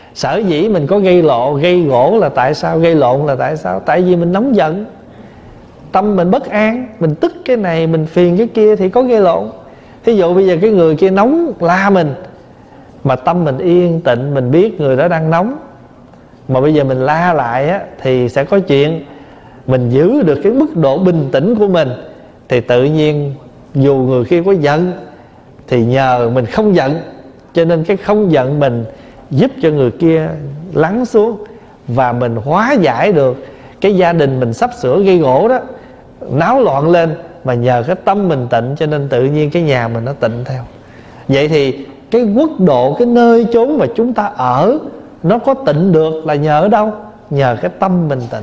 Sở dĩ mình có gây gỗ là tại sao? Gây lộn là tại sao? Tại vì mình nóng giận, tâm mình bất an, mình tức cái này, mình phiền cái kia thì có gây lộn. Thí dụ bây giờ cái người kia nóng la mình, mà tâm mình yên tĩnh, mình biết người đó đang nóng, mà bây giờ mình la lại á, thì sẽ có chuyện. Mình giữ được cái mức độ bình tĩnh của mình thì tự nhiên dù người kia có giận thì nhờ mình không giận, cho nên cái không giận mình giúp cho người kia lắng xuống, và mình hóa giải được cái gia đình mình sắp sửa gây gổ đó, náo loạn lên, mà nhờ cái tâm mình tịnh cho nên tự nhiên cái nhà mình nó tịnh theo. Vậy thì cái quốc độ, cái nơi chốn mà chúng ta ở nó có tịnh được là nhờ ở đâu? Nhờ cái tâm mình tịnh.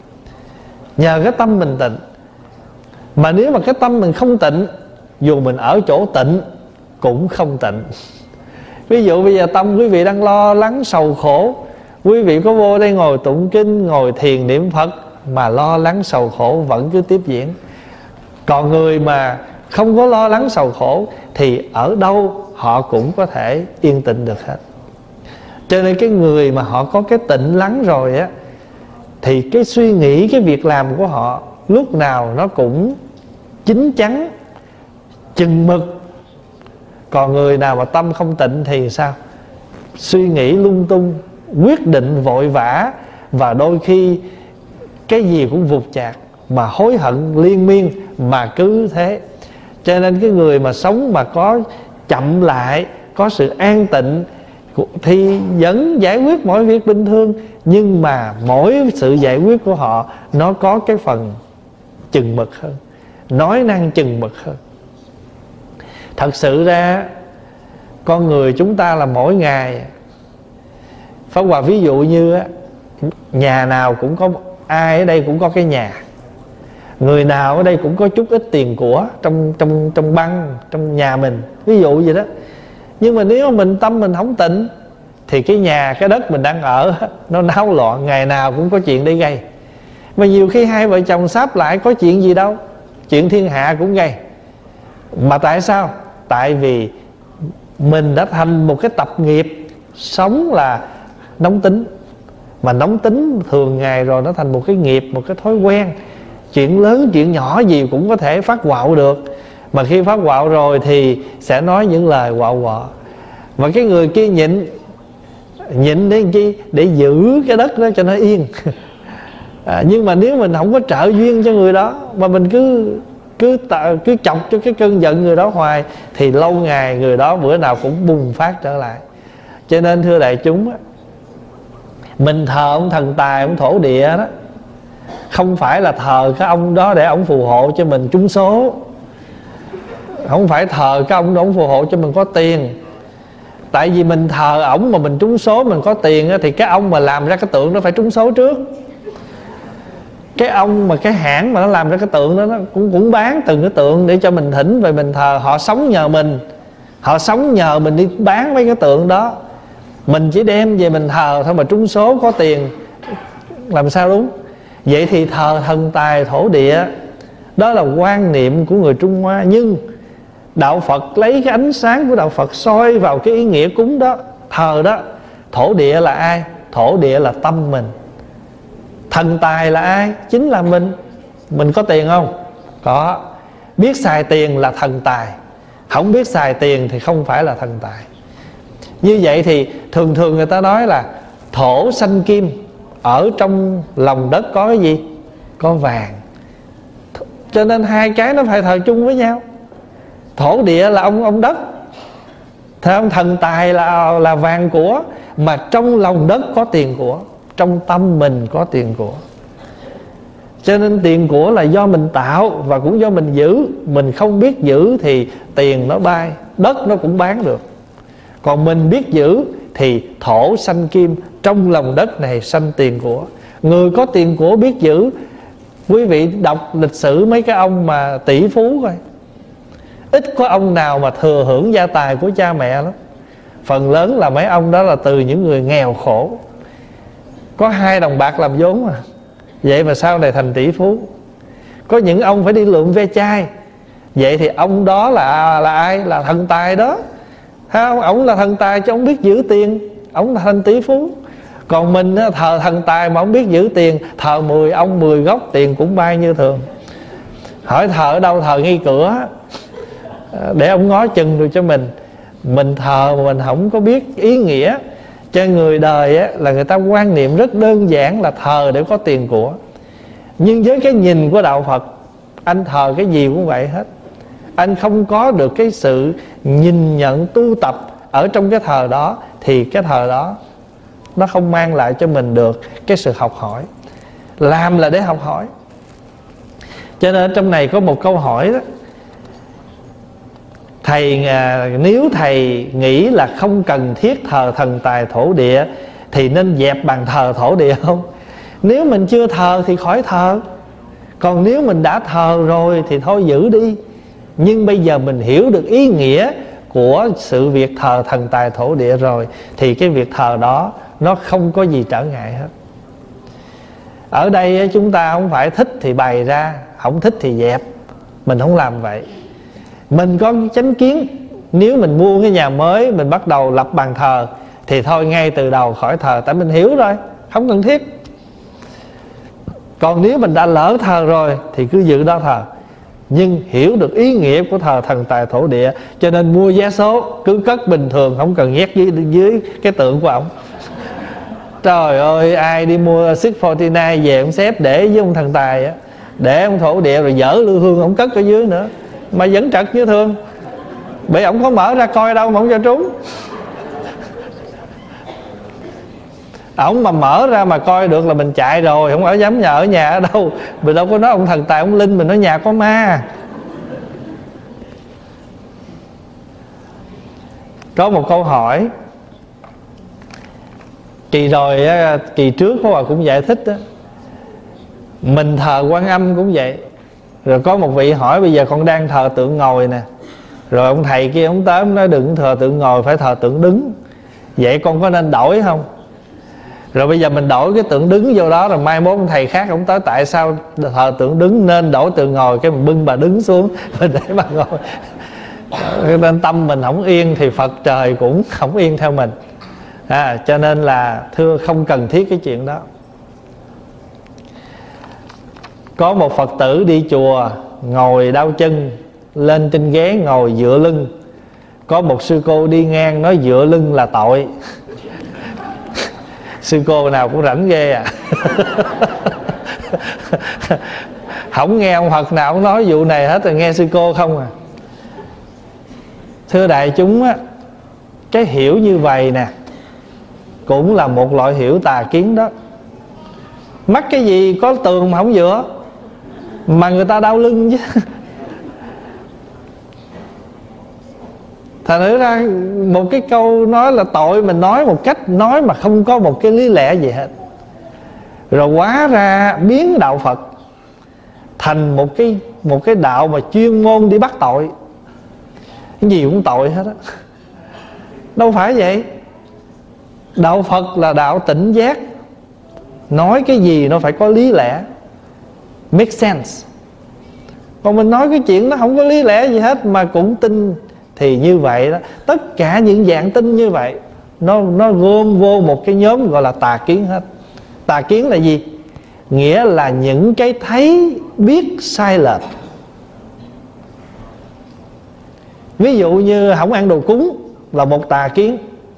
Nhờ cái tâm mình tịnh. Mà nếu mà cái tâm mình không tịnh, dù mình ở chỗ tịnh cũng không tịnh. Ví dụ bây giờ tâm quý vị đang lo lắng sầu khổ, quý vị có vô đây ngồi tụng kinh, ngồi thiền niệm Phật mà lo lắng sầu khổ vẫn cứ tiếp diễn. Còn người mà không có lo lắng sầu khổ thì ở đâu họ cũng có thể yên tĩnh được hết. Cho nên cái người mà họ có cái tịnh lắng rồi á, thì cái suy nghĩ, cái việc làm của họ lúc nào nó cũng chín chắn, chừng mực. Còn người nào mà tâm không tịnh thì sao? Suy nghĩ lung tung, quyết định vội vã, và đôi khi cái gì cũng vụt chạc, mà hối hận liên miên, mà cứ thế. Cho nên cái người mà sống mà có chậm lại, có sự an tịnh thì vẫn giải quyết mọi việc bình thường, nhưng mà mỗi sự giải quyết của họ nó có cái phần chừng mực hơn, nói năng chừng mực hơn. Thật sự ra con người chúng ta là mỗi ngày, Pháp Hòa ví dụ như á, nhà nào cũng có, ai ở đây cũng có cái nhà, người nào ở đây cũng có chút ít tiền của trong băng, trong nhà mình, ví dụ vậy đó. Nhưng mà nếu mình tâm mình không tịnh thì cái nhà, cái đất mình đang ở nó náo loạn, ngày nào cũng có chuyện để gây. Mà nhiều khi hai vợ chồng sáp lại có chuyện gì đâu, chuyện thiên hạ cũng gây. Mà tại sao? Tại vì mình đã thành một cái tập nghiệp sống là nóng tính. Mà nóng tính thường ngày rồi nó thành một cái nghiệp, một cái thói quen. Chuyện lớn, chuyện nhỏ gì cũng có thể phát quạo được. Mà khi phát quạo rồi thì sẽ nói những lời quạo quọ. Và cái người kia nhịn để làm chi? Để giữ cái đất đó cho nó yên. Nhưng mà nếu mình không có trợ duyên cho người đó, mà mình cứ chọc cho cái cơn giận người đó hoài, thì lâu ngày người đó bữa nào cũng bùng phát trở lại. Cho nên thưa đại chúng, mình thờ ông thần tài, ông thổ địa đó, không phải là thờ cái ông đó để ông phù hộ cho mình trúng số, không phải thờ cái ông đó ông phù hộ cho mình có tiền. Tại vì mình thờ ổng mà mình trúng số, mình có tiền á, thì cái ông mà làm ra cái tượng nó phải trúng số trước. Cái ông mà cái hãng mà nó làm ra cái tượng đó, nó cũng bán từng cái tượng để cho mình thỉnh về mình thờ. Họ sống nhờ mình, họ sống nhờ mình đi bán mấy cái tượng đó. Mình chỉ đem về mình thờ thôi, mà trúng số có tiền làm sao đúng. Vậy thì thờ thần tài thổ địa đó là quan niệm của người Trung Hoa. Nhưng đạo Phật lấy cái ánh sáng của đạo Phật soi vào cái ý nghĩa cúng đó, thờ đó. Thổ địa là ai? Thổ địa là tâm mình. Thần tài là ai? Chính là mình. Mình có tiền không? Có. Biết xài tiền là thần tài, không biết xài tiền thì không phải là thần tài. Như vậy thì thường thường người ta nói là thổ sanh kim. Ở trong lòng đất có cái gì? Có vàng. Cho nên hai cái nó phải thờ chung với nhau. Thổ địa là ông đất, thấy không? Thần tài là vàng của. Mà trong lòng đất có tiền của, trong tâm mình có tiền của. Cho nên tiền của là do mình tạo và cũng do mình giữ. Mình không biết giữ thì tiền nó bay, đất nó cũng bán được. Còn mình biết giữ thì thổ sanh kim, trong lòng đất này sanh tiền của. Người có tiền của biết giữ. Quý vị đọc lịch sử mấy cái ông mà tỷ phú coi, ít có ông nào mà thừa hưởng gia tài của cha mẹ lắm. Phần lớn là mấy ông đó là từ những người nghèo khổ, có 2 đồng bạc làm vốn mà. Vậy mà sau này thành tỷ phú. Có những ông phải đi lượm ve chai. Vậy thì ông đó là ai? Là thần tài đó. Thấy không? Ông là thần tài chứ ông biết giữ tiền. ông thành tỷ phú. Còn mình á, thờ thần tài mà không biết giữ tiền, thờ 10 ông 10 gốc tiền cũng bay như thường. Hỏi thờ ở đâu? Thờ ngay cửa để ông ngó chừng rồi cho mình. Mình thờ mà mình không có biết ý nghĩa. Cho người đời á, là người ta quan niệm rất đơn giản là thờ để có tiền của. Nhưng với cái nhìn của đạo Phật, anh thờ cái gì cũng vậy hết. Anh không có được cái sự nhìn nhận tu tập ở trong cái thờ đó, thì cái thờ đó nó không mang lại cho mình được cái sự học hỏi. Làm là để học hỏi. Cho nên trong này có một câu hỏi đó, thầy nếu thầy nghĩ là không cần thiết thờ thần tài thổ địa thì nên dẹp bàn thờ thổ địa không? Nếu mình chưa thờ thì khỏi thờ. Còn nếu mình đã thờ rồi thì thôi giữ đi. Nhưng bây giờ mình hiểu được ý nghĩa của sự việc thờ thần tài thổ địa rồi, thì cái việc thờ đó nó không có gì trở ngại hết. Ở đây chúng ta không phải thích thì bày ra, không thích thì dẹp. Mình không làm vậy. Mình có chánh kiến. Nếu mình mua cái nhà mới, mình bắt đầu lập bàn thờ, thì thôi ngay từ đầu khỏi thờ. Tại mình hiểu rồi, không cần thiết. Còn nếu mình đã lỡ thờ rồi thì cứ giữ đó thờ. Nhưng hiểu được ý nghĩa của thờ thần tài thổ địa, cho nên mua vé số cứ cất bình thường, không cần nhét dưới cái tượng của ổng. Trời ơi, ai đi mua Six 49 về ông xếp để với ông thần tài á, để ông thổ địa rồi dở lư hương ông cất ở dưới nữa, mà vẫn trật như thường. Bởi ổng có mở ra coi đâu mà ổng cho trúng. Ổng mà mở ra mà coi được là mình chạy rồi, không ở dám ở nhà ở đâu. Mình đâu có nói ông thần tài ông linh, mình nói nhà có ma. Có một câu hỏi kỳ rồi, kỳ trước Pháp Hòa cũng giải thích đó. Mình thờ Quan Âm cũng vậy. Rồi có một vị hỏi bây giờ con đang thờ tượng ngồi nè. Rồi ông thầy kia ông tới ông nói đừng thờ tượng ngồi, phải thờ tượng đứng. Vậy con có nên đổi không? Rồi bây giờ mình đổi cái tượng đứng vô đó, rồi mai mốt ông thầy khác ông tới tại sao thờ tượng đứng nên đổi tượng ngồi, cái mình bưng bà đứng xuống mình để bà ngồi. Nên tâm mình không yên thì Phật trời cũng không yên theo mình. Cho nên là thưa không cần thiết cái chuyện đó. Có một Phật tử đi chùa ngồi đau chân, lên trên ghế ngồi dựa lưng. Có một sư cô đi ngang nói dựa lưng là tội. Sư cô nào cũng rảnh ghê à. Không nghe ông Phật nào cũng nói vụ này hết, rồi nghe sư cô không à. Thưa đại chúng á, cái hiểu như vậy nè cũng là một loại hiểu tà kiến đó. Mắc cái gì có tường mà không dựa, mà người ta đau lưng chứ. Thành thử ra một cái câu nói là tội, mình nói một cách nói mà không có một cái lý lẽ gì hết. Rồi hóa ra biến đạo Phật thành một cái đạo mà chuyên môn đi bắt tội. Cái gì cũng tội hết á. Đâu phải vậy. Đạo Phật là đạo tỉnh giác. Nói cái gì nó phải có lý lẽ, make sense. Còn mình nói cái chuyện nó không có lý lẽ gì hết mà cũng tin, thì như vậy đó, tất cả những dạng tin như vậy nó gom vô một cái nhóm gọi là tà kiến hết. Tà kiến là gì? Nghĩa là những cái thấy biết sai lệch. Ví dụ như không ăn đồ cúng là một tà kiến.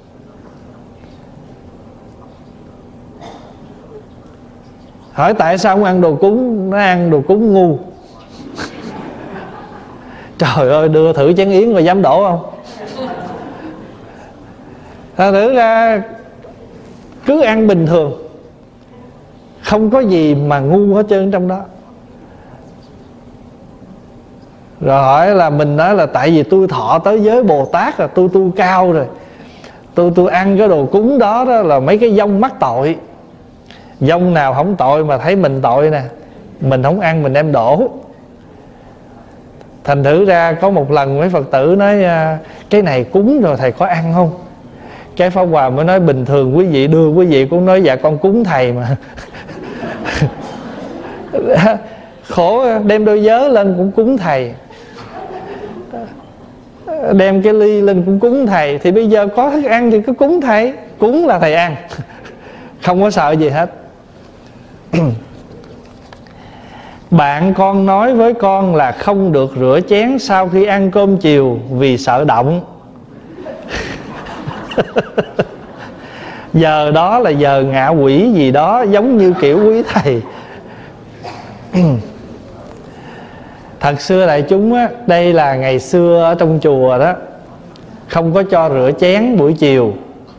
Hỏi tại sao không ăn đồ cúng? Nó ăn đồ cúng ngu. Trời ơi, đưa thử chén yến rồi dám đổ không? Thật thử ra cứ ăn bình thường, không có gì mà ngu hết trơn trong đó. Rồi hỏi là mình nói là tại vì tôi thọ tới giới Bồ Tát là tôi tu cao rồi, tôi ăn cái đồ cúng đó là mấy cái vong mắc tội. Vong nào không tội mà thấy mình tội nè, mình không ăn mình đem đổ. Thành thử ra có một lần mấy Phật tử nói cái này cúng rồi thầy có ăn không? Cái Pháp Hòa mới nói bình thường quý vị đưa, quý vị cũng nói dạ con cúng thầy mà. Khổ, đem đôi vớ lên cũng cúng thầy. đem cái ly lên cũng cúng thầy, thì bây giờ có thức ăn thì cứ cúng thầy, cúng là thầy ăn. Không có sợ gì hết. Bạn con nói với con là không được rửa chén sau khi ăn cơm chiều vì sợ động. Giờ đó là giờ ngạ quỷ gì đó, giống như kiểu quý thầy. Thật xưa đại chúng á, đây là ngày xưa ở trong chùa đó, không có cho rửa chén buổi chiều.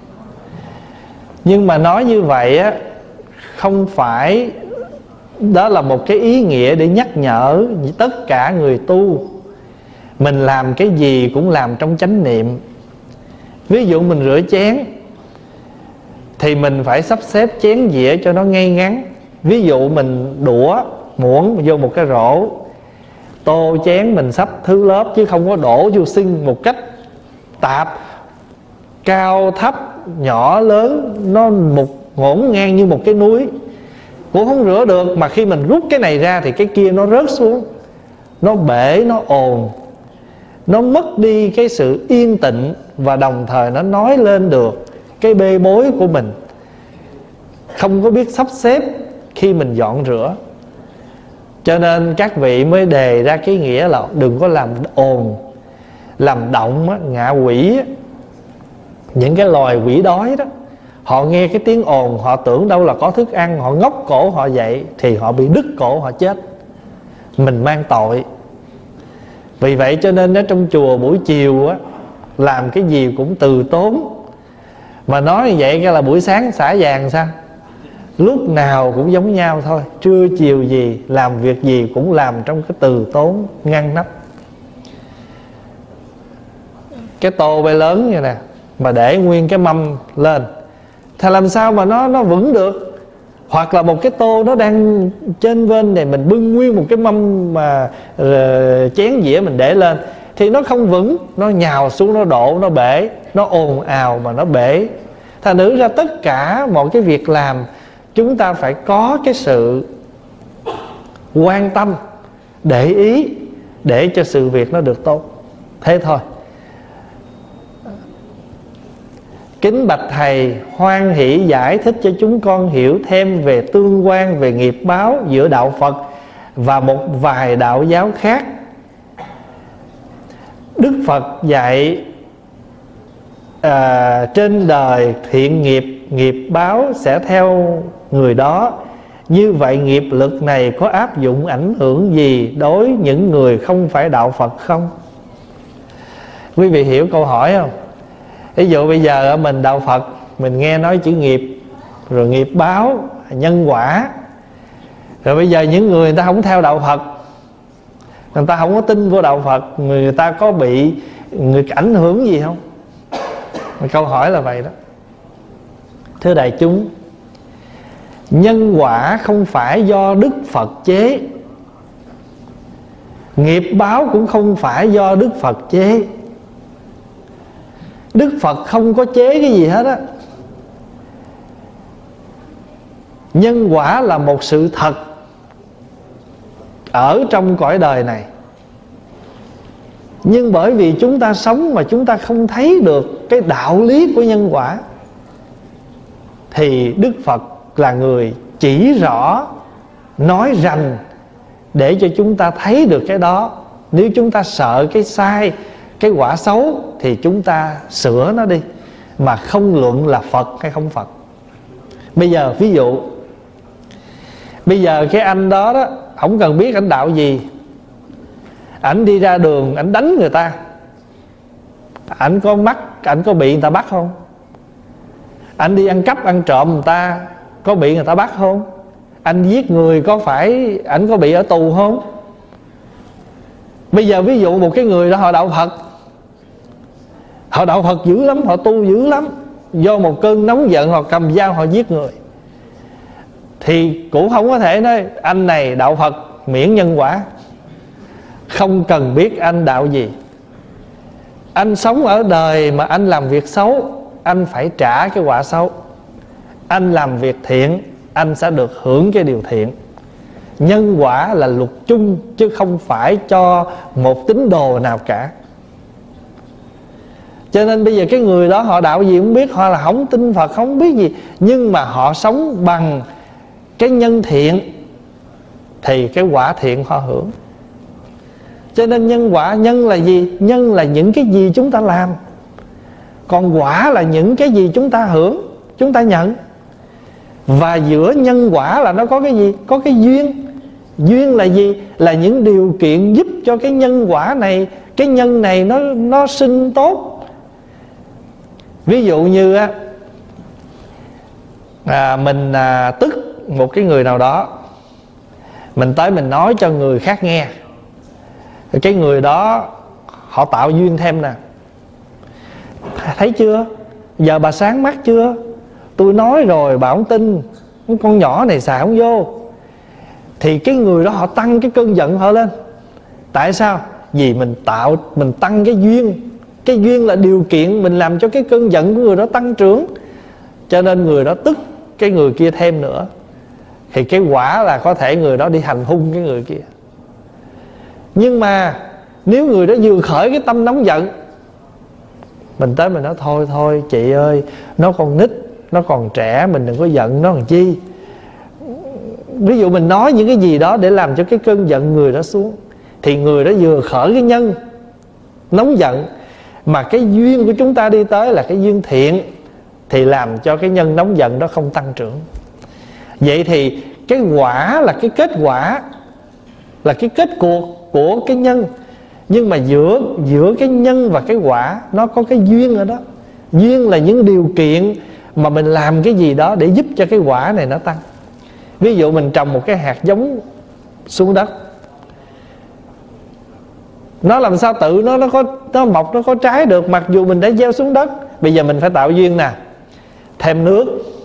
Nhưng mà nói như vậy á, không phải đó là một cái ý nghĩa để nhắc nhở tất cả người tu mình làm cái gì cũng làm trong chánh niệm. Ví dụ mình rửa chén thì mình phải sắp xếp chén dĩa cho nó ngay ngắn. Ví dụ mình đũa muỗng vô một cái rổ, tô chén mình sắp thứ lớp, chứ không có đổ vô sinh một cách tạp, cao thấp nhỏ lớn, nó một ngổn ngang như một cái núi, cũng không rửa được. Mà khi mình rút cái này ra thì cái kia nó rớt xuống, nó bể, nó ồn, nó mất đi cái sự yên tĩnh, và đồng thời nó nói lên được cái bê bối của mình, không có biết sắp xếp khi mình dọn rửa. Cho nên các vị mới đề ra cái nghĩa là đừng có làm ồn, làm động á, ngạ quỷ á. Những cái loài quỷ đói đó, họ nghe cái tiếng ồn, họ tưởng đâu là có thức ăn, họ ngóc cổ họ dậy thì họ bị đứt cổ, họ chết. Mình mang tội. Vì vậy cho nên ở trong chùa buổi chiều á, làm cái gì cũng từ tốn. Mà nói như vậy cái là buổi sáng xả vàng sao? Lúc nào cũng giống nhau thôi, trưa chiều gì, làm việc gì cũng làm trong cái từ tốn ngăn nắp. Cái tô bê lớn như nè, mà để nguyên cái mâm lên thì làm sao mà nó vững được. Hoặc là một cái tô nó đang trên bên này, mình bưng nguyên một cái mâm mà chén dĩa mình để lên thì nó không vững, nó nhào xuống, nó đổ, nó bể, nó ồn ào mà nó bể. Thành thử ra tất cả mọi cái việc làm chúng ta phải có cái sự quan tâm, để ý, để cho sự việc nó được tốt. Thế thôi. Kính bạch thầy, hoan hỷ giải thích cho chúng con hiểu thêm về tương quan, về nghiệp báo giữa đạo Phật và một vài đạo giáo khác. Đức Phật dạy trên đời thiện nghiệp, nghiệp báo sẽ theo người đó. Như vậy nghiệp lực này có áp dụng ảnh hưởng gì đối những người không phải đạo Phật không? Quý vị hiểu câu hỏi không? Ví dụ bây giờ mình đạo Phật, mình nghe nói chữ nghiệp, rồi nghiệp báo, nhân quả. Rồi bây giờ những người ta không theo đạo Phật, người ta không có tin vô đạo Phật, người ta có bị người ảnh hưởng gì không? Câu hỏi là vậy đó. Thưa đại chúng, nhân quả không phải do Đức Phật chế, nghiệp báo cũng không phải do Đức Phật chế. Đức Phật không có chế cái gì hết á. Nhân quả là một sự thật ở trong cõi đời này. Nhưng bởi vì chúng ta sống mà chúng ta không thấy được cái đạo lý của nhân quả, thì Đức Phật là người chỉ rõ, nói rành để cho chúng ta thấy được cái đó. Nếu chúng ta sợ cái sai, cái quả xấu thì chúng ta sửa nó đi, mà không luận là Phật hay không Phật. Bây giờ ví dụ, bây giờ cái anh đó đó, không cần biết anh đạo gì, ảnh đi ra đường ảnh đánh người ta, ảnh có mắc, ảnh có bị người ta bắt không? Anh đi ăn cắp ăn trộm người ta, có bị người ta bắt không? Anh giết người có phải ảnh có bị ở tù không? Bây giờ ví dụ một cái người đó họ đạo Phật, họ đạo Phật dữ lắm, họ tu dữ lắm, do một cơn nóng giận họ cầm dao họ giết người, thì cũng không có thể nói anh này đạo Phật miễn nhân quả. Không cần biết anh đạo gì. Anh sống ở đời mà anh làm việc xấu, anh phải trả cái quả xấu. Anh làm việc thiện, anh sẽ được hưởng cái điều thiện. Nhân quả là luật chung, chứ không phải cho một tín đồ nào cả. Cho nên bây giờ cái người đó họ đạo gì không biết, họ là không tin Phật, không biết gì, nhưng mà họ sống bằng cái nhân thiện thì cái quả thiện họ hưởng. Cho nên nhân quả, nhân là gì? Nhân là những cái gì chúng ta làm, còn quả là những cái gì chúng ta hưởng, chúng ta nhận. Và giữa nhân quả là nó có cái gì? Có cái duyên. Duyên là gì? Là những điều kiện giúp cho cái nhân quả này, cái nhân này nó sinh tốt. Ví dụ như mình tức một cái người nào đó, mình tới mình nói cho người khác nghe, cái người đó họ tạo duyên thêm nè. Thấy chưa? Giờ bà sáng mắt chưa? Tôi nói rồi bà không tin, con nhỏ này xài không vô. Thì cái người đó họ tăng cái cơn giận họ lên. Tại sao? Vì mình tăng cái duyên. Cái duyên là điều kiện mình làm cho cái cơn giận của người đó tăng trưởng. Cho nên người đó tức cái người kia thêm nữa. Thì cái quả là có thể người đó đi hành hung cái người kia. Nhưng mà nếu người đó vừa khởi cái tâm nóng giận, mình tới mình nói thôi chị ơi, nó còn nít, nó còn trẻ, mình đừng có giận nó làm chi. Ví dụ mình nói những cái gì đó để làm cho cái cơn giận người đó xuống, thì người đó vừa khởi cái nhân nóng giận, mà cái duyên của chúng ta đi tới là cái duyên thiện, thì làm cho cái nhân nóng giận đó không tăng trưởng. Vậy thì cái quả là cái kết quả, là cái kết cuộc của cái nhân. Nhưng mà giữa cái nhân và cái quả nó có cái duyên ở đó. Duyên là những điều kiện mà mình làm cái gì đó để giúp cho cái quả này nó tăng. Ví dụ mình trồng một cái hạt giống xuống đất, nó làm sao tự nó mọc, nó có trái được, mặc dù mình đã gieo xuống đất. Bây giờ mình phải tạo duyên nè, thêm nước,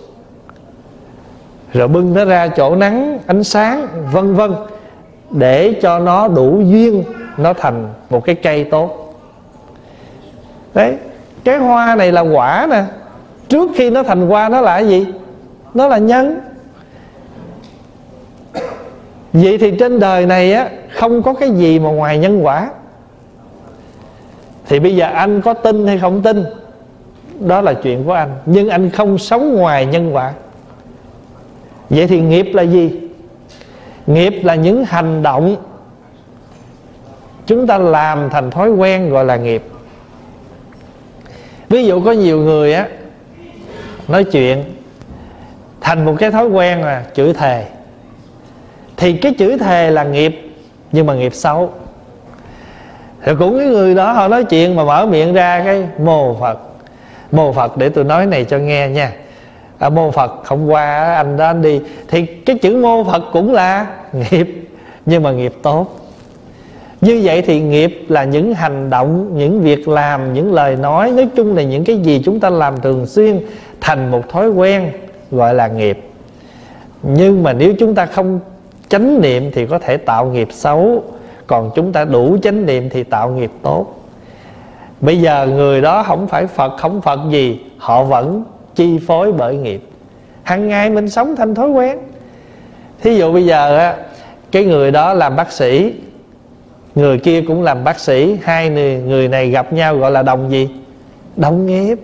rồi bưng nó ra chỗ nắng, ánh sáng, vân vân, để cho nó đủ duyên, nó thành một cái cây tốt. Đấy, cái hoa này là quả nè. Trước khi nó thành hoa nó là cái gì? Nó là nhân. Vậy thì trên đời này không có cái gì mà ngoài nhân quả. Thì bây giờ anh có tin hay không tin, đó là chuyện của anh, nhưng anh không sống ngoài nhân quả. Vậy thì nghiệp là gì? Nghiệp là những hành động chúng ta làm thành thói quen, gọi là nghiệp. Ví dụ có nhiều người nói chuyện thành một cái thói quen là chửi thề. Thì cái chửi thề là nghiệp, nhưng mà nghiệp xấu. Thì cũng cái người đó họ nói chuyện mà mở miệng ra cái mô Phật. Mô Phật, để tôi nói này cho nghe nha. Mô Phật, hôm qua anh đó anh đi. Thì cái chữ mô Phật cũng là nghiệp, nhưng mà nghiệp tốt. Như vậy thì nghiệp là những hành động, những việc làm, những lời nói, nói chung là những cái gì chúng ta làm thường xuyên thành một thói quen, gọi là nghiệp. Nhưng mà nếu chúng ta không chánh niệm thì có thể tạo nghiệp xấu, còn chúng ta đủ chánh niệm thì tạo nghiệp tốt. Bây giờ người đó không phải Phật, không Phật gì, họ vẫn chi phối bởi nghiệp. Hằng ngày mình sống thành thói quen. Thí dụ bây giờ cái người đó làm bác sĩ, người kia cũng làm bác sĩ, hai người này gặp nhau gọi là đồng gì? Đồng nghiệp.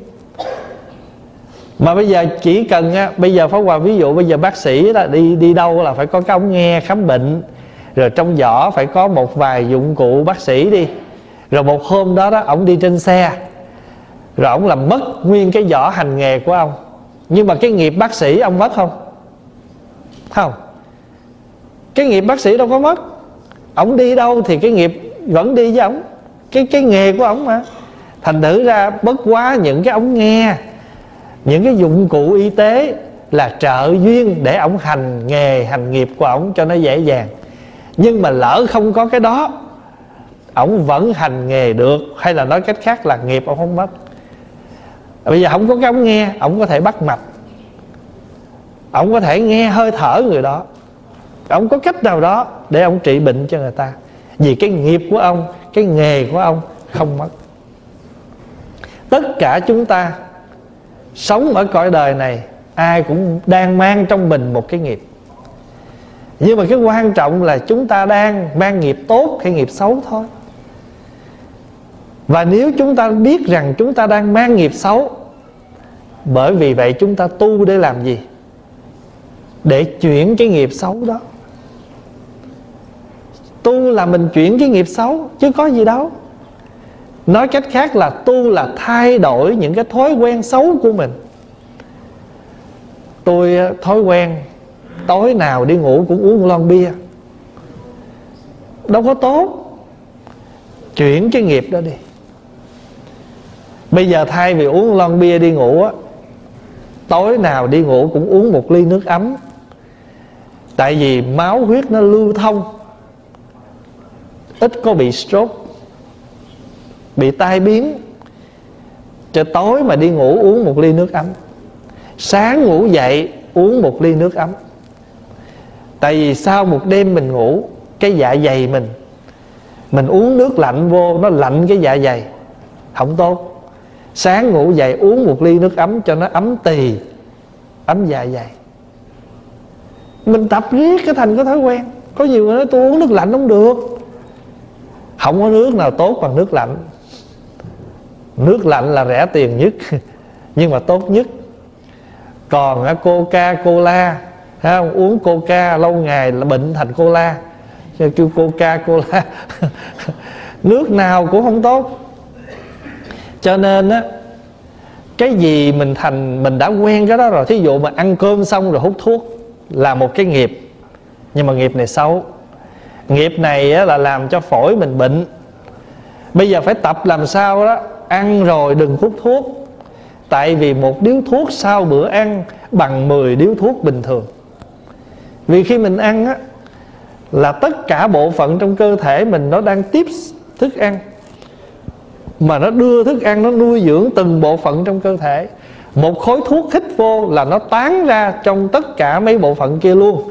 Mà bây giờ chỉ cần bây giờ Pháp Hòa ví dụ bây giờ bác sĩ là đi đâu là phải có cái ống nghe khám bệnh, rồi trong giỏ phải có một vài dụng cụ bác sĩ đi. Rồi một hôm đó ổng đi trên xe, rồi ổng làm mất nguyên cái giỏ hành nghề của ông. Nhưng mà cái nghiệp bác sĩ ông mất không? Không. Cái nghiệp bác sĩ đâu có mất. Ổng đi đâu thì cái nghiệp vẫn đi với ổng, cái nghề của ổng mà. Thành thử ra bất quá những cái ống nghe, những cái dụng cụ y tế là trợ duyên để ổng hành nghề, hành nghiệp của ổng cho nó dễ dàng. Nhưng mà lỡ không có cái đó, ổng vẫn hành nghề được. Hay là nói cách khác là nghiệp ổng không mất. Bây giờ không có cái ống nghe, ổng có thể bắt mạch, ổng có thể nghe hơi thở người đó, ổng có cách nào đó để ổng trị bệnh cho người ta. Vì cái nghiệp của ông, cái nghề của ông không mất. Tất cả chúng ta sống ở cõi đời này, ai cũng đang mang trong mình một cái nghiệp. Nhưng mà cái quan trọng là chúng ta đang mang nghiệp tốt hay nghiệp xấu thôi. Và nếu chúng ta biết rằng chúng ta đang mang nghiệp xấu, bởi vì vậy chúng ta tu để làm gì? Để chuyển cái nghiệp xấu đó. Tu là mình chuyển cái nghiệp xấu, chứ có gì đâu. Nói cách khác là tu là thay đổi những cái thói quen xấu của mình. Tôi thói quen tối nào đi ngủ cũng uống lon bia, đâu có tốt. Chuyển cái nghiệp đó đi. Bây giờ thay vì uống lon bia đi ngủ á, tối nào đi ngủ cũng uống một ly nước ấm. Tại vì máu huyết nó lưu thông, ít có bị stroke, bị tai biến. Cho tối mà đi ngủ uống một ly nước ấm, sáng ngủ dậy uống một ly nước ấm. Tại vì sau một đêm mình ngủ, cái dạ dày mình uống nước lạnh vô, nó lạnh cái dạ dày, không tốt. Sáng ngủ dậy uống một ly nước ấm cho nó ấm tỳ, ấm dạ dày. Mình tập riết cái thành cái thói quen. Có nhiều người nói tôi uống nước lạnh không được. Không có nước nào tốt bằng nước lạnh. Nước lạnh là rẻ tiền nhất nhưng mà tốt nhất. Còn Coca-Cola, uống Coca lâu ngày là bệnh thành cola, kêu Coca-Cola nước nào cũng không tốt. Cho nên á, cái gì mình đã quen cái đó rồi. Thí dụ mà ăn cơm xong rồi hút thuốc là một cái nghiệp, nhưng mà nghiệp này xấu. Nghiệp này á, là làm cho phổi mình bệnh. Bây giờ phải tập làm sao đó, ăn rồi đừng hút thuốc. Tại vì một điếu thuốc sau bữa ăn bằng 10 điếu thuốc bình thường. Vì khi mình ăn á, là tất cả bộ phận trong cơ thể mình nó đang tiếp thức ăn, mà nó đưa thức ăn, nó nuôi dưỡng từng bộ phận trong cơ thể. Một khối thuốc hít vô là nó tán ra trong tất cả mấy bộ phận kia luôn.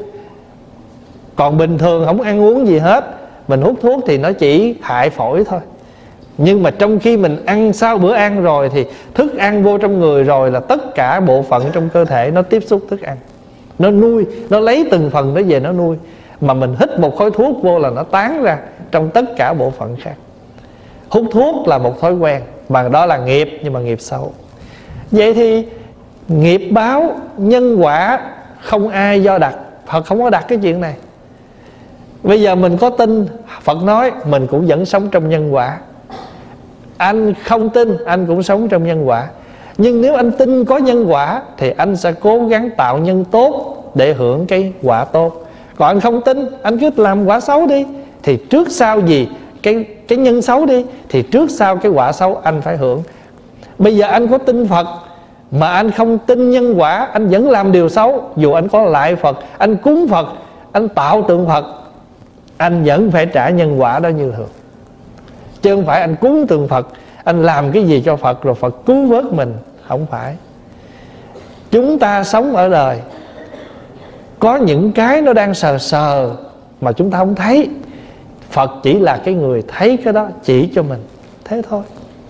Còn bình thường không ăn uống gì hết, mình hút thuốc thì nó chỉ hại phổi thôi. Nhưng mà trong khi mình ăn sau bữa ăn rồi thì thức ăn vô trong người rồi là tất cả bộ phận trong cơ thể nó tiếp xúc thức ăn, nó nuôi, nó lấy từng phần đó về nó nuôi. Mà mình hít một khối thuốc vô là nó tán ra trong tất cả bộ phận khác. Hút thuốc là một thói quen, mà đó là nghiệp, nhưng mà nghiệp xấu. Vậy thì nghiệp báo, nhân quả không ai do đặt. Phật không có đặt cái chuyện này. Bây giờ mình có tin Phật nói, mình cũng vẫn sống trong nhân quả. Anh không tin, anh cũng sống trong nhân quả. Nhưng nếu anh tin có nhân quả thì anh sẽ cố gắng tạo nhân tốt để hưởng cái quả tốt. Còn anh không tin, anh cứ làm quả xấu đi, thì trước sau gì cái nhân xấu đi, thì trước sau cái quả xấu anh phải hưởng. Bây giờ anh có tin Phật mà anh không tin nhân quả, anh vẫn làm điều xấu. Dù anh có lại Phật, anh cúng Phật, anh tạo tượng Phật, anh vẫn phải trả nhân quả đó như thường. Chứ không phải anh cúng tượng Phật, anh làm cái gì cho Phật rồi Phật cứu vớt mình. Không phải. Chúng ta sống ở đời, có những cái nó đang sờ sờ mà chúng ta không thấy. Phật chỉ là cái người thấy cái đó, chỉ cho mình. Thế thôi.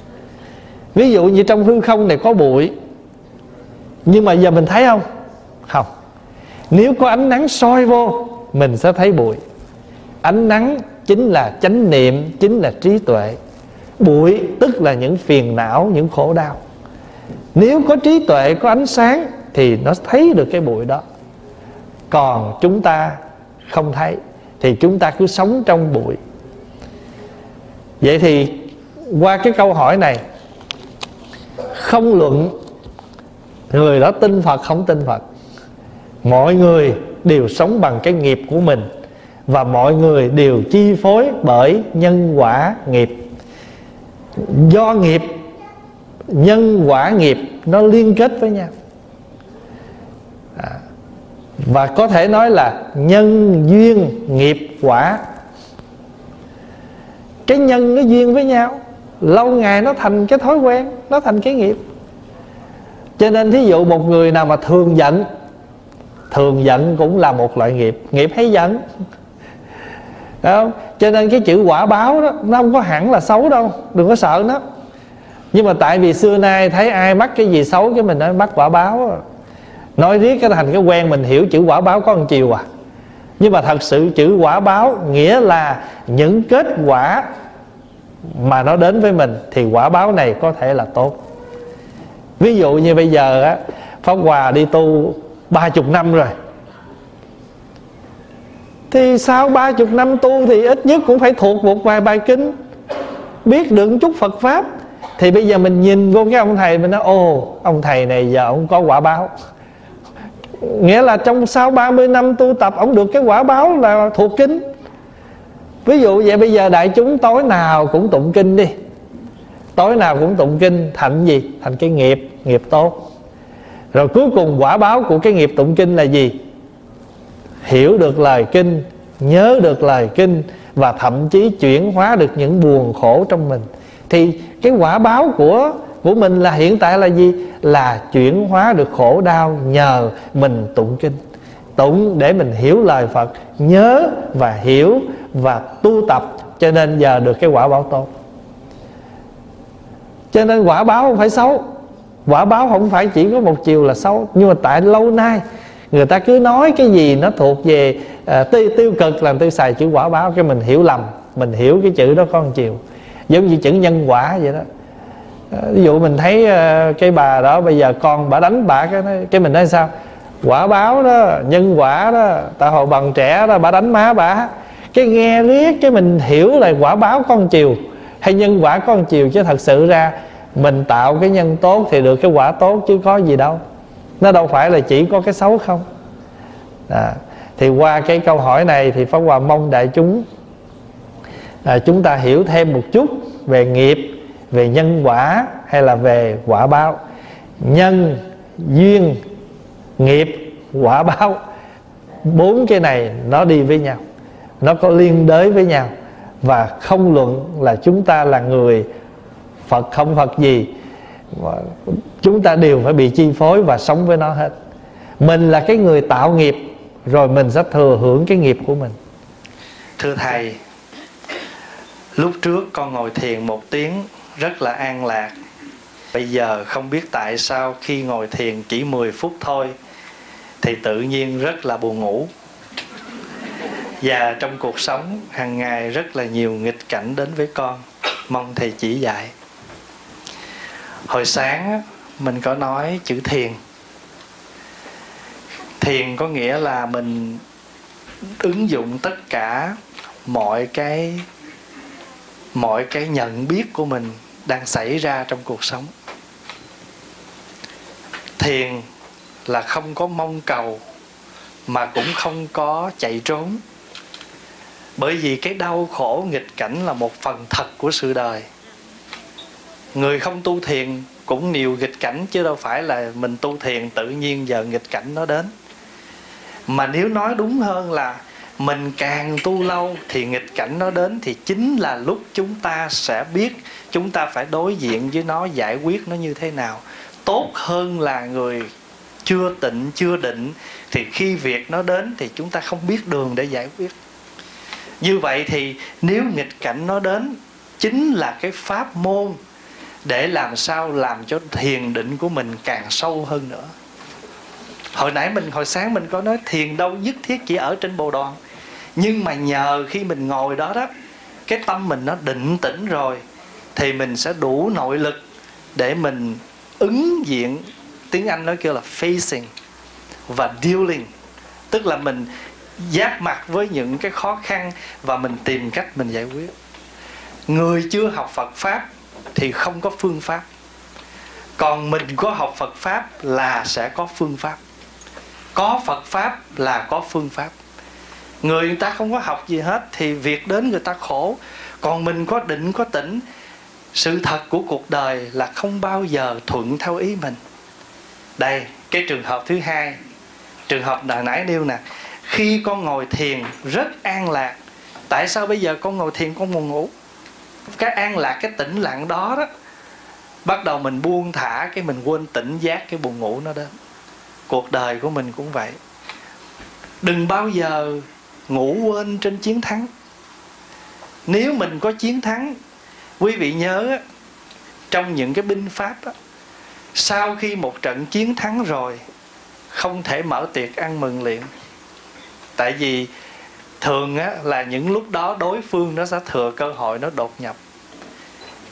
Ví dụ như trong hư không này có bụi, nhưng mà giờ mình thấy không? Không. Nếu có ánh nắng soi vô, mình sẽ thấy bụi. Ánh nắng chính là chánh niệm, chính là trí tuệ. Bụi tức là những phiền não, những khổ đau. Nếu có trí tuệ, có ánh sáng thì nó thấy được cái bụi đó. Còn chúng ta không thấy thì chúng ta cứ sống trong bụi. Vậy thì qua cái câu hỏi này, không luận người đó tin Phật không tin Phật, mọi người đều sống bằng cái nghiệp của mình, và mọi người đều chi phối bởi nhân quả nghiệp. Do nghiệp, nhân quả nghiệp nó liên kết với nhau. Và có thể nói là nhân duyên nghiệp quả. Cái nhân nó duyên với nhau, lâu ngày nó thành cái thói quen, nó thành cái nghiệp. Cho nên thí dụ một người nào mà thường giận, thường giận cũng là một loại nghiệp, nghiệp hay giận. Đúng không? Cho nên cái chữ quả báo đó, nó không có hẳn là xấu đâu, đừng có sợ nó. Nhưng mà tại vì xưa nay thấy ai mắc cái gì xấu, cái mình nói mắc quả báo. Nói riết cái thành cái quen, mình hiểu chữ quả báo có một chiều à. Nhưng mà thật sự chữ quả báo nghĩa là những kết quả mà nó đến với mình thì quả báo này có thể là tốt. Ví dụ như bây giờ á, Pháp Hòa đi tu 30 năm rồi, thì sau 30 năm tu thì ít nhất cũng phải thuộc một vài bài kinh, biết được chút Phật Pháp. Thì bây giờ mình nhìn vô cái ông thầy, mình nói ồ, ông thầy này giờ ông có quả báo. Nghĩa là trong sau 30 năm tu tập, ông được cái quả báo là thuộc kinh. Ví dụ vậy, bây giờ đại chúng tối nào cũng tụng kinh đi, tối nào cũng tụng kinh, thành gì? Thành cái nghiệp tốt. Rồi cuối cùng quả báo của cái nghiệp tụng kinh là gì? Hiểu được lời kinh, nhớ được lời kinh, và thậm chí chuyển hóa được những buồn khổ trong mình. Thì cái quả báo của mình là hiện tại là gì? Là chuyển hóa được khổ đau nhờ mình tụng kinh. Tụng để mình hiểu lời Phật, nhớ và hiểu và tu tập, cho nên giờ được cái quả báo tốt. Cho nên quả báo không phải xấu, quả báo không phải chỉ có một chiều là xấu. Nhưng mà tại lâu nay người ta cứ nói cái gì nó thuộc về tiêu cực, làm tôi xài chữ quả báo, cái mình hiểu lầm. Mình hiểu cái chữ đó có một chiều, giống như chữ nhân quả vậy đó. Ví dụ mình thấy cái bà đó bây giờ con bà đánh bà, cái mình nói sao? Quả báo đó, nhân quả đó, tại hồi bằng trẻ đó bà đánh má bà. Cái nghe riết cái mình hiểu là quả báo có một chiều hay nhân quả có một chiều, chứ thật sự ra mình tạo cái nhân tốt thì được cái quả tốt chứ có gì đâu. Nó đâu phải là chỉ có cái xấu không. Thì qua cái câu hỏi này thì Pháp Hòa mong đại chúng chúng ta hiểu thêm một chút về nghiệp, về nhân quả hay là về quả báo. Nhân, duyên, nghiệp, quả báo, 4 cái này nó đi với nhau, nó có liên đới với nhau. Và không luận là chúng ta là người Phật không Phật gì, chúng ta đều phải bị chi phối và sống với nó hết. Mình là cái người tạo nghiệp, rồi mình sẽ thừa hưởng cái nghiệp của mình. Thưa Thầy, lúc trước con ngồi thiền 1 tiếng rất là an lạc. Bây giờ không biết tại sao khi ngồi thiền chỉ 10 phút thôi thì tự nhiên rất là buồn ngủ. Và trong cuộc sống hàng ngày rất là nhiều nghịch cảnh đến với con. Mong Thầy chỉ dạy. Hồi sáng mình có nói chữ thiền. Thiền có nghĩa là mình ứng dụng tất cả mọi cái nhận biết của mình đang xảy ra trong cuộc sống. Thiền là không có mong cầu mà cũng không có chạy trốn. Bởi vì cái đau khổ nghịch cảnh là một phần thật của sự đời. Người không tu thiền cũng nhiều nghịch cảnh, chứ đâu phải là mình tu thiền tự nhiên giờ nghịch cảnh nó đến. Mà nếu nói đúng hơn là mình càng tu lâu thì nghịch cảnh nó đến, thì chính là lúc chúng ta sẽ biết chúng ta phải đối diện với nó, giải quyết nó như thế nào. Tốt hơn là người chưa tịnh, chưa định, thì khi việc nó đến thì chúng ta không biết đường để giải quyết. Như vậy thì nếu nghịch cảnh nó đến, chính là cái pháp môn để làm sao làm cho thiền định của mình càng sâu hơn nữa. Hồi sáng mình có nói thiền đâu nhất thiết chỉ ở trên bồ đoàn. Nhưng mà nhờ khi mình ngồi đó đó, cái tâm mình nó định tĩnh rồi, thì mình sẽ đủ nội lực để mình ứng diện. Tiếng Anh nói kêu là facing và dealing. Tức là mình giáp mặt với những cái khó khăn và mình tìm cách mình giải quyết. Người chưa học Phật Pháp thì không có phương pháp. Còn mình có học Phật Pháp là sẽ có phương pháp. Có Phật Pháp là có phương pháp. Người ta không có học gì hết thì việc đến người ta khổ. Còn mình có định, có tĩnh. Sự thật của cuộc đời là không bao giờ thuận theo ý mình. Đây, cái trường hợp thứ hai, trường hợp hồi nãy nêu nè. Khi con ngồi thiền rất an lạc. Tại sao bây giờ con ngồi thiền con buồn ngủ? Cái an lạc, cái tĩnh lặng đó đó, bắt đầu mình buông thả, cái mình quên tỉnh giác, cái buồn ngủ nó đến. Cuộc đời của mình cũng vậy. Đừng bao giờ ngủ quên trên chiến thắng. Nếu mình có chiến thắng, quý vị nhớ trong những cái binh pháp đó, sau khi một trận chiến thắng rồi không thể mở tiệc ăn mừng liền. Tại vì thường là những lúc đó đối phương nó sẽ thừa cơ hội nó đột nhập.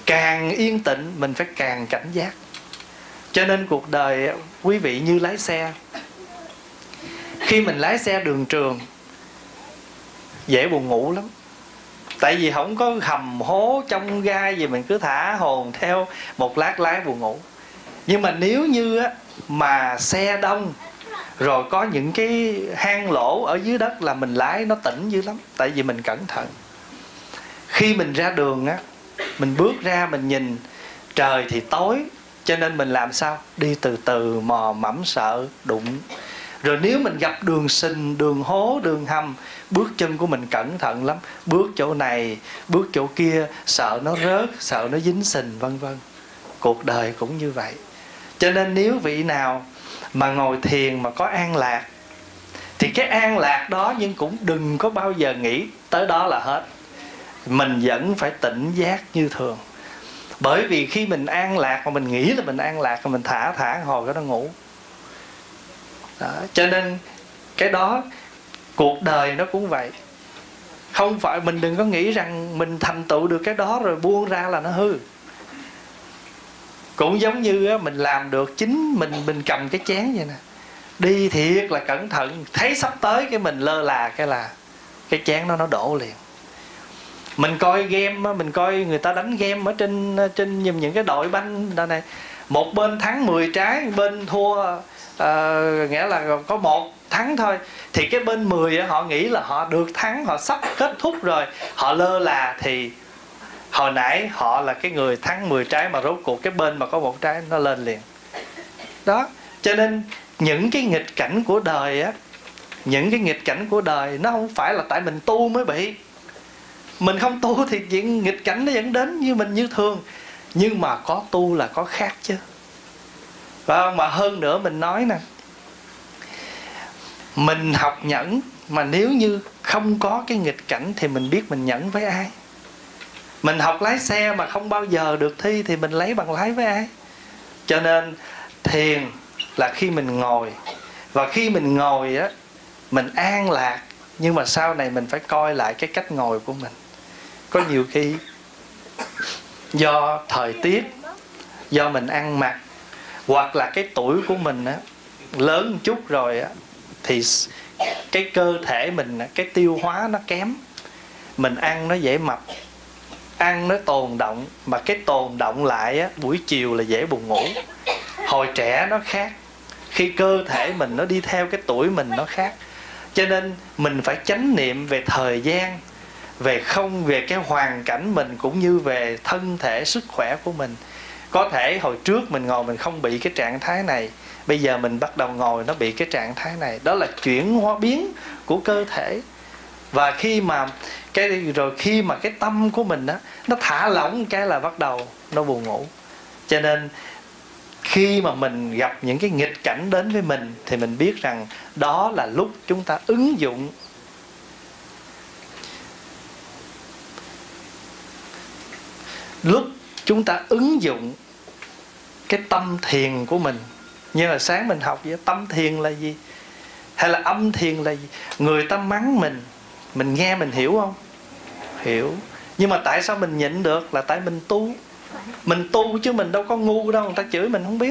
Càng yên tĩnh mình phải càng cảnh giác. Cho nên cuộc đời quý vị như lái xe. Khi mình lái xe đường trường dễ buồn ngủ lắm. Tại vì không có hầm hố trong gai gì, mình cứ thả hồn theo, một lát lái buồn ngủ. Nhưng mà nếu như á, mà xe đông rồi có những cái hang lỗ ở dưới đất là mình lái nó tỉnh dữ lắm. Tại vì mình cẩn thận. Khi mình ra đường á, mình bước ra mình nhìn trời thì tối, cho nên mình làm sao? Đi từ từ, mò mẫm sợ đụng. Rồi nếu mình gặp đường sình, đường hố, đường hầm, bước chân của mình cẩn thận lắm. Bước chỗ này, bước chỗ kia, sợ nó rớt, sợ nó dính sình, vân vân. Cuộc đời cũng như vậy. Cho nên nếu vị nào mà ngồi thiền mà có an lạc, thì cái an lạc đó nhưng cũng đừng có bao giờ nghĩ tới đó là hết. Mình vẫn phải tỉnh giác như thường. Bởi vì khi mình an lạc mà mình nghĩ là mình an lạc, rồi mình thả hồi cái nó ngủ đó. Cho nên cái đó, cuộc đời nó cũng vậy. Không phải mình đừng có nghĩ rằng mình thành tựu được cái đó rồi buông ra là nó hư. Cũng giống như mình làm được chính mình cầm cái chén vậy nè, đi thiệt là cẩn thận, thấy sắp tới cái mình lơ là cái là cái chén nó đổ liền. Mình coi game, mình coi người ta đánh game ở trên những cái đội banh đó này, một bên thắng 10 trái, bên thua nghĩa là có một thắng thôi, thì cái bên 10 họ nghĩ là họ được thắng, họ sắp kết thúc rồi, họ lơ là thì hồi nãy họ là cái người thắng 10 trái mà rốt cuộc cái bên mà có một trái nó lên liền. Đó, cho nên những cái nghịch cảnh của đời á, những cái nghịch cảnh của đời nó không phải là tại mình tu mới bị. Mình không tu thì chuyện nghịch cảnh nó vẫn đến như mình như thường. Nhưng mà có tu là có khác chứ. Và mà hơn nữa mình nói nè, mình học nhẫn, mà nếu như không có cái nghịch cảnh thì mình biết mình nhẫn với ai? Mình học lái xe mà không bao giờ được thi thì mình lấy bằng lái với ai? Cho nên thiền là khi mình ngồi, và khi mình ngồi á, mình an lạc. Nhưng mà sau này mình phải coi lại cái cách ngồi của mình. Có nhiều khi do thời tiết, do mình ăn mặc, hoặc là cái tuổi của mình á, lớn một chút rồi á, thì cái cơ thể mình, cái tiêu hóa nó kém. Mình ăn nó dễ mập, ăn nó tồn động. Mà cái tồn động lại á, buổi chiều là dễ buồn ngủ. Hồi trẻ nó khác, khi cơ thể mình nó đi theo cái tuổi mình nó khác. Cho nên mình phải chánh niệm về thời gian, về cái hoàn cảnh mình, cũng như về thân thể sức khỏe của mình. Có thể hồi trước mình ngồi mình không bị cái trạng thái này, bây giờ mình bắt đầu ngồi nó bị cái trạng thái này. Đó là chuyển hóa biến của cơ thể. Và khi mà cái tâm của mình á, nó thả lỏng cái là bắt đầu nó buồn ngủ. Cho nên khi mà mình gặp những cái nghịch cảnh đến với mình thì mình biết rằng đó là lúc chúng ta ứng dụng cái tâm thiền của mình. Như là sáng mình học vậy, tâm thiền là gì? Hay là âm thiền là gì? Người ta mắng mình nghe mình hiểu không? Hiểu. Nhưng mà tại sao mình nhịn được? Là tại mình tu. Mình tu chứ mình đâu có ngu đâu, người ta chửi mình không biết.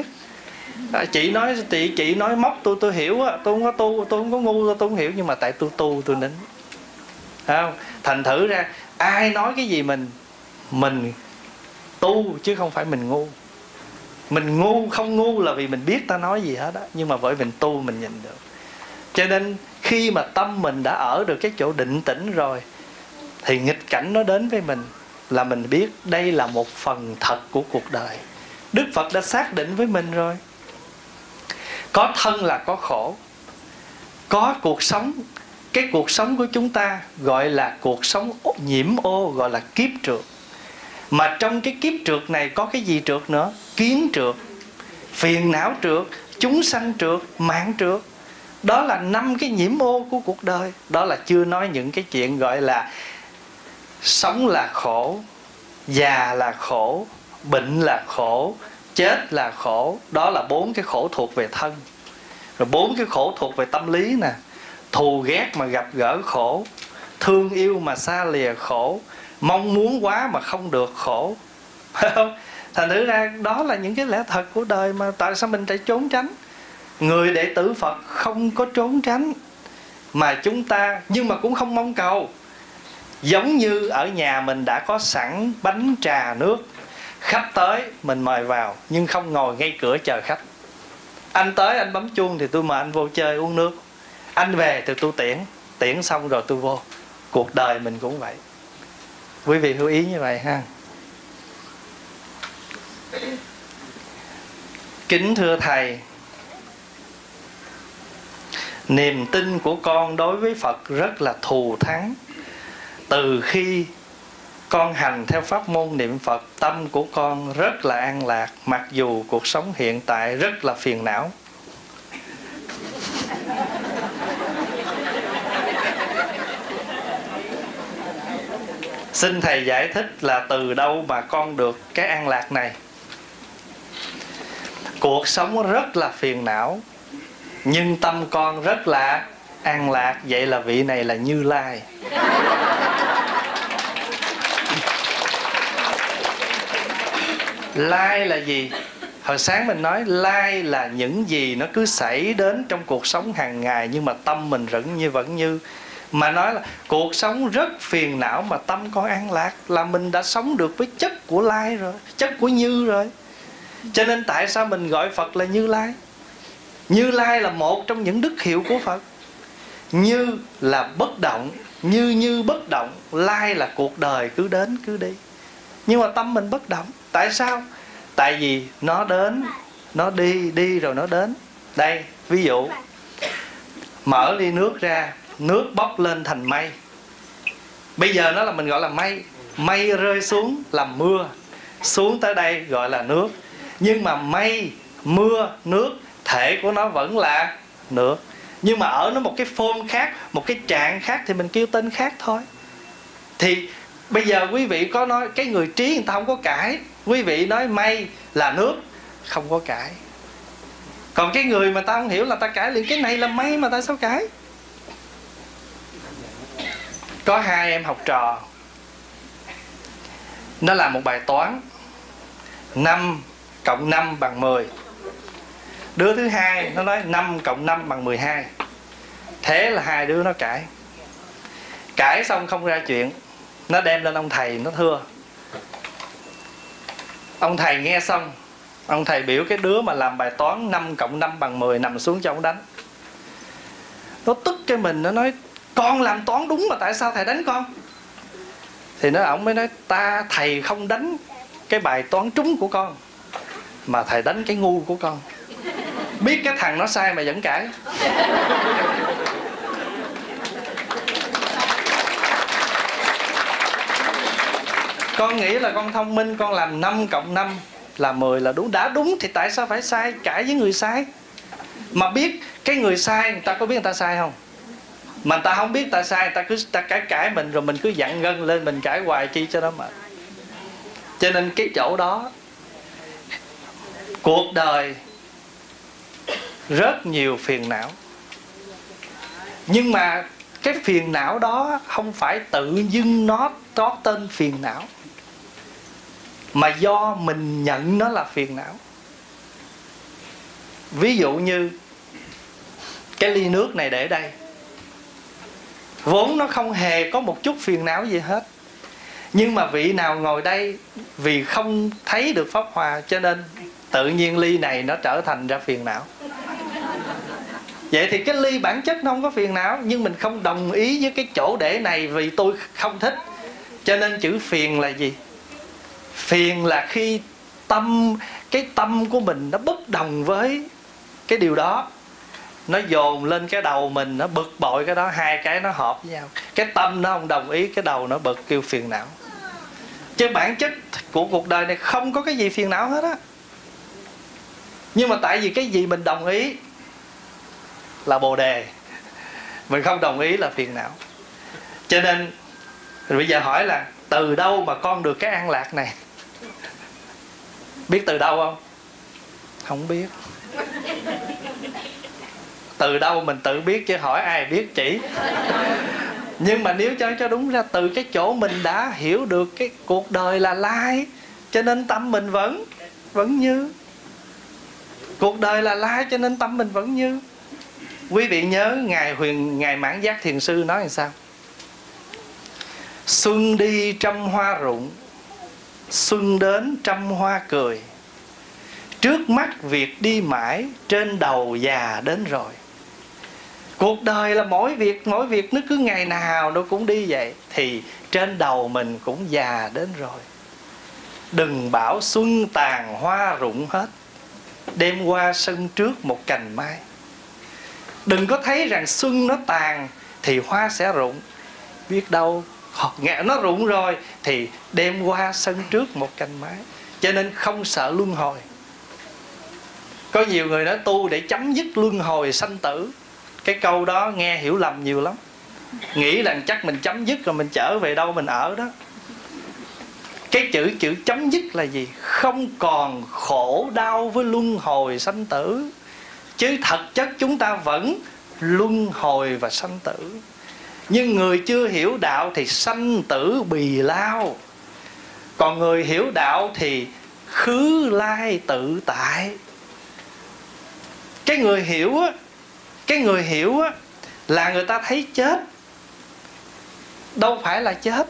Chị nói móc tôi hiểu á, tôi không có tu, tôi không có ngu, tôi không hiểu. Nhưng mà tại tôi tu, tôi nín. Thấy không? Thành thử ra ai nói cái gì mình tu chứ không phải mình ngu. Mình ngu không ngu là vì mình biết ta nói gì hết á, nhưng mà bởi mình tu mình nhìn được. Cho nên khi mà tâm mình đã ở được cái chỗ định tĩnh rồi, thì nghịch cảnh nó đến với mình là mình biết đây là một phần thật của cuộc đời. Đức Phật đã xác định với mình rồi. Có thân là có khổ, có cuộc sống. Cái cuộc sống của chúng ta gọi là cuộc sống nhiễm ô, gọi là kiếp trượt. Mà trong cái kiếp trượt này có cái gì trượt nữa? Kiến trượt, phiền não trượt, chúng sanh trượt, mạng trượt. Đó là 5 cái nhiễm ô của cuộc đời. Đó là chưa nói những cái chuyện gọi là sống là khổ, già là khổ, bệnh là khổ, chết là khổ. Đó là 4 cái khổ thuộc về thân. Rồi 4 cái khổ thuộc về tâm lý nè. Thù ghét mà gặp gỡ khổ, thương yêu mà xa lìa khổ, mong muốn quá mà không được khổ. phải không? Thành thử ra đó là những cái lẽ thật của đời mà tại sao mình phải trốn tránh. Người đệ tử Phật không có trốn tránh, mà chúng ta nhưng mà cũng không mong cầu. Giống như ở nhà mình đã có sẵn bánh trà nước, khách tới mình mời vào, nhưng không ngồi ngay cửa chờ khách. Anh tới anh bấm chuông thì tôi mời anh vô chơi uống nước, anh về thì tôi tiễn xong rồi tôi vô. Cuộc đời mình cũng vậy. Quý vị lưu ý như vậy ha. Kính thưa Thầy, niềm tin của con đối với Phật rất là thù thắng. Từ khi con hành theo pháp môn niệm Phật, tâm của con rất là an lạc, mặc dù cuộc sống hiện tại rất là phiền não. Xin Thầy giải thích là từ đâu mà con được cái an lạc này. Cuộc sống rất là phiền não, nhưng tâm con rất là an lạc. Vậy là vị này là Như Lai. Lai là gì? Hồi sáng mình nói lai là những gì nó cứ xảy đến trong cuộc sống hàng ngày, nhưng mà tâm mình vẫn như. Mà nói là cuộc sống rất phiền não mà tâm con an lạc, là mình đã sống được với chất của lai rồi, chất của Như rồi. Cho nên tại sao mình gọi Phật là Như Lai? Như Lai là một trong những đức hiệu của Phật. Như là bất động, như bất động. Lai là cuộc đời cứ đến cứ đi, nhưng mà tâm mình bất động. Tại sao? Tại vì nó đến, nó đi rồi nó đến. Đây, ví dụ mở ly nước ra, nước bốc lên thành mây. Bây giờ nó là mình gọi là mây. Mây rơi xuống làm mưa, xuống tới đây gọi là nước. Nhưng mà mây, mưa, nước, thể của nó vẫn là nước. Nhưng mà ở nó một cái form khác, một cái trạng khác thì mình kêu tên khác thôi. Thì bây giờ quý vị có nói, cái người trí người ta không có cãi. Quý vị nói mây là nước, không có cãi. Còn cái người mà ta không hiểu là ta cãi liền, cái này là mây mà ta sao cãi. Có hai em học trò, nó làm một bài toán 5 cộng 5 bằng 10. Đứa thứ hai nó nói 5 cộng 5 bằng 12. Thế là hai đứa nó cãi. Cãi xong không ra chuyện, nó đem lên ông thầy nó thưa. Ông thầy nghe xong, ông thầy biểu cái đứa mà làm bài toán 5 cộng 5 bằng 10 nằm xuống cho ông đánh. Nó tức cái mình, nó nói con làm toán đúng mà tại sao thầy đánh con? Thì ông mới nói thầy không đánh cái bài toán trúng của con, mà thầy đánh cái ngu của con. Biết cái thằng nó sai mà vẫn cãi. Con nghĩ là con thông minh, con làm 5 cộng 5 là 10 là đúng. Đã đúng thì tại sao phải sai, cãi với người sai? Mà biết cái người sai, người ta có biết người ta sai không? Mà người ta không biết người ta sai, người ta cứ cãi mình, rồi mình cứ dặn gân lên, mình cãi hoài chi cho nó mệt. Cho nên cái chỗ đó, cuộc đời rất nhiều phiền não. Nhưng mà cái phiền não đó không phải tự dưng nó có tên phiền não, mà do mình nhận nó là phiền não. Ví dụ như cái ly nước này để đây, vốn nó không hề có một chút phiền não gì hết. Nhưng mà vị nào ngồi đây vì không thấy được pháp hòa, cho nên tự nhiên ly này nó trở thành ra phiền não. Vậy thì cái ly bản chất nó không có phiền não, nhưng mình không đồng ý với cái chỗ để này vì tôi không thích. Cho nên chữ phiền là gì? Phiền là khi cái tâm của mình nó bất đồng với cái điều đó, nó dồn lên cái đầu mình, nó bực bội cái đó, hai cái nó hợp với nhau. Cái tâm nó không đồng ý, cái đầu nó bực, kêu phiền não. Chứ bản chất của cuộc đời này không có cái gì phiền não hết á. Nhưng mà tại vì cái gì mình đồng ý là bồ đề, mình không đồng ý là phiền não. Cho nên bây giờ hỏi là từ đâu mà con được cái an lạc này? Biết từ đâu không? Không biết. Từ đâu mình tự biết chứ hỏi ai biết chỉ. Nhưng mà nếu cho đúng ra, từ cái chỗ mình đã hiểu được cái cuộc đời là lai, cho nên tâm mình vẫn như. Cuộc đời là lai cho nên tâm mình vẫn như. Quý vị nhớ Ngài Mãn Giác Thiền Sư nói làm sao? Xuân đi trăm hoa rụng, xuân đến trăm hoa cười. Trước mắt việc đi mãi, trên đầu già đến rồi. Cuộc đời là mỗi việc nó cứ ngày nào nó cũng đi vậy, thì trên đầu mình cũng già đến rồi. Đừng bảo xuân tàn hoa rụng hết, đêm qua sân trước một cành mai. Đừng có thấy rằng xuân nó tàn thì hoa sẽ rụng. Biết đâu nó rụng rồi thì đêm qua sân trước một cành mai. Cho nên không sợ luân hồi. Có nhiều người nói tu để chấm dứt luân hồi sanh tử. Cái câu đó nghe hiểu lầm nhiều lắm. Nghĩ rằng chắc mình chấm dứt rồi mình trở về đâu mình ở đó. Cái chữ chấm dứt là gì? Không còn khổ đau với luân hồi sanh tử. Chứ thật chất chúng ta vẫn luân hồi và sanh tử. Nhưng người chưa hiểu đạo thì sanh tử bì lao. Còn người hiểu đạo thì khứ lai tự tại. Cái người hiểu á là người ta thấy chết, đâu phải là chết.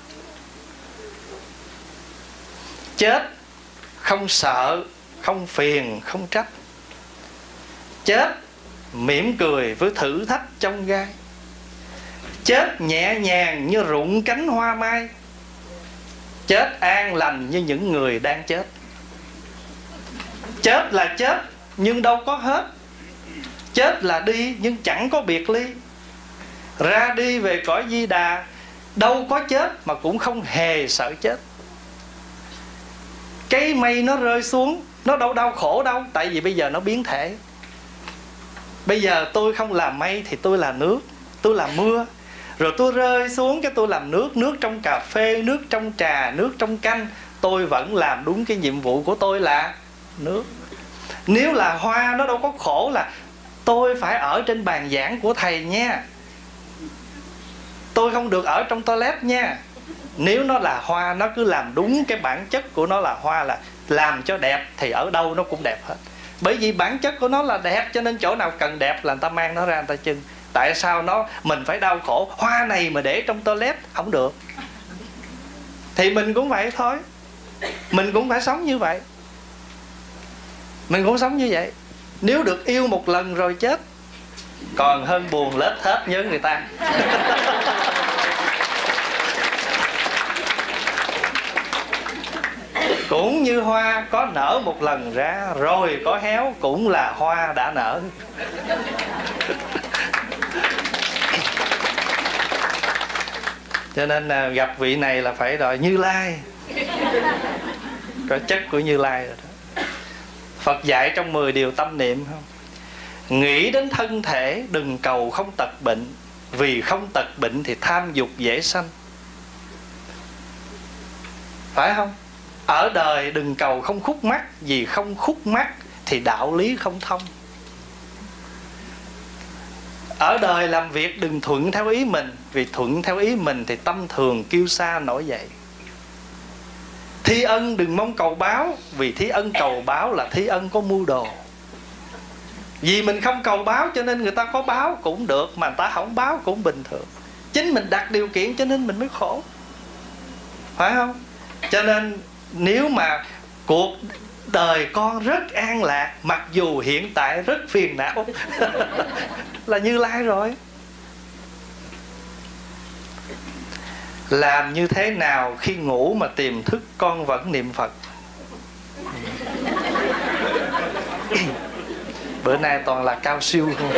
Chết không sợ, không phiền, không trách. Chết mỉm cười với thử thách trong gai. Chết nhẹ nhàng như rụng cánh hoa mai. Chết an lành như những người đang chết. Chết là chết nhưng đâu có hết. Chết là đi nhưng chẳng có biệt ly. Ra đi về cõi Di Đà, đâu có chết mà cũng không hề sợ chết. Cái mây nó rơi xuống, nó đâu đau khổ đâu. Tại vì bây giờ nó biến thể. Bây giờ tôi không làm mây thì tôi là nước, tôi làm mưa. Rồi tôi rơi xuống cái tôi làm nước. Nước trong cà phê, nước trong trà, nước trong canh. Tôi vẫn làm đúng cái nhiệm vụ của tôi là nước. Nếu là hoa nó đâu có khổ là tôi phải ở trên bàn giảng của thầy nha, tôi không được ở trong toilet nha. Nếu nó là hoa, nó cứ làm đúng cái bản chất của nó là hoa, là làm cho đẹp thì ở đâu nó cũng đẹp hết. Bởi vì bản chất của nó là đẹp, cho nên chỗ nào cần đẹp là người ta mang nó ra người ta trưng. Tại sao mình phải đau khổ? Hoa này mà để trong toilet không được. Thì mình cũng vậy thôi. Mình cũng phải sống như vậy. Mình cũng sống như vậy. Nếu được yêu một lần rồi chết, còn hơn buồn lết hết nhớ người ta. Cũng như hoa có nở một lần ra, rồi có héo, cũng là hoa đã nở. Cho nên gặp vị này là phải đòi Như Lai. Có chất của Như Lai rồi đó. Phật dạy trong 10 điều tâm niệm không? Nghĩ đến thân thể đừng cầu không tật bệnh, vì không tật bệnh thì tham dục dễ sanh. Phải không? Ở đời đừng cầu không khúc mắc, vì không khúc mắc thì đạo lý không thông. Ở đời làm việc đừng thuận theo ý mình, vì thuận theo ý mình thì tâm thường kiêu sa nổi dậy. Thi ân đừng mong cầu báo, vì thí ân cầu báo là thí ân có mưu đồ. Vì mình không cầu báo cho nên người ta có báo cũng được, mà người ta không báo cũng bình thường. Chính mình đặt điều kiện cho nên mình mới khổ. Phải không? Cho nên nếu mà cuộc đời con rất an lạc, mặc dù hiện tại rất phiền não, là Như Lai rồi. Làm như thế nào khi ngủ mà tiềm thức con vẫn niệm Phật? Bữa nay toàn là cao siêu thôi.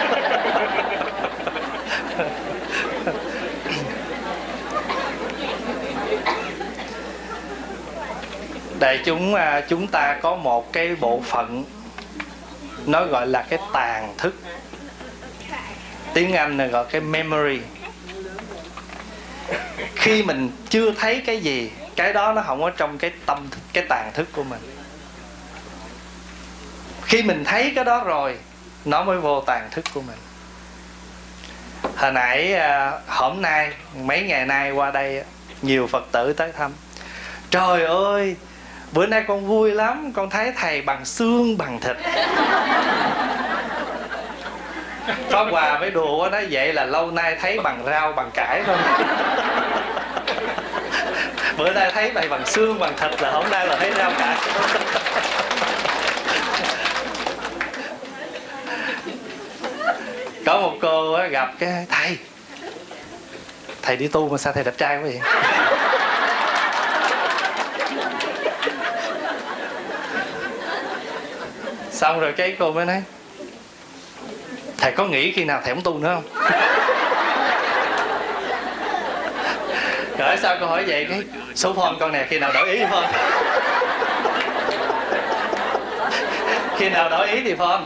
Đại chúng ta có một cái bộ phận nó gọi là cái tàng thức. Tiếng Anh là gọi cái memory. Khi mình chưa thấy cái gì, cái đó nó không có trong cái tàng thức của mình. Khi mình thấy cái đó rồi, nó mới vô tàng thức của mình. Hồi nãy hôm nay, mấy ngày nay qua đây, nhiều Phật tử tới thăm. Trời ơi, Bữa nay con vui lắm, con thấy thầy bằng xương bằng thịt. Pháp Hòa mới đùa nói vậy là lâu nay thấy bằng rau bằng cải thôi. Bữa nay thấy mày bằng xương bằng thịt là hôm nay là thấy rau cải. Có một cô gặp cái thầy đi tu mà sao thầy đẹp trai quá vậy? Xong rồi cái cô mới nói thầy có nghĩ khi nào thầy không tu nữa không? Rồi sao cô hỏi vậy cái số phone con nè, khi nào đổi ý phone. Khi nào đổi ý thì phone.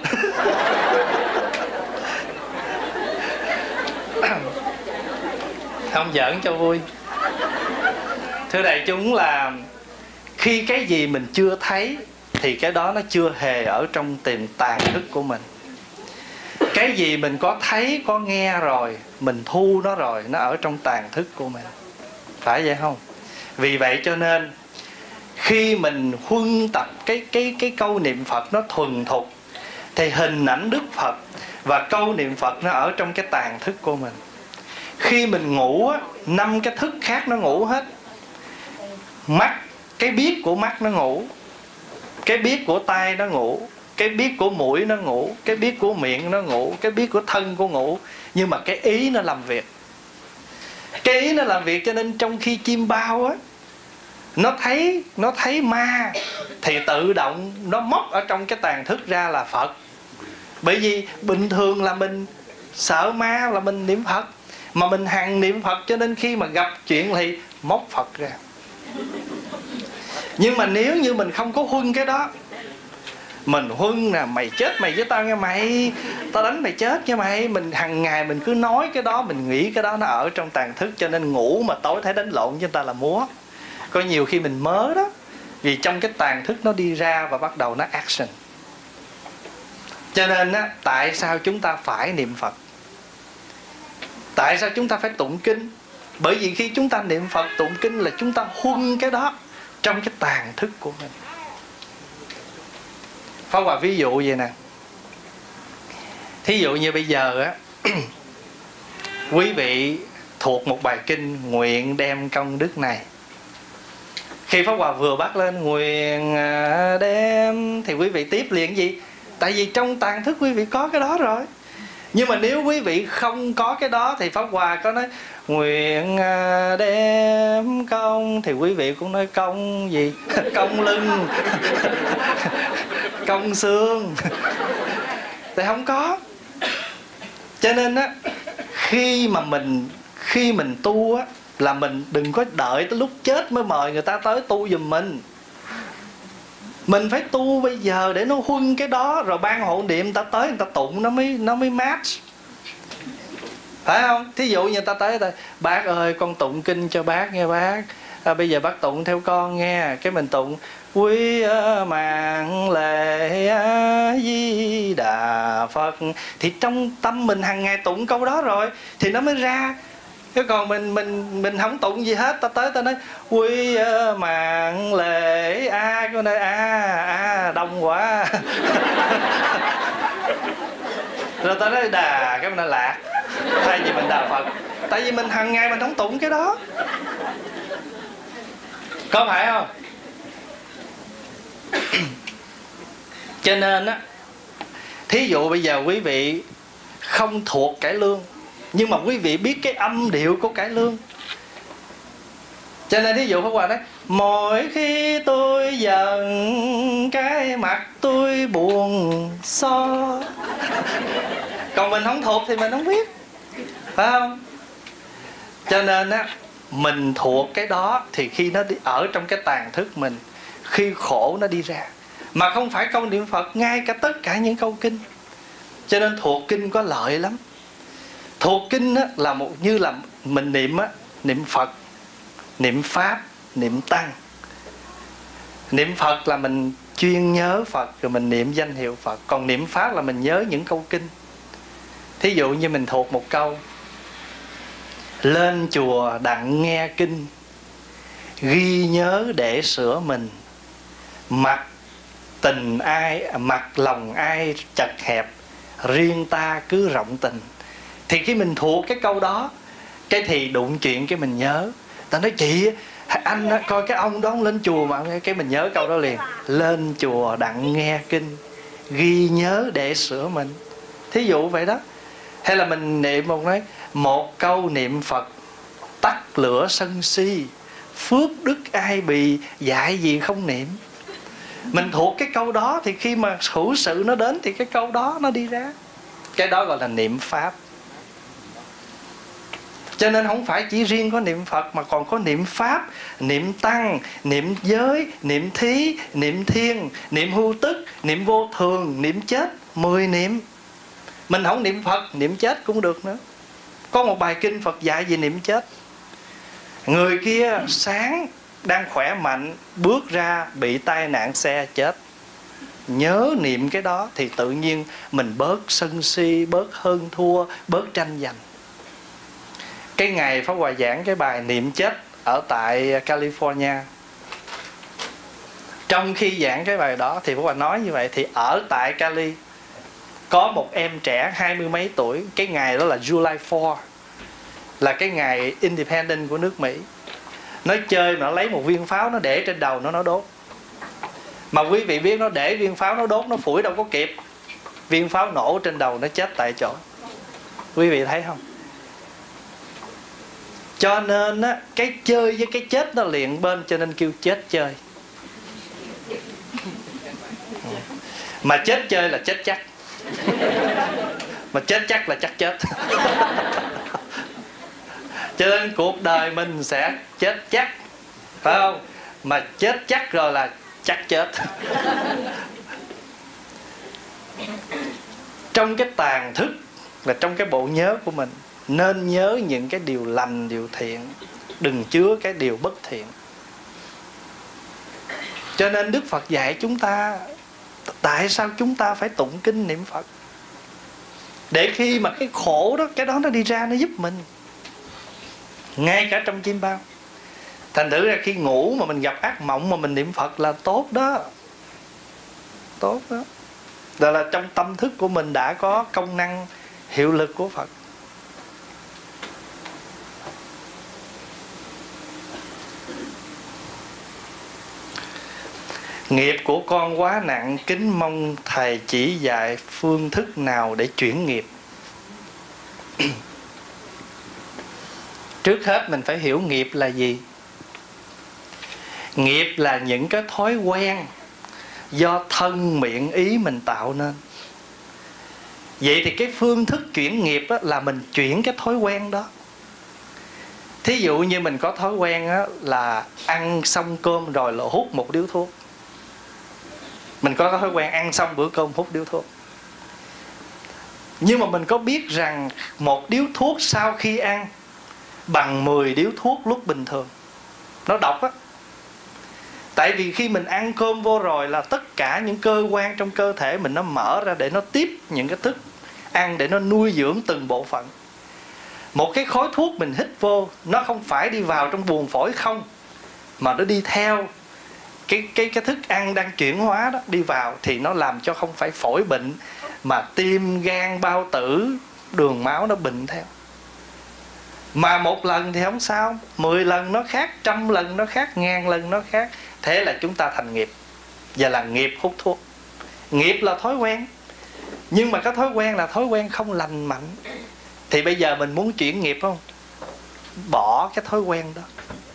Không giỡn cho vui. Thưa đại chúng là khi cái gì mình chưa thấy thì cái đó nó chưa hề ở trong tiềm tàng thức của mình. Cái gì mình có thấy, có nghe rồi, mình thu nó rồi, nó ở trong tàng thức của mình. Phải vậy không? Vì vậy cho nên khi mình huân tập cái câu niệm Phật nó thuần thục thì hình ảnh Đức Phật và câu niệm Phật nó ở trong cái tàng thức của mình. Khi mình ngủ á, 5 cái thức khác nó ngủ hết. Mắt, cái biết của mắt nó ngủ, cái biết của tai nó ngủ, cái biết của mũi nó ngủ, cái biết của miệng nó ngủ, cái biết của thân của ngủ. Nhưng mà cái ý nó làm việc. Cái ý nó làm việc cho nên trong khi chim bao á, nó thấy ma thì tự động nó móc ở trong cái tàng thức ra là Phật. Bởi vì bình thường là mình sợ ma là mình niệm Phật, mà mình hằng niệm Phật cho nên khi mà gặp chuyện thì móc Phật ra. Nhưng mà nếu như mình không có huân cái đó, mình huân nè, mày chết mày với tao nghe mày, tao đánh mày chết nha mày, mình hằng ngày mình cứ nói cái đó, mình nghĩ cái đó nó ở trong tàng thức, cho nên ngủ mà tối thấy đánh lộn với người ta là múa. Có nhiều khi mình mớ đó, vì trong cái tàng thức nó đi ra và bắt đầu nó action. Cho nên á, tại sao chúng ta phải niệm Phật? Tại sao chúng ta phải tụng kinh? Bởi vì khi chúng ta niệm Phật tụng kinh là chúng ta huân cái đó trong cái tàng thức của mình. Pháp Hòa ví dụ vậy nè. Thí dụ như bây giờ á, quý vị thuộc một bài kinh nguyện đem công đức này. Khi Pháp Hòa vừa bắt lên nguyện đem thì quý vị tiếp liền gì? Tại vì trong tàng thức quý vị có cái đó rồi. Nhưng mà nếu quý vị không có cái đó thì Pháp Hòa có nói nguyện đem công thì quý vị cũng nói công gì? Công lưng, công xương. Thì không có. Cho nên á, khi mình tu á, là mình đừng có đợi tới lúc chết mới mời người ta tới tu giùm mình. Mình phải tu bây giờ để nó huân cái đó, rồi ban hộ niệm người ta tới người ta tụng nó mới match. Phải không? Thí dụ như người ta tới bác ơi con tụng kinh cho bác nghe bác. Bây giờ bác tụng theo con nghe. Cái mình tụng Quý mạng lễ Di Đà Phật. Thì trong tâm mình hàng ngày tụng câu đó rồi thì nó mới ra. Chứ còn mình không tụng gì hết, ta tới ta nói Quý mạng lễ cái này đông quá. Rồi ta nói đà, cái mình nói lạc. Thay vì mình đà Phật. Tại vì mình hàng ngày mình không tụng cái đó. Có phải không? Cho nên á, thí dụ bây giờ quý vị không thuộc cải lương, nhưng mà quý vị biết cái âm điệu của cải lương. Cho nên thí dụ Pháp Hòa nói mỗi khi tôi giận cái mặt tôi buồn so. Còn mình không thuộc thì mình không biết. Phải không? Cho nên á, mình thuộc cái đó thì khi nó đi ở trong cái tàng thức mình, khi khổ nó đi ra. Mà không phải câu niệm Phật, ngay cả tất cả những câu kinh. Cho nên thuộc kinh có lợi lắm. Thuộc kinh á, là một như là mình niệm á, niệm Phật, niệm Pháp, niệm Tăng. Niệm Phật là mình chuyên nhớ Phật rồi mình niệm danh hiệu Phật. Còn niệm Pháp là mình nhớ những câu kinh. Thí dụ như mình thuộc một câu lên chùa đặng nghe kinh, ghi nhớ để sửa mình, Mặt tình ai, mặt lòng ai chật hẹp, riêng ta cứ rộng tình. Thì khi mình thuộc cái câu đó, cái thì đụng chuyện cái mình nhớ. Ta nói chị, anh coi cái ông đó ông lên chùa mà, cái mình nhớ câu đó liền. Lên chùa đặng nghe kinh, ghi nhớ để sửa mình. Thí dụ vậy đó. Hay là mình niệm một câu niệm Phật tắt lửa sân si, phước đức ai bì, dạy gì không niệm. Mình thuộc cái câu đó thì khi mà hữu sự nó đến thì cái câu đó nó đi ra. Cái đó gọi là niệm Pháp. Cho nên không phải chỉ riêng có niệm Phật mà còn có niệm Pháp, niệm Tăng, niệm giới, niệm thí, niệm thiên, niệm hưu tức, niệm vô thường, niệm chết. 10 niệm. Mình không niệm Phật, niệm chết cũng được nữa. Có một bài kinh Phật dạy về niệm chết. Người kia sáng đang khỏe mạnh, bước ra bị tai nạn xe chết. Nhớ niệm cái đó thì tự nhiên mình bớt sân si, bớt hơn thua, bớt tranh giành. Cái ngày Pháp Hòa giảng cái bài niệm chết ở tại California, trong khi giảng cái bài đó thì Pháp Hòa nói như vậy. Thì ở tại Cali có một em trẻ 20 mấy tuổi. Cái ngày đó là July 4, là cái ngày independent của nước Mỹ. Nó chơi mà nó lấy một viên pháo, nó để trên đầu nó đốt. Mà quý vị biết nó để viên pháo nó đốt, nó phủi đâu có kịp. Viên pháo nổ trên đầu nó chết tại chỗ. Quý vị thấy không? Cho nên á, cái chơi với cái chết nó liền bên, cho nên kêu chết chơi. Mà chết chơi là chết chắc. Mà chết chắc là chắc chết. Cho nên cuộc đời mình sẽ chết chắc, phải không? Mà chết chắc rồi là chắc chết. Trong cái tàn thức là trong cái bộ nhớ của mình nên nhớ những cái điều lành, điều thiện, đừng chứa cái điều bất thiện. Cho nên Đức Phật dạy chúng ta, tại sao chúng ta phải tụng kinh niệm Phật? Để khi mà cái khổ đó, cái đó nó đi ra, nó giúp mình. Ngay cả trong chim bao. Thành thử ra khi ngủ mà mình gặp ác mộng mà mình niệm Phật là tốt đó. Tốt đó. Đó là trong tâm thức của mình đã có công năng hiệu lực của Phật. Nghiệp của con quá nặng, kính mong Thầy chỉ dạy phương thức nào để chuyển nghiệp. Trước hết mình phải hiểu nghiệp là gì. Nghiệp là những cái thói quen do thân miệng ý mình tạo nên. Vậy thì cái phương thức chuyển nghiệp là mình chuyển cái thói quen đó. Thí dụ như mình có thói quen là ăn xong cơm rồi là hút một điếu thuốc. Mình có thói quen ăn xong bữa cơm hút điếu thuốc. Nhưng mà mình có biết rằng một điếu thuốc sau khi ăn bằng 10 điếu thuốc lúc bình thường. Nó độc á. Tại vì khi mình ăn cơm vô rồi là tất cả những cơ quan trong cơ thể mình nó mở ra để nó tiếp những cái thức ăn, để nó nuôi dưỡng từng bộ phận. Một cái khói thuốc mình hít vô, nó không phải đi vào trong buồng phổi không, mà nó đi theo cái thức ăn đang chuyển hóa đó đi vào, thì nó làm cho không phải phổi bệnh mà tim, gan, bao tử, đường máu nó bệnh theo. Mà một lần thì không sao, 10 lần nó khác, 100 lần nó khác, 1000 lần nó khác. Thế là chúng ta thành nghiệp. Và là nghiệp hút thuốc. Nghiệp là thói quen. Nhưng mà cái thói quen là thói quen không lành mạnh. Thì bây giờ mình muốn chuyển nghiệp không? Bỏ cái thói quen đó.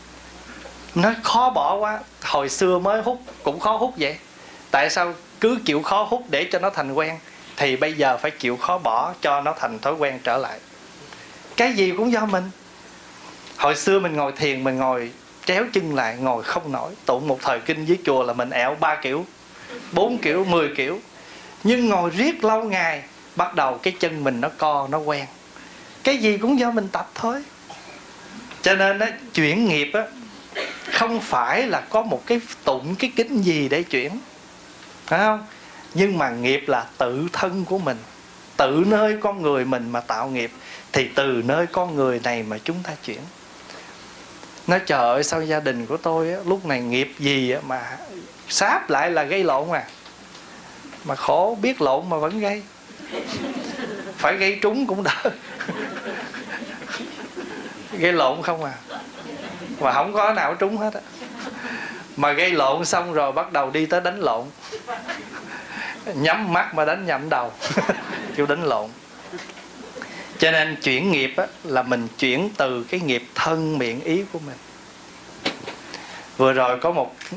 Nó khó bỏ quá. Hồi xưa mới hút cũng khó hút vậy. Tại sao cứ chịu khó hút để cho nó thành quen? Thì bây giờ phải chịu khó bỏ cho nó thành thói quen trở lại. Cái gì cũng do mình. Hồi xưa mình ngồi thiền, mình ngồi tréo chân lại, ngồi không nổi. Tụng một thời kinh dưới chùa là mình ẹo 3 kiểu, 4 kiểu, 10 kiểu. Nhưng ngồi riết lâu ngày, bắt đầu cái chân mình nó co, nó quen. Cái gì cũng do mình tập thôi. Cho nên á, chuyển nghiệp á, không phải là có một cái tụng cái kinh gì để chuyển, phải không? Nhưng mà nghiệp là tự thân của mình, tự nơi con người mình mà tạo nghiệp. Thì từ nơi con người này mà chúng ta chuyển. Nói trời ơi, sao gia đình của tôi á, lúc này nghiệp gì á mà Sáp lại là gây lộn à. Mà khổ, biết lộn mà vẫn gây. Phải gây trúng cũng đỡ. Gây lộn không à. Mà không có nào trúng hết á. Mà gây lộn xong rồi bắt đầu đi tới đánh lộn. Nhắm mắt mà đánh nhầm đầu. Kêu đánh lộn. Cho nên chuyển nghiệp á, là mình chuyển từ cái nghiệp thân miệng ý của mình. Vừa rồi có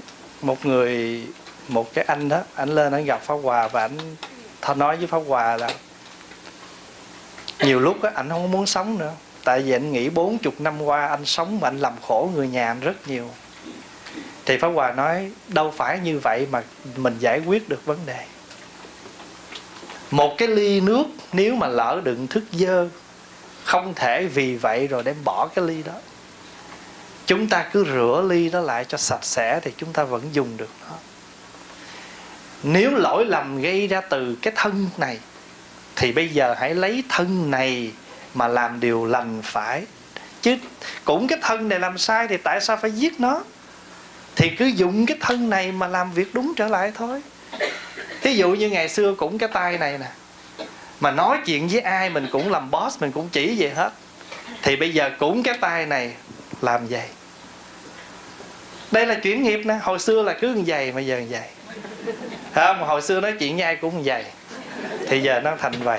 một cái anh đó, anh lên anh gặp Pháp Hòa và anh nói với Pháp Hòa là nhiều lúc á anh không muốn sống nữa, tại vì anh nghĩ 40 năm qua anh sống mà anh làm khổ người nhà anh rất nhiều. Thì Pháp Hòa nói đâu phải như vậy mà mình giải quyết được vấn đề. Một cái ly nước nếu mà lỡ đựng thức dơ, không thể vì vậy rồi đem bỏ cái ly đó. Chúng ta cứ rửa ly đó lại cho sạch sẽ thì chúng ta vẫn dùng được nó. Nếu lỗi lầm gây ra từ cái thân này thì bây giờ hãy lấy thân này mà làm điều lành phải. Chứ cũng cái thân này làm sai thì tại sao phải giết nó? Thì cứ dùng cái thân này mà làm việc đúng trở lại thôi. Thí dụ như ngày xưa cũng cái tay này nè, mà nói chuyện với ai mình cũng làm boss, mình cũng chỉ vậy hết. Thì bây giờ cũng cái tay này làm vậy. Đây là chuyển nghiệp nè. Hồi xưa là cứ như vậy mà giờ như vậy. Không, hồi xưa nói chuyện với ai cũng như vậy, thì giờ nó thành vậy.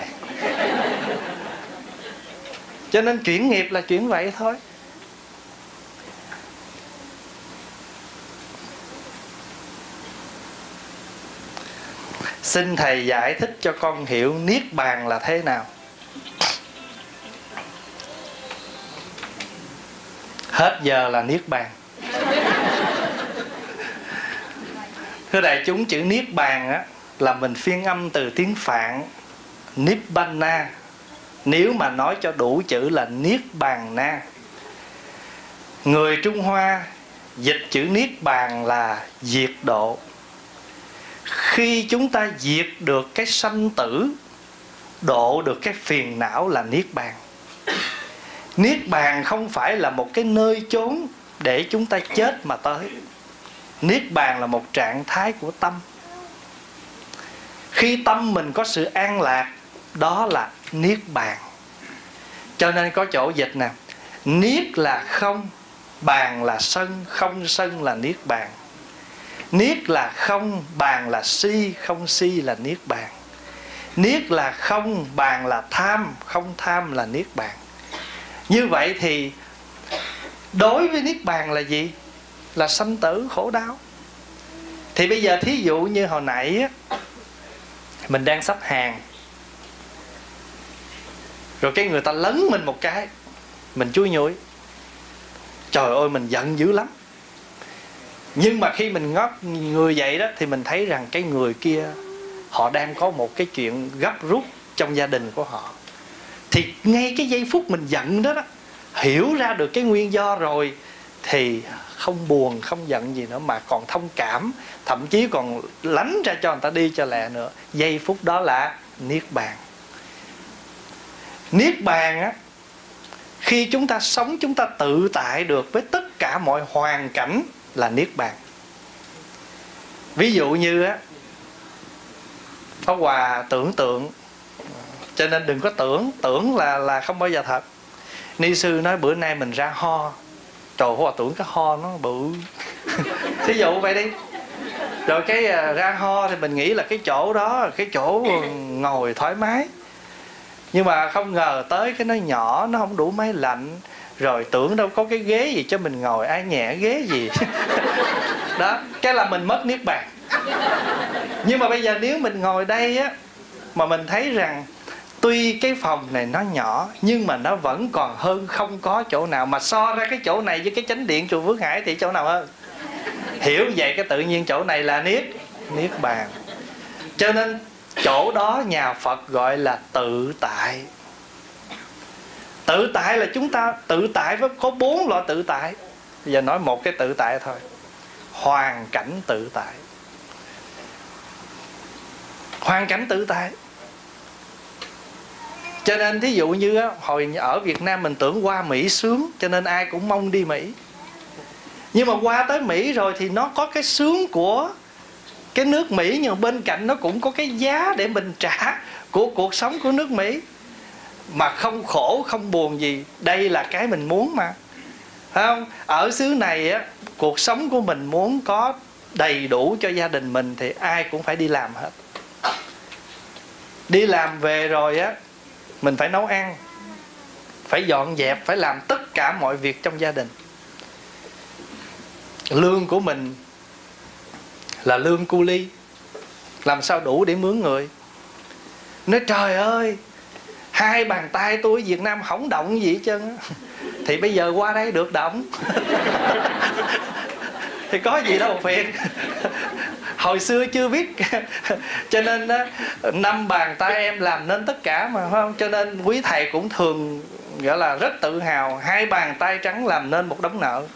Cho nên chuyển nghiệp là chuyển vậy thôi. Xin Thầy giải thích cho con hiểu Niết Bàn là thế nào. Hết giờ là Niết Bàn. Thưa đại chúng, chữ Niết Bàn á, là mình phiên âm từ tiếng Phạn Nibbana. Nếu mà nói cho đủ chữ là Niết Bàn Na. Người Trung Hoa dịch chữ Niết Bàn là diệt độ. Khi chúng ta diệt được cái sanh tử, độ được cái phiền não là Niết Bàn. Niết Bàn không phải là một cái nơi chốn để chúng ta chết mà tới. Niết Bàn là một trạng thái của tâm. Khi tâm mình có sự an lạc, đó là Niết Bàn. Cho nên có chỗ dịch nè: Niết là không, bàn là sân, không sân là Niết Bàn. Niết là không, bàn là si, không si là Niết Bàn. Niết là không, bàn là tham, không tham là Niết Bàn. Như vậy thì đối với Niết Bàn là gì? Là sanh tử khổ đau. Thì bây giờ thí dụ như hồi nãy á, mình đang sắp hàng, rồi cái người ta lấn mình một cái, mình chui nhủi, trời ơi mình giận dữ lắm. Nhưng mà khi mình ngó người vậy đó, thì mình thấy rằng cái người kia họ đang có một cái chuyện gấp rút trong gia đình của họ. Thì ngay cái giây phút mình giận đó, hiểu ra được cái nguyên do rồi, thì không buồn, không giận gì nữa, mà còn thông cảm, thậm chí còn lánh ra cho người ta đi cho lẹ nữa. Giây phút đó là Niết Bàn. Niết Bàn á, khi chúng ta sống, chúng ta tự tại được với tất cả mọi hoàn cảnh là Niết Bàn. Ví dụ như á, Pháp Hòa tưởng tượng, cho nên đừng có tưởng là không bao giờ thật. Ni sư nói bữa nay mình ra ho, trời, Pháp Hòa tưởng cái ho nó bự. Thí dụ vậy đi. Rồi cái ra ho thì mình nghĩ là cái chỗ đó, cái chỗ ngồi thoải mái. Nhưng mà không ngờ tới cái nó nhỏ, nó không đủ máy lạnh. Rồi tưởng đâu có cái ghế gì cho mình ngồi, ai nhẹ ghế gì. Đó, cái là mình mất Niết Bàn. Nhưng mà bây giờ nếu mình ngồi đây á, mà mình thấy rằng tuy cái phòng này nó nhỏ, nhưng mà nó vẫn còn hơn không có chỗ nào. Mà so ra cái chỗ này với cái chánh điện chùa Phước Hải thì chỗ nào hơn? Hiểu vậy cái tự nhiên chỗ này là Niết Bàn. Cho nên chỗ đó nhà Phật gọi là tự tại. Tự tại là chúng ta tự tại với có 4 loại tự tại. Bây giờ nói một cái tự tại thôi. Hoàn cảnh tự tại. Hoàn cảnh tự tại. Cho nên thí dụ như á, hồi ở Việt Nam mình tưởng qua Mỹ sướng, cho nên ai cũng mong đi Mỹ. Nhưng mà qua tới Mỹ rồi thì nó có cái sướng của cái nước Mỹ, nhưng bên cạnh nó cũng có cái giá để mình trả của cuộc sống của nước Mỹ, mà không khổ không buồn gì. Đây là cái mình muốn mà, phải không? Ở xứ này á, cuộc sống của mình muốn có đầy đủ cho gia đình mình thì ai cũng phải đi làm hết. Đi làm về rồi á, mình phải nấu ăn, phải dọn dẹp, phải làm tất cả mọi việc trong gia đình. Lương của mình là lương cu ly, làm sao đủ để mướn người. Nói trời ơi, 2 bàn tay tôi ở Việt Nam không động gì hết trơn. Thì bây giờ qua đây được động. Thì có gì đâu phiền. Hồi xưa chưa biết. Cho nên 5 bàn tay em làm nên tất cả mà, phải không? Cho nên quý thầy cũng thường gọi là rất tự hào, 2 bàn tay trắng làm nên một đống nợ.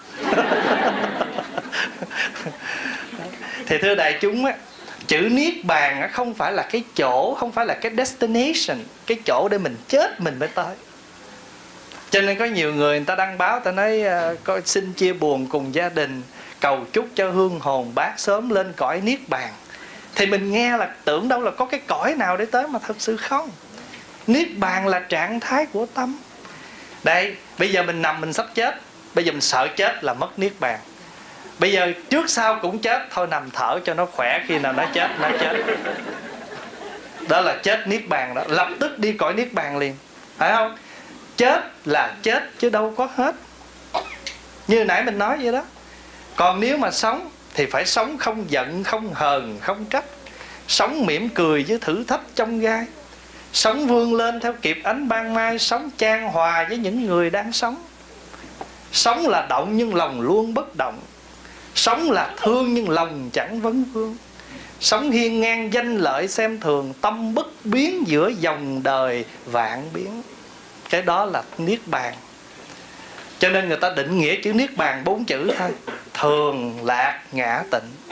Thì thưa đại chúng á, chữ niết bàn không phải là cái chỗ, không phải là cái destination, cái chỗ để mình chết mình mới tới. Cho nên có nhiều người ta đăng báo, ta nói xin chia buồn cùng gia đình, cầu chúc cho hương hồn bác sớm lên cõi niết bàn. Thì mình nghe là tưởng đâu là có cái cõi nào để tới, mà thật sự không. Niết bàn là trạng thái của tâm. Đây, bây giờ mình nằm mình sắp chết, bây giờ mình sợ chết là mất niết bàn. Bây giờ trước sau cũng chết, thôi nằm thở cho nó khỏe, khi nào nó chết, nó chết. Đó là chết niết bàn đó, lập tức đi cõi niết bàn liền, phải không? Chết là chết chứ đâu có hết. Như nãy mình nói vậy đó. Còn nếu mà sống thì phải sống không giận, không hờn, không trách. Sống mỉm cười với thử thách trong gai. Sống vươn lên theo kịp ánh ban mai. Sống chan hòa với những người đang sống. Sống là động nhưng lòng luôn bất động. Sống là thương nhưng lòng chẳng vấn vương. Sống hiên ngang danh lợi xem thường. Tâm bất biến giữa dòng đời vạn biến. Cái đó là niết bàn. Cho nên người ta định nghĩa chữ niết bàn 4 chữ thôi: thường, lạc, ngã, tịnh.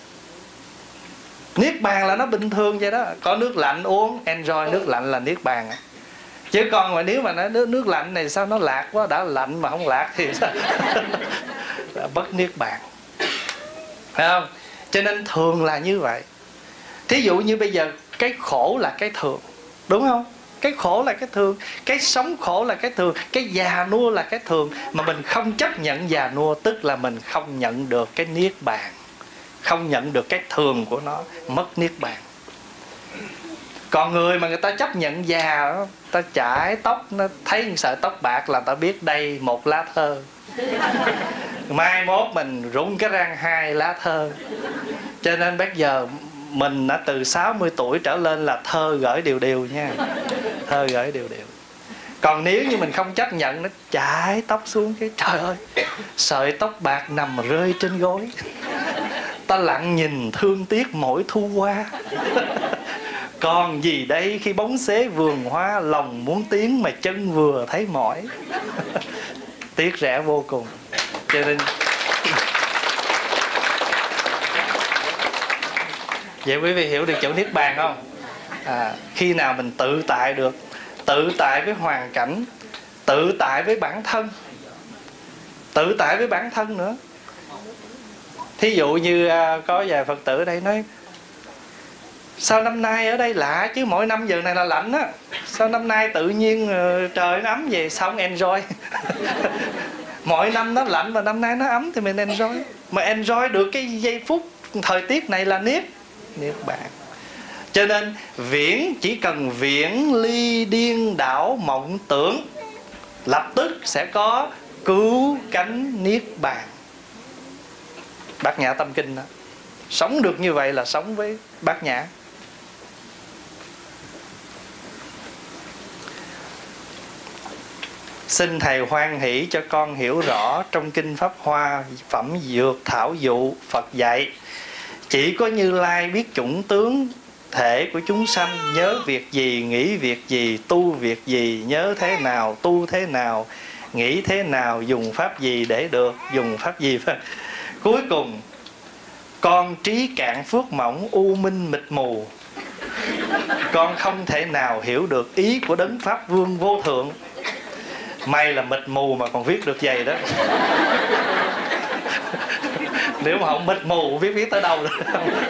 Niết bàn là nó bình thường vậy đó. Có nước lạnh uống, enjoy nước lạnh là niết bàn. Chứ còn mà nếu mà nói nước lạnh này sao nó lạc quá, đã lạnh mà không lạc thì sao? Bất niết bàn, phải không? Cho nên thường là như vậy. Thí dụ như bây giờ cái khổ là cái thường, đúng không? Cái khổ là cái thường, cái sống khổ là cái thường, cái già nua là cái thường. Mà mình không chấp nhận già nua, tức là mình không nhận được cái niết bàn, không nhận được cái thường của nó, mất niết bàn. Còn người mà người ta chấp nhận già, ta chải tóc, nó thấy sợi tóc bạc là ta biết đây một lá thơ. Mai mốt mình rụng cái răng 2 lá thơ. Cho nên bây giờ mình đã từ 60 tuổi trở lên là thơ gửi đều đều nha. Thơ gửi đều đều. Còn nếu như mình không chấp nhận, nó chải tóc xuống cái trời ơi, sợi tóc bạc nằm rơi trên gối. Ta lặng nhìn thương tiếc mỗi thu qua. Còn gì đây khi bóng xế vườn hoa, lòng muốn tiến mà chân vừa thấy mỏi. Tiếc rẻ vô cùng. Cho nên vậy quý vị hiểu được chữ niết bàn không? Khi nào mình tự tại được, tự tại với hoàn cảnh, tự tại với bản thân, tự tại với bản thân nữa. Thí dụ như có vài Phật tử ở đây nói: sao năm nay ở đây lạ chứ, mỗi năm giờ này là lạnh á, sao năm nay tự nhiên trời nó ấm vậy, sao không enjoy? Mỗi năm nó lạnh và năm nay nó ấm thì mình enjoy. Mà enjoy được cái giây phút thời tiết này là niết bàn. Cho nên chỉ cần viễn ly điên đảo mộng tưởng, lập tức sẽ có cứu cánh niết bàn. Bát Nhã Tâm Kinh đó. Sống được như vậy là sống với Bát Nhã. Xin Thầy hoan hỷ cho con hiểu rõ trong Kinh Pháp Hoa Phẩm Dược Thảo Dụ Phật dạy: chỉ có Như Lai biết chủng tướng thể của chúng sanh, nhớ việc gì, nghĩ việc gì, tu việc gì, nhớ thế nào, tu thế nào, nghĩ thế nào, dùng pháp gì để được, dùng pháp gì. Cuối cùng con trí cạn phước mỏng, u minh mịt mù, con không thể nào hiểu được ý của Đấng Pháp Vương vô thượng. May là mịt mù mà còn viết được vậy đó. Nếu mà không mịt mù biết tới đâu nữa.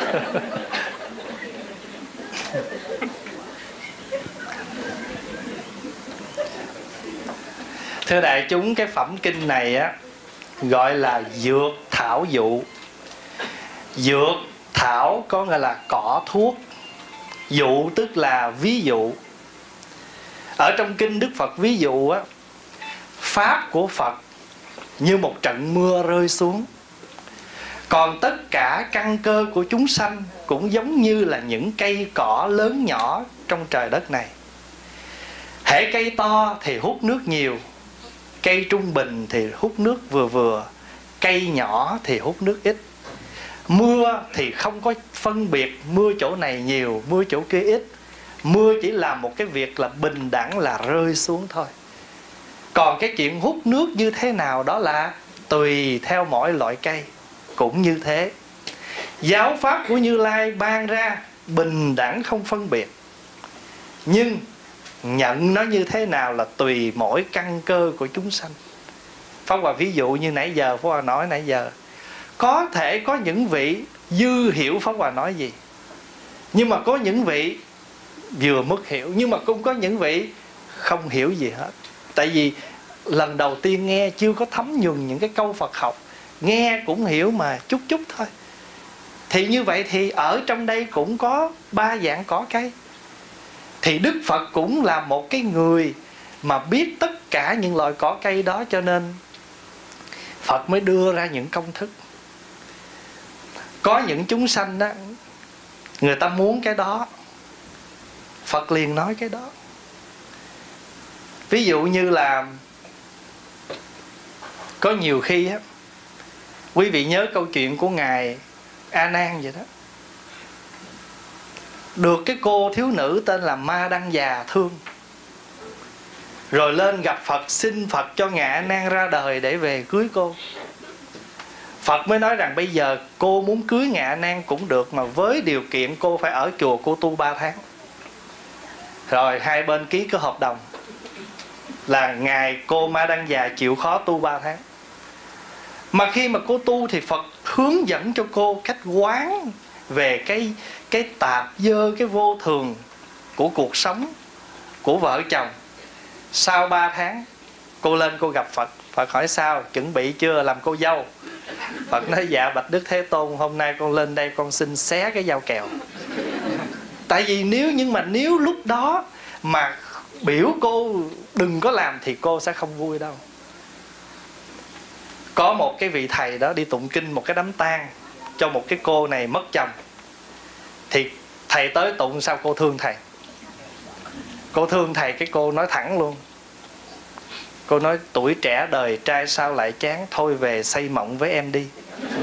Thưa đại chúng, cái phẩm kinh này á gọi là dược thảo dụ. Dược thảo có nghĩa là cỏ thuốc, dụ tức là ví dụ. Ở trong kinh Đức Phật ví dụ á, pháp của Phật như một trận mưa rơi xuống, còn tất cả căn cơ của chúng sanh cũng giống như là những cây cỏ lớn nhỏ trong trời đất này. Hễ cây to thì hút nước nhiều, cây trung bình thì hút nước vừa vừa, cây nhỏ thì hút nước ít. Mưa thì không có phân biệt mưa chỗ này nhiều, mưa chỗ kia ít. Mưa chỉ làm một cái việc là bình đẳng là rơi xuống thôi. Còn cái chuyện hút nước như thế nào đó là tùy theo mỗi loại cây. Cũng như thế, giáo pháp của Như Lai ban ra bình đẳng không phân biệt, nhưng nhận nó như thế nào là tùy mỗi căn cơ của chúng sanh. Pháp Hòa ví dụ như nãy giờ Pháp Hòa nói nãy giờ, có thể có những vị dư hiểu Pháp Hòa nói gì, nhưng mà có những vị vừa mất hiểu, nhưng mà cũng có những vị không hiểu gì hết. Tại vì lần đầu tiên nghe, chưa có thấm nhuần những cái câu Phật học, nghe cũng hiểu mà chút chút thôi. Thì như vậy thì ở trong đây cũng có ba dạng cỏ cây. Thì Đức Phật cũng là một cái người mà biết tất cả những loại cỏ cây đó, cho nên Phật mới đưa ra những công thức. Có những chúng sanh đó, người ta muốn cái đó, Phật liền nói cái đó. Ví dụ như là có nhiều khi á, quý vị nhớ câu chuyện của Ngài A Nan vậy đó. Được cái cô thiếu nữ tên là Ma Đăng Già thương, rồi lên gặp Phật, xin Phật cho Ngài A Nan ra đời để về cưới cô. Phật mới nói rằng bây giờ cô muốn cưới Ngài A Nan cũng được, mà với điều kiện cô phải ở chùa cô tu 3 tháng. Rồi hai bên ký cái hợp đồng là Ngài cô Ma Đăng Già chịu khó tu 3 tháng. Mà khi mà cô tu thì Phật hướng dẫn cho cô cách quán về cái tạp dơ, cái vô thường của cuộc sống của vợ chồng. Sau 3 tháng cô lên cô gặp Phật. Phật hỏi sao, chuẩn bị chưa làm cô dâu? Phật nói dạ bạch Đức Thế Tôn, hôm nay con lên đây con xin xé cái dao kèo. Tại vì nếu lúc đó mà biểu cô đừng có làm thì cô sẽ không vui đâu. Có một cái vị thầy đó đi tụng kinh một cái đám tang cho một cái cô này mất chồng. Thì thầy tới tụng sao cô thương thầy. Cô thương thầy, cái cô nói thẳng luôn. Cô nói tuổi trẻ đời trai sao lại chán, thôi về xây mộng với em đi.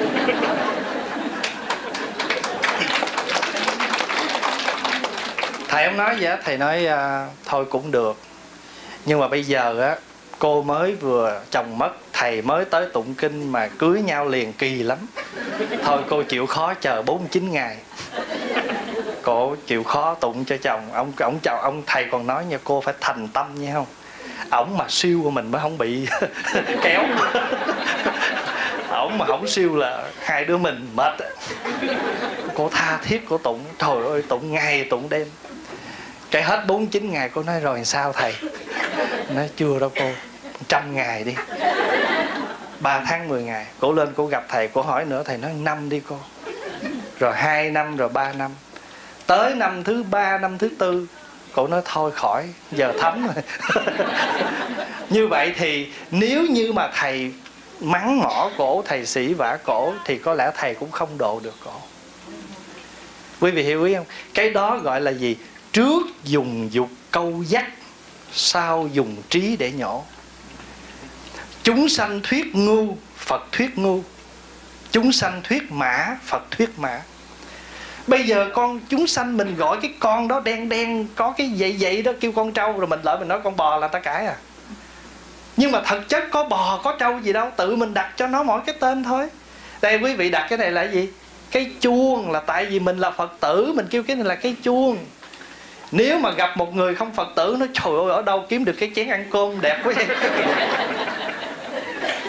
Thầy không nói gì hết, thầy nói thôi cũng được. Nhưng mà bây giờ á, cô mới vừa chồng mất, thầy mới tới tụng kinh mà cưới nhau liền kỳ lắm. Thôi cô chịu khó chờ 49 ngày. Cô chịu khó tụng cho chồng. Ông thầy còn nói nha, cô phải thành tâm nha không. Ổng mà siêu của mình mới không bị kéo. Ổng mà không siêu là hai đứa mình mệt. Cô tha thiết cô tụng, trời ơi tụng ngày tụng đêm. Cái hết 49 ngày cô nói rồi sao thầy? Nói chưa đâu cô, 100 ngày đi, 3 tháng 10 ngày. Cô lên cô gặp thầy, cô hỏi nữa, thầy nói 5 đi cô. Rồi 2 năm, rồi 3 năm. Tới năm thứ 3, năm thứ 4 cô nói thôi khỏi, giờ thấm rồi. Như vậy thì nếu như mà thầy mắng mỏ cổ, thầy sỉ vả cổ, thì có lẽ thầy cũng không độ được cổ. Quý vị hiểu ý không? Cái đó gọi là gì? Trước dùng dục câu dắt, sau dùng trí để nhổ. Chúng sanh thuyết ngu, Phật thuyết ngu. Chúng sanh thuyết mã, Phật thuyết mã. Bây giờ chúng sanh mình gọi cái con đó đen đen, có cái vậy đó kêu con trâu, rồi mình lỡ mình nói con bò là ta cãi à. Nhưng mà thật chất có bò có trâu gì đâu, tự mình đặt cho nó mỗi cái tên thôi. Đây quý vị đặt cái này là gì? Cái chuông, là tại vì mình là Phật tử, mình kêu cái này là cái chuông. Nếu mà gặp một người không Phật tử, nói trời ơi ở đâu kiếm được cái chén ăn cơm đẹp quá.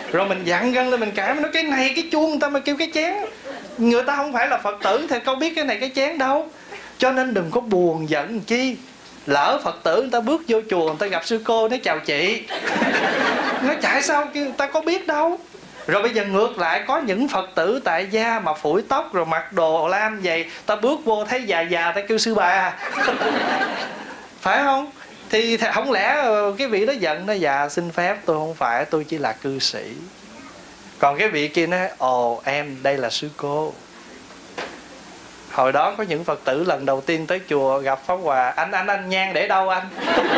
Rồi mình giận gân lên mình cãi, mình nói cái này cái chuông người ta mà kêu cái chén, người ta không phải là Phật tử thì có biết cái này cái chén đâu. Cho nên đừng có buồn giận chi. Lỡ Phật tử người ta bước vô chùa, người ta gặp sư cô nói chào chị, nó chạy sao người ta có biết đâu. Rồi bây giờ ngược lại, có những Phật tử tại gia mà phủi tóc rồi mặc đồ lam vậy, ta bước vô thấy già già ta kêu sư bà phải không? Thì không lẽ cái vị đó giận, nó dạ xin phép tôi không phải, tôi chỉ là cư sĩ. Còn cái vị kia nói ồ em đây là sư cô. Hồi đó có những Phật tử lần đầu tiên tới chùa gặp Pháp Hòa, anh nhang để đâu anh?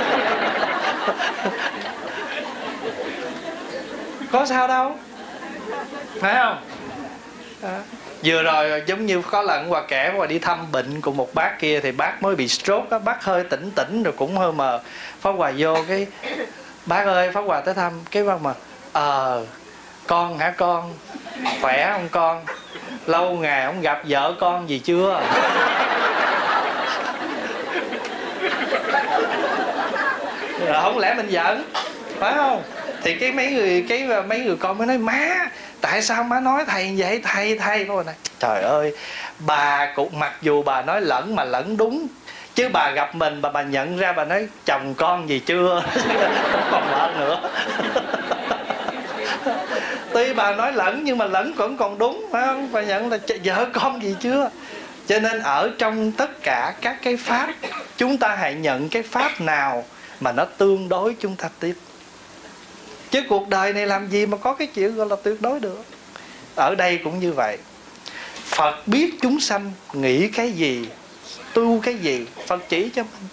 Có sao đâu, phải không? Vừa rồi giống như có lần Hòa kể, Hòa đi thăm bệnh của một bác kia, thì bác mới bị stroke á, bác hơi tỉnh rồi cũng hơi mờ. Pháp Hòa vô cái bác ơi, Pháp Hòa tới thăm cái bác mà con hả con, khỏe không con, lâu ngày không gặp vợ con gì chưa? Rồi không lẽ mình giận, phải không? Thì mấy người con mới nói má, tại sao má nói thầy vậy? Thầy có này, trời ơi, bà cũng mặc dù bà nói lẫn mà lẫn đúng, chứ bà gặp mình bà nhận ra bà nói chồng con gì chưa? Không còn vợ nữa. Tuy bà nói lẫn nhưng mà lẫn vẫn còn đúng, phải không? Bà nhận là vợ con gì chưa? Cho nên ở trong tất cả các cái pháp, chúng ta hãy nhận cái pháp nào mà nó tương đối chúng ta tiếp. Chứ cuộc đời này làm gì mà có cái chuyện gọi là tuyệt đối được. Ở đây cũng như vậy. Phật biết chúng sanh nghĩ cái gì, tu cái gì, Phật chỉ cho mình.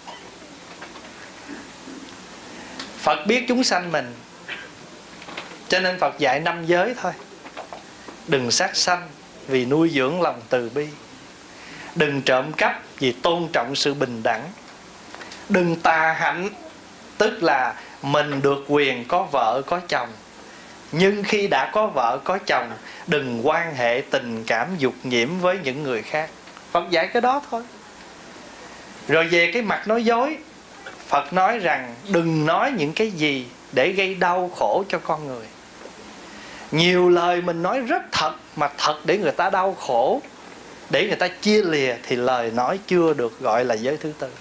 Phật biết chúng sanh mình, cho nên Phật dạy 5 giới thôi. Đừng sát sanh vì nuôi dưỡng lòng từ bi. Đừng trộm cắp vì tôn trọng sự bình đẳng. Đừng tà hạnh, tức là mình được quyền có vợ có chồng, nhưng khi đã có vợ có chồng, đừng quan hệ tình cảm dục nhiễm với những người khác. Phật dạy cái đó thôi. Rồi về cái mặt nói dối, Phật nói rằng đừng nói những cái gì để gây đau khổ cho con người. Nhiều lời mình nói rất thật, mà thật để người ta đau khổ, để người ta chia lìa, thì lời nói chưa được gọi là giới thứ tư.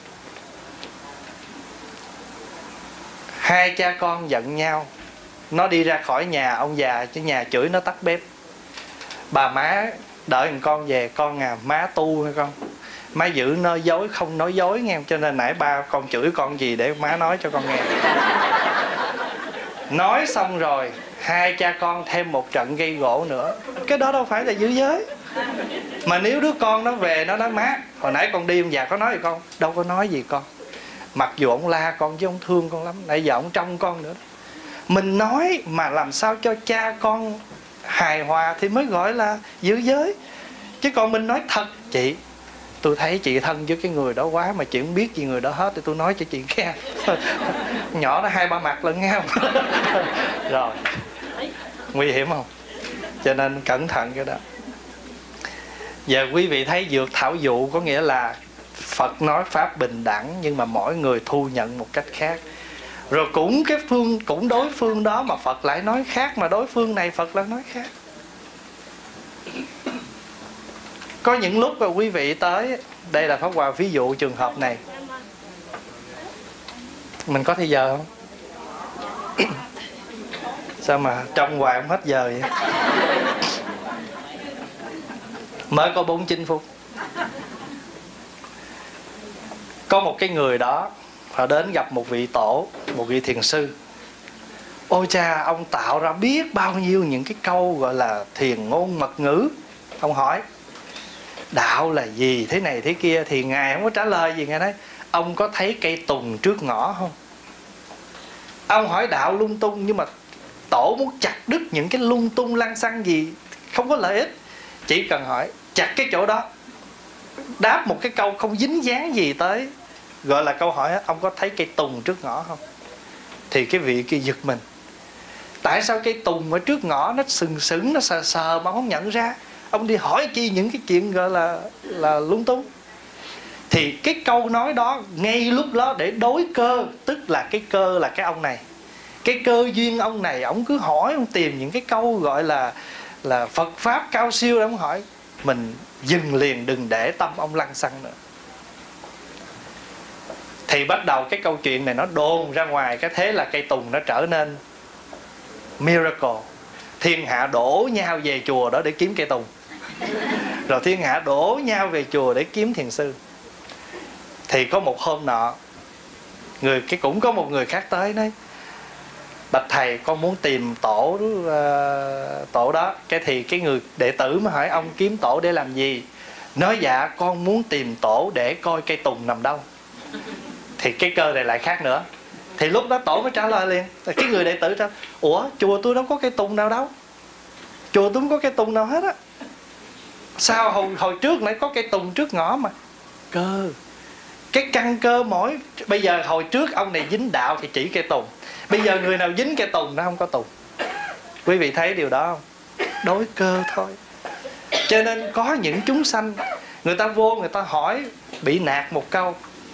Hai cha con giận nhau, nó đi ra khỏi nhà, ông già chứ nhà chửi nó tắt bếp. Bà má đợi thằng con về, con à má tu hay con, má giữ nói dối không nói dối nghe, cho nên nãy ba con chửi con gì để má nói cho con nghe. Nói xong rồi hai cha con thêm một trận gây gỗ nữa. Cái đó đâu phải là giữ giới. Mà nếu đứa con nó về nó nói má, hồi nãy con đi ông già có nói gì con? Đâu có nói gì con. Mặc dù ông la con chứ ông thương con lắm, nãy giờ ông trông con nữa. Mình nói mà làm sao cho cha con hài hòa thì mới gọi là giữ giới. Chứ còn mình nói thật, chị tôi thấy chị thân với cái người đó quá, mà chị không biết gì người đó hết, thì tôi nói cho chị nghe. Nhỏ nó 2-3 mặt lận nghe không? Rồi nguy hiểm không? Cho nên cẩn thận cái đó. Giờ quý vị thấy dược thảo dụ có nghĩa là Phật nói pháp bình đẳng, nhưng mà mỗi người thu nhận một cách khác. Rồi cũng đối phương đó mà Phật lại nói khác, mà đối phương này Phật lại nói khác. Có những lúc mà quý vị tới, đây là Pháp Hòa ví dụ trường hợp này. Mình có thời giờ không? Sao mà trong hoài không hết giờ vậy? Mới có 49 phút. Có một cái người đó, họ đến gặp một vị tổ, một vị thiền sư. Ôi cha, ông tạo ra biết bao nhiêu những cái câu gọi là thiền ngôn mật ngữ. Ông hỏi đạo là gì, thế này thế kia. Thì Ngài không có trả lời gì. Ngài nói ông có thấy cây tùng trước ngõ không? Ông hỏi đạo lung tung, nhưng mà tổ muốn chặt đứt những cái lung tung lăng xăng gì không có lợi ích. Chỉ cần hỏi chặt cái chỗ đó, đáp một cái câu không dính dáng gì tới, gọi là câu hỏi ông có thấy cây tùng trước ngõ không? Thì cái vị kia giật mình. Tại sao cây tùng ở trước ngõ nó sừng sững, nó sờ sờ mà không nhận ra? Ông đi hỏi chi những cái chuyện gọi là lung tung. Thì cái câu nói đó ngay lúc đó để đối cơ, tức là cái cơ là cái ông này, cái cơ duyên ông này, ông cứ hỏi, ông tìm những cái câu gọi là Phật pháp cao siêu để ông hỏi. Mình dừng liền, đừng để tâm ông lăng xăng nữa. Thì bắt đầu cái câu chuyện này nó đồn ra ngoài, cái thế là cây tùng nó trở nên miracle. Thiên hạ đổ nhau về chùa đó để kiếm cây tùng, rồi thiên hạ đổ nhau về chùa để kiếm thiền sư. Thì có một hôm nọ, cũng có một người khác tới nói: bạch thầy, con muốn tìm tổ đó. Cái thì cái người đệ tử mới hỏi: ông kiếm tổ để làm gì? Nói: dạ con muốn tìm tổ để coi cây tùng nằm đâu. Thì cái cơ này lại khác nữa. Thì lúc đó tổ mới trả lời liền. Cái người đệ tử trả: ủa, chùa tôi đâu có cây tùng nào đâu, chùa tôi không có cây tùng nào hết á. Sao hồi trước nãy có cây tùng trước ngõ mà. Cơ, cái căn cơ mỗi. Bây giờ hồi trước ông này dính đạo thì chỉ cây tùng, bây giờ người nào dính cây tùng nó không có tùng. Quý vị thấy điều đó không? Đối cơ thôi. Cho nên có những chúng sanh, người ta vô người ta hỏi, bị nạt một câu.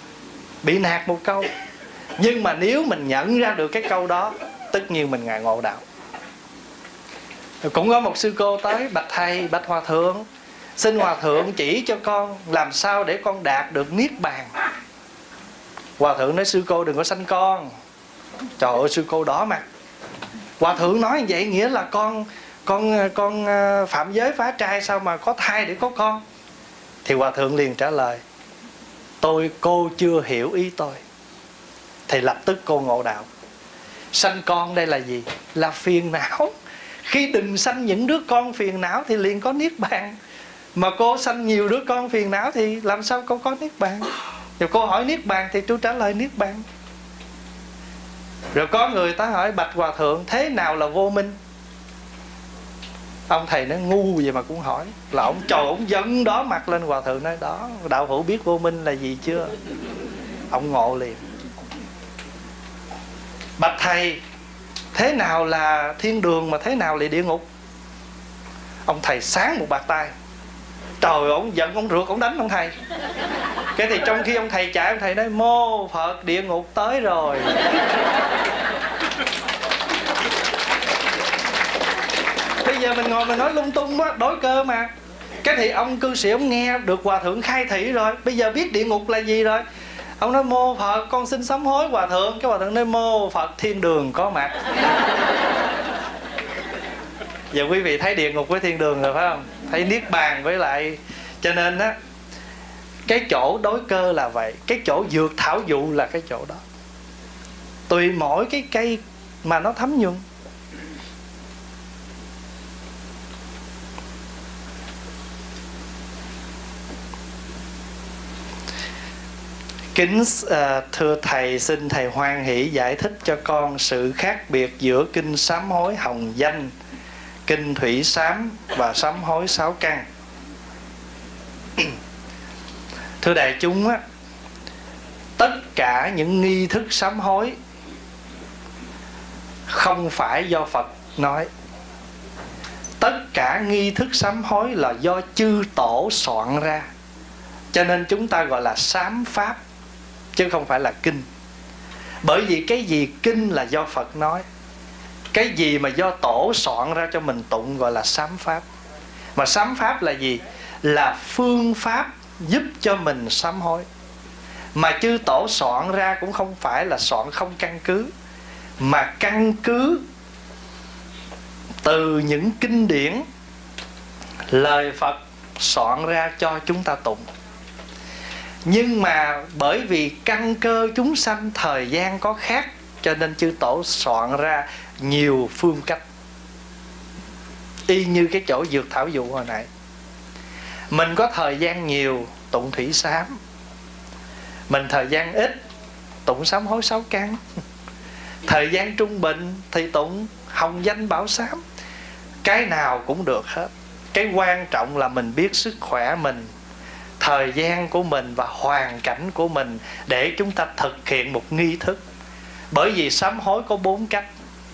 Nhưng mà nếu mình nhận ra được cái câu đó, tất nhiên mình ngài ngộ đạo. Cũng có một sư cô tới: bạch thầy, bạch hòa thượng, xin hòa thượng chỉ cho con làm sao để con đạt được niết bàn. Hòa thượng nói: sư cô đừng có sanh con. Trời ơi, sư cô đỏ mặt. Hòa thượng nói như vậy nghĩa là con phạm giới phá trai, sao mà có thai để có con? Thì hòa thượng liền trả lời: cô chưa hiểu ý tôi. Thì lập tức cô ngộ đạo. Sanh con đây là gì? Là phiền não. Khi đừng sanh những đứa con phiền não thì liền có niết bàn. Mà cô sanh nhiều đứa con phiền não thì làm sao cô có niết bàn? Rồi cô hỏi niết bàn thì tôi trả lời niết bàn. Rồi có người ta hỏi: bạch hòa thượng, thế nào là vô minh? Ông thầy nó ngu vậy mà cũng hỏi. Là ông trời, ông giận đó mặt lên. Hòa thượng nói: đó, đạo hữu biết vô minh là gì chưa? Ông ngộ liền. Bạch thầy, thế nào là thiên đường mà thế nào là địa ngục? Ông thầy sáng một bạt tay. Trời, ông giận, ông rượt, ông đánh ông thầy. Cái thì trong khi ông thầy chạy, ông thầy nói: mô Phật, địa ngục tới rồi. Bây giờ mình ngồi mình nói lung tung á, đối cơ mà. Cái thì ông cư sĩ ông nghe được hòa thượng khai thị rồi, bây giờ biết địa ngục là gì rồi. Ông nói: mô Phật, con xin sám hối hòa thượng. Cái hòa thượng nói: mô Phật, thiên đường có mặt. Giờ quý vị thấy địa ngục với thiên đường rồi phải không? Thấy niết bàn với lại. Cho nên á, cái chỗ đối cơ là vậy. Cái chỗ dược thảo dụ là cái chỗ đó. Tùy mỗi cái cây mà nó thấm nhuần. Kính thưa thầy, xin thầy hoan hỷ giải thích cho con sự khác biệt giữa kinh sám hối hồng danh, kinh thủy sám và sám hối sáu căn. Thưa đại chúng á, tất cả những nghi thức sám hối không phải do Phật nói. Tất cả nghi thức sám hối là do chư tổ soạn ra. Cho nên chúng ta gọi là sám pháp, chứ không phải là kinh. Bởi vì cái gì kinh là do Phật nói, cái gì mà do tổ soạn ra cho mình tụng gọi là sám pháp. Mà sám pháp là gì? Là phương pháp giúp cho mình sám hối. Mà chư tổ soạn ra cũng không phải là soạn không căn cứ, mà căn cứ từ những kinh điển lời Phật soạn ra cho chúng ta tụng. Nhưng mà bởi vì căn cơ chúng sanh thời gian có khác, cho nên chư tổ soạn ra nhiều phương cách. Y như cái chỗ dược thảo dụ hồi nãy, mình có thời gian nhiều tụng thủy sám, mình thời gian ít tụng sám hối sáu căn, thời gian trung bình thì tụng hồng danh bảo sám. Cái nào cũng được hết. Cái quan trọng là mình biết sức khỏe mình, thời gian của mình và hoàn cảnh của mình để chúng ta thực hiện một nghi thức. Bởi vì sám hối có 4 cách: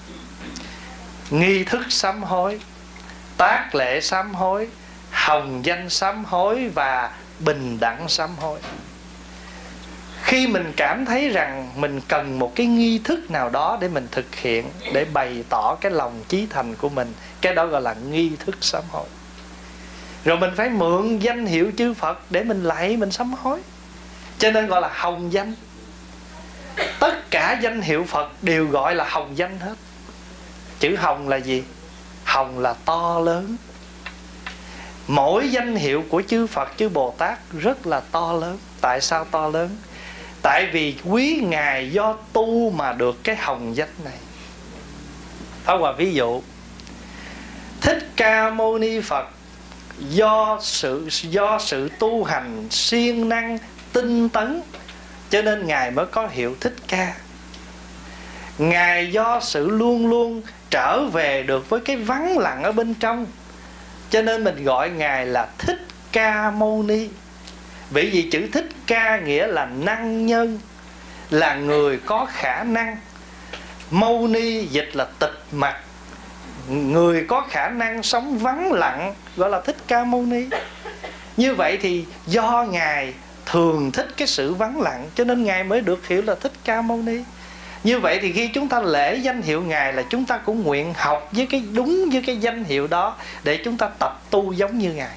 nghi thức sám hối, tác lễ sám hối, hồng danh sám hối và bình đẳng sám hối. Khi mình cảm thấy rằng mình cần một cái nghi thức nào đó để mình thực hiện, để bày tỏ cái lòng chí thành của mình, cái đó gọi là nghi thức sám hối. Rồi mình phải mượn danh hiệu chư Phật để mình lạy, mình sám hối, cho nên gọi là hồng danh. Tất cả danh hiệu Phật đều gọi là hồng danh hết. Chữ hồng là gì? Hồng là to lớn. Mỗi danh hiệu của chư Phật, chư Bồ Tát rất là to lớn. Tại sao to lớn? Tại vì quý Ngài do tu mà được cái hồng danh này. Pháp Hòa ví dụ, Thích Ca Mâu Ni Phật do sự tu hành siêng năng tinh tấn, cho nên Ngài mới có hiệu Thích Ca. Ngài do sự luôn luôn trở về được với cái vắng lặng ở bên trong, cho nên mình gọi Ngài là Thích Ca Mâu Ni. Bởi vì chữ Thích Ca nghĩa là năng nhân, là người có khả năng. Mâu Ni dịch là tịch mặc, người có khả năng sống vắng lặng, gọi là Thích Ca Mâu Ni. Như vậy thì do Ngài thường thích cái sự vắng lặng, cho nên Ngài mới được hiểu là Thích Ca Mâu Ni. Như vậy thì khi chúng ta lễ danh hiệu Ngài là chúng ta cũng nguyện học với cái đúng với cái danh hiệu đó, để chúng ta tập tu giống như Ngài.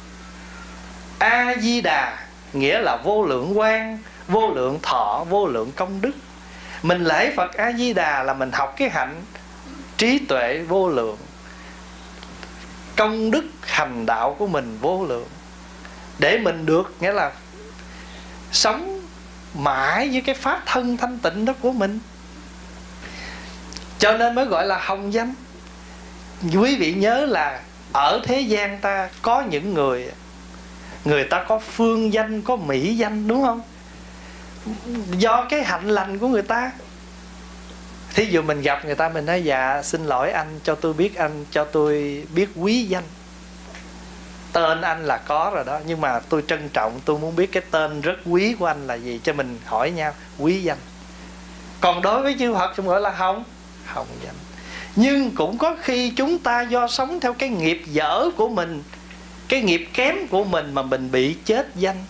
A Di Đà nghĩa là vô lượng quang, vô lượng thọ, vô lượng công đức. Mình lễ Phật A Di Đà là mình học cái hạnh trí tuệ vô lượng, công đức hành đạo của mình vô lượng, để mình được, nghĩa là sống mãi với cái pháp thân thanh tịnh đó của mình. Cho nên mới gọi là hồng danh. Quý vị nhớ là ở thế gian ta có những người ta có phương danh, có mỹ danh, đúng không? Do cái hạnh lành của người ta. Thí dụ mình gặp người ta, mình nói dạ xin lỗi anh, cho tôi biết quý danh. Tên anh là có rồi đó, nhưng mà tôi trân trọng, tôi muốn biết cái tên rất quý của anh là gì, cho mình hỏi nhau quý danh. Còn đối với chư Phật chúng gọi là hồng danh. Nhưng cũng có khi chúng ta do sống theo cái nghiệp dở của mình, cái nghiệp kém của mình mà mình bị chết danh.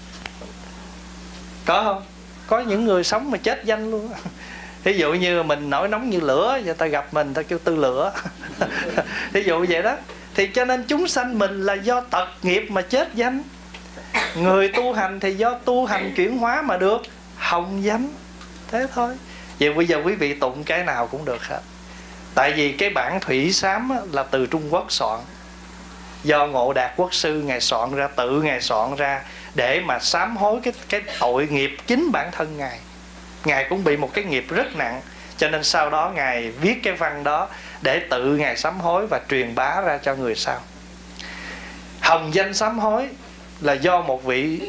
Có không? Có những người sống mà chết danh luôn. Ví dụ như mình nổi nóng như lửa, người ta gặp mình ta kêu tư lửa. Ví dụ vậy đó. Thì cho nên chúng sanh mình là do tật nghiệp mà chết danh. Người tu hành thì do tu hành chuyển hóa mà được hồng danh. Thế thôi. Vậy bây giờ quý vị tụng cái nào cũng được hết. Tại vì cái bản thủy sám là từ Trung Quốc soạn, do Ngộ Đạt Quốc sư Ngài soạn ra, tự Ngài soạn ra để mà sám hối cái tội nghiệp chính bản thân Ngài. Ngài cũng bị một cái nghiệp rất nặng, cho nên sau đó Ngài viết cái văn đó để tự Ngài sám hối và truyền bá ra cho người sau. Hồng danh sám hối là do một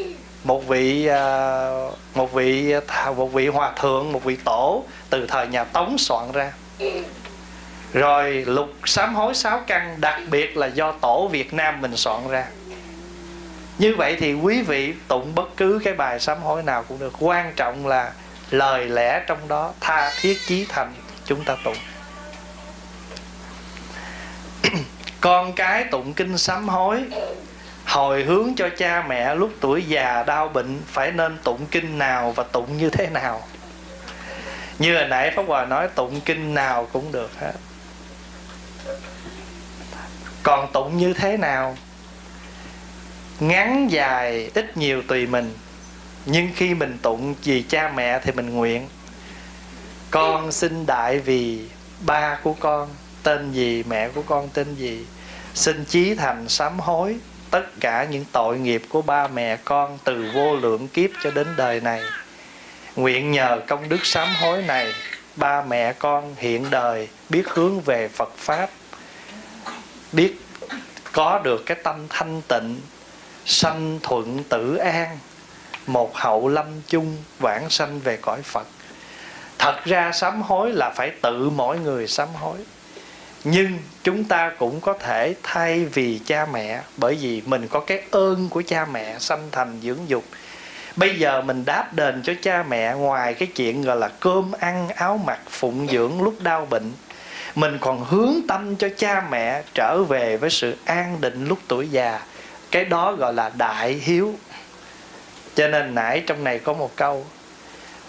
vị hòa thượng, một vị tổ từ thời nhà Tống soạn ra. Rồi lục sám hối 6 căn đặc biệt là do tổ Việt Nam mình soạn ra. Như vậy thì quý vị tụng bất cứ cái bài sám hối nào cũng được, quan trọng là lời lẽ trong đó tha thiết chí thành chúng ta tụng. Con cái tụng kinh sám hối hồi hướng cho cha mẹ lúc tuổi già đau bệnh phải nên tụng kinh nào và tụng như thế nào. Như hồi nãy Pháp Hòa nói tụng kinh nào cũng được hết. Còn tụng như thế nào, ngắn dài ít nhiều tùy mình. Nhưng khi mình tụng vì cha mẹ thì mình nguyện: con xin đại vì ba của con tên gì, mẹ của con tên gì, xin chí thành sám hối tất cả những tội nghiệp của ba mẹ con từ vô lượng kiếp cho đến đời này. Nguyện nhờ công đức sám hối này, ba mẹ con hiện đời biết hướng về Phật Pháp, biết có được cái tâm thanh tịnh, sanh thuận tử an, một hậu lâm chung, vãng sanh về cõi Phật. Thật ra sám hối là phải tự mỗi người sám hối, nhưng chúng ta cũng có thể thay vì cha mẹ, bởi vì mình có cái ơn của cha mẹ sanh thành dưỡng dục. Bây giờ mình đáp đền cho cha mẹ, ngoài cái chuyện gọi là cơm ăn áo mặc phụng dưỡng lúc đau bệnh, mình còn hướng tâm cho cha mẹ trở về với sự an định lúc tuổi già. Cái đó gọi là đại hiếu. Cho nên nãy trong này có một câu: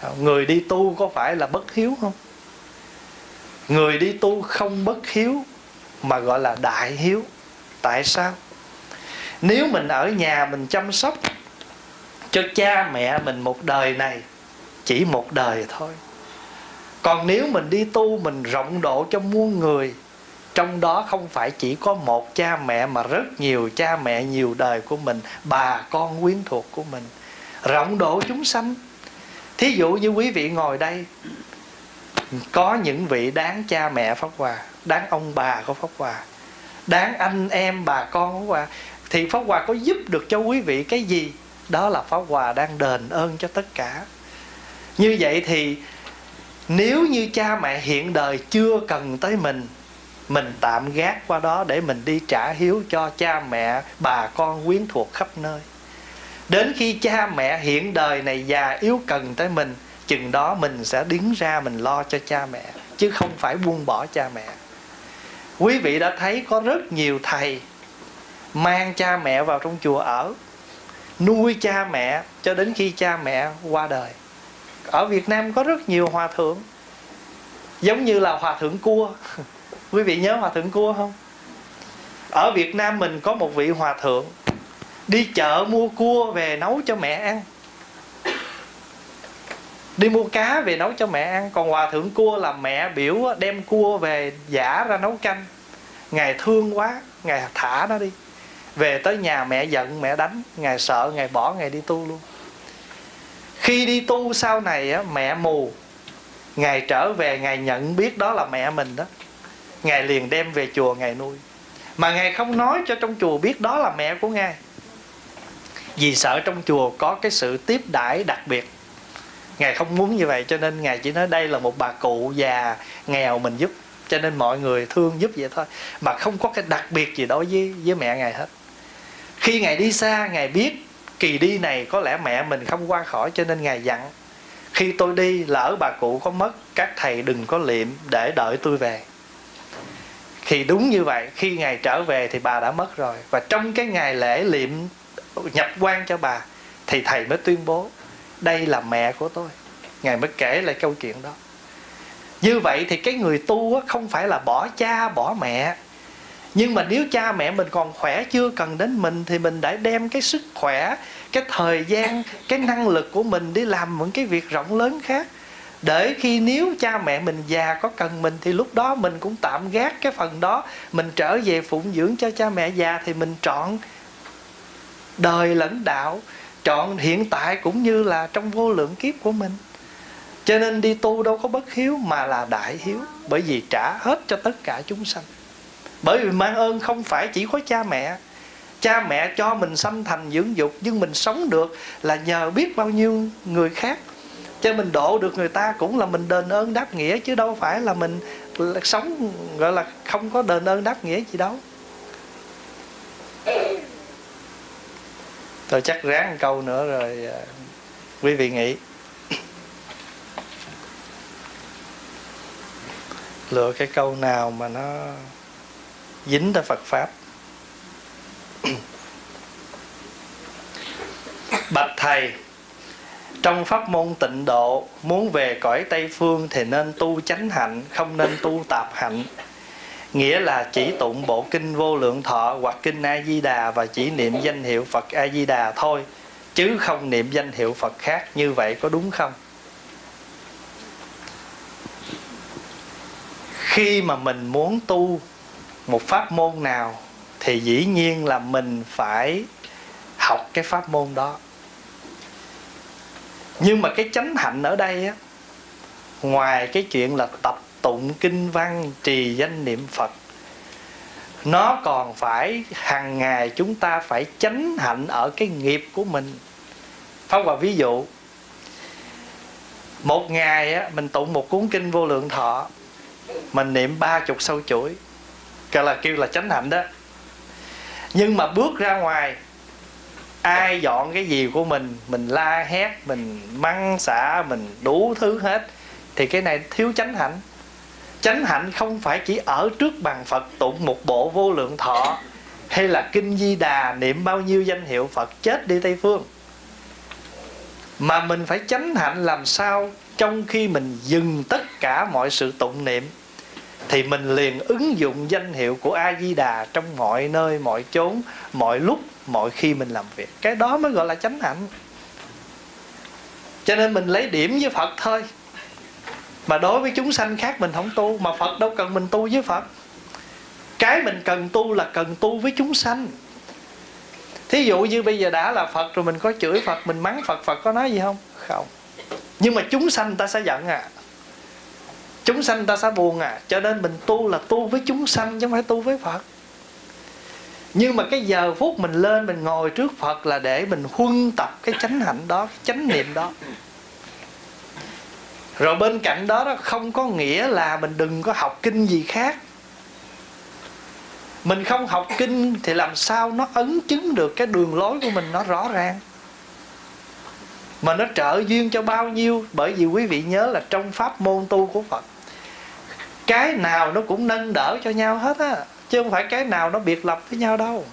Người đi tu có phải là bất hiếu không? Người đi tu không bất hiếu mà gọi là đại hiếu. Tại sao? Nếu mình ở nhà mình chăm sóc cho cha mẹ mình một đời này, chỉ một đời thôi. Còn nếu mình đi tu, mình rộng độ cho muôn người, trong đó không phải chỉ có một cha mẹ mà rất nhiều cha mẹ nhiều đời của mình, bà con quyến thuộc của mình, rộng độ chúng sanh. Thí dụ như quý vị ngồi đây, có những vị đáng cha mẹ Pháp Hòa, đáng ông bà của Pháp Hòa, đáng anh em bà con Pháp Hòa, thì Pháp Hòa có giúp được cho quý vị cái gì? Đó là Pháp Hòa đang đền ơn cho tất cả. Như vậy thì nếu như cha mẹ hiện đời chưa cần tới mình tạm gác qua đó để mình đi trả hiếu cho cha mẹ, bà con quyến thuộc khắp nơi. Đến khi cha mẹ hiện đời này già yếu cần tới mình, chừng đó mình sẽ đứng ra mình lo cho cha mẹ, chứ không phải buông bỏ cha mẹ. Quý vị đã thấy có rất nhiều thầy mang cha mẹ vào trong chùa ở, nuôi cha mẹ cho đến khi cha mẹ qua đời. Ở Việt Nam có rất nhiều hòa thượng, giống như là Hòa thượng Cua. Quý vị nhớ Hòa thượng Cua không? Ở Việt Nam mình có một vị hòa thượng đi chợ mua cua về nấu cho mẹ ăn, đi mua cá về nấu cho mẹ ăn. Còn Hòa thượng Cua là mẹ biểu đem cua về giã ra nấu canh. Ngài thương quá, Ngài thả nó đi. Về tới nhà mẹ giận, mẹ đánh. Ngài sợ, Ngài bỏ, Ngài đi tu luôn. Khi đi tu sau này mẹ mù, Ngài trở về, Ngài nhận biết đó là mẹ mình đó, Ngài liền đem về chùa Ngài nuôi. Mà Ngài không nói cho trong chùa biết đó là mẹ của Ngài, vì sợ trong chùa có cái sự tiếp đãi đặc biệt. Ngài không muốn như vậy, cho nên Ngài chỉ nói đây là một bà cụ già nghèo mình giúp, cho nên mọi người thương giúp vậy thôi, mà không có cái đặc biệt gì đối với mẹ Ngài hết. Khi Ngài đi xa, Ngài biết kỳ đi này có lẽ mẹ mình không qua khỏi, cho nên Ngài dặn khi tôi đi lỡ bà cụ có mất, các thầy đừng có liệm để đợi tôi về. Thì đúng như vậy, khi Ngài trở về thì bà đã mất rồi. Và trong cái ngày lễ liệm nhập quan cho bà thì thầy mới tuyên bố đây là mẹ của tôi. Ngài mới kể lại câu chuyện đó. Như vậy thì cái người tu không phải là bỏ cha bỏ mẹ, nhưng mà nếu cha mẹ mình còn khỏe, chưa cần đến mình, thì mình đã đem cái sức khỏe, cái thời gian, cái năng lực của mình đi làm những cái việc rộng lớn khác. Để khi nếu cha mẹ mình già có cần mình, thì lúc đó mình cũng tạm gác cái phần đó, mình trở về phụng dưỡng cho cha mẹ già. Thì mình trọn đời lẫn đạo, trọn hiện tại cũng như là trong vô lượng kiếp của mình. Cho nên đi tu đâu có bất hiếu mà là đại hiếu, bởi vì trả hết cho tất cả chúng sanh. Bởi vì mang ơn không phải chỉ có cha mẹ. Cha mẹ cho mình sanh thành dưỡng dục, nhưng mình sống được là nhờ biết bao nhiêu người khác. Cho mình độ được người ta cũng là mình đền ơn đáp nghĩa, chứ đâu phải là mình sống gọi là không có đền ơn đáp nghĩa gì đâu. Tôi chắc ráng một câu nữa rồi quý vị nghĩ. Lựa cái câu nào mà nó dính tới Phật Pháp. Bạch Thầy, trong pháp môn tịnh độ, muốn về cõi Tây Phương thì nên tu chánh hạnh, không nên tu tạp hạnh. Nghĩa là chỉ tụng bộ kinh Vô Lượng Thọ hoặc kinh A Di Đà và chỉ niệm danh hiệu Phật A Di Đà thôi, chứ không niệm danh hiệu Phật khác. Như vậy có đúng không? Khi mà mình muốn tu một pháp môn nào thì dĩ nhiên là mình phải học cái pháp môn đó. Nhưng mà cái chánh hạnh ở đây á, ngoài cái chuyện là tập tụng kinh văn, trì danh niệm Phật, nó còn phải hàng ngày chúng ta phải chánh hạnh ở cái nghiệp của mình. Pháp Hòa ví dụ, một ngày á, mình tụng một cuốn kinh Vô Lượng Thọ, mình niệm 30 sâu chuỗi, kêu là chánh hạnh đó. Nhưng mà bước ra ngoài, ai dọn cái gì của mình la hét, mình mắng xả, mình đủ thứ hết, thì cái này thiếu chánh hạnh. Chánh hạnh không phải chỉ ở trước bàn Phật tụng một bộ Vô Lượng Thọ, hay là kinh Di Đà niệm bao nhiêu danh hiệu Phật, chết đi Tây Phương. Mà mình phải chánh hạnh làm sao trong khi mình dừng tất cả mọi sự tụng niệm thì mình liền ứng dụng danh hiệu của A Di Đà trong mọi nơi, mọi chốn, mọi lúc, mọi khi mình làm việc. Cái đó mới gọi là chánh hạnh. Cho nên mình lấy điểm với Phật thôi. Mà đối với chúng sanh khác mình không tu. Mà Phật đâu cần mình tu với Phật. Cái mình cần tu là cần tu với chúng sanh. Thí dụ như bây giờ đã là Phật rồi mình có chửi Phật, mình mắng Phật, Phật có nói gì không? Không. Nhưng mà chúng sanh ta sẽ giận à, chúng sanh ta sẽ buồn à. Cho nên mình tu là tu với chúng sanh chứ không phải tu với Phật. Nhưng mà cái giờ phút mình lên mình ngồi trước Phật là để mình huân tập cái chánh hạnh đó, cái chánh niệm đó. Rồi bên cạnh đó, đó không có nghĩa là mình đừng có học kinh gì khác. Mình không học kinh thì làm sao nó ấn chứng được cái đường lối của mình nó rõ ràng, mà nó trợ duyên cho bao nhiêu. Bởi vì quý vị nhớ là trong pháp môn tu của Phật, cái nào nó cũng nâng đỡ cho nhau hết á, chứ không phải cái nào nó biệt lập với nhau đâu.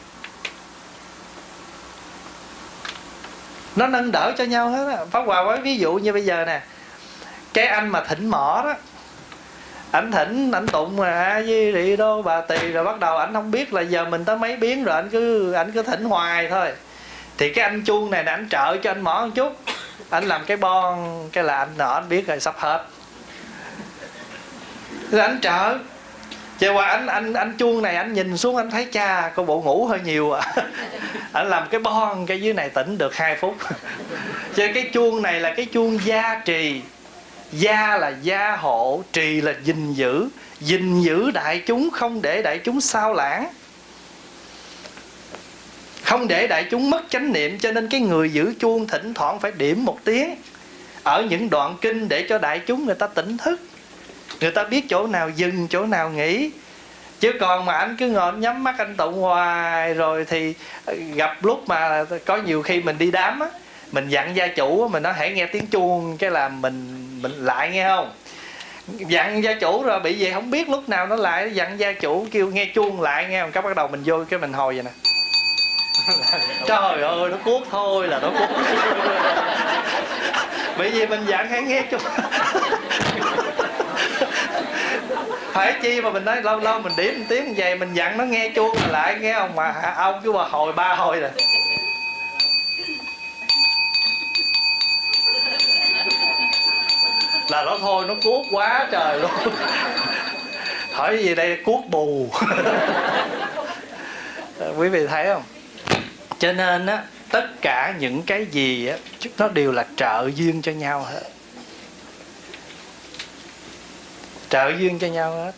Nó nâng đỡ cho nhau hết á. Pháp Hòa với ví dụ như bây giờ nè, cái anh mà thỉnh mỏ đó, ảnh thỉnh, ảnh tụng mà A Di Đị Đô Bà Tỳ, rồi bắt đầu ảnh không biết là giờ mình tới mấy biến rồi, ảnh cứ thỉnh hoài thôi. Thì cái anh chuông này nè, ảnh trợ cho anh mỏ một chút, ảnh làm cái bon, cái là anh nọ anh biết rồi sắp hết, rồi ảnh trợ. Chứ qua anh chuông này, anh nhìn xuống anh thấy cha có bộ ngủ hơi nhiều à. Anh làm cái bon, cái dưới này tỉnh được 2 phút. Chứ cái chuông này là cái chuông gia trì. Gia là gia hộ, trì là gìn giữ. Gìn giữ đại chúng, không để đại chúng sao lãng, không để đại chúng mất chánh niệm. Cho nên cái người giữ chuông thỉnh thoảng phải điểm 1 tiếng ở những đoạn kinh để cho đại chúng người ta tỉnh thức, người ta biết chỗ nào dừng, chỗ nào nghỉ. Chứ còn mà anh cứ ngồi anh nhắm mắt anh tụng hoài rồi thì gặp lúc mà có nhiều khi mình đi đám á, mình dặn gia chủ, mình nói hãy nghe tiếng chuông cái là mình lại, nghe không? Dặn gia chủ rồi bị gì không biết lúc nào nó lại, dặn gia chủ kêu nghe chuông lại, nghe không? Cái bắt đầu mình vô cái mình hồi vậy nè. Trời ơi, nó cuốc thôi là nó cuốc. Bởi vì mình dặn hãy nghe chuông. Phải chi mà mình nói lâu lâu mình điểm 1 tiếng vậy, mình dặn nó nghe chuông lại, nghe không? Mà ông cứ hồi 3 hồi rồi là nó thôi, nó cuốc quá trời luôn. Hỏi gì đây, cuốc bù. Quý vị thấy không? Cho nên á, tất cả những cái gì á, nó đều là trợ duyên cho nhau hết. Trợ duyên cho nhau hết.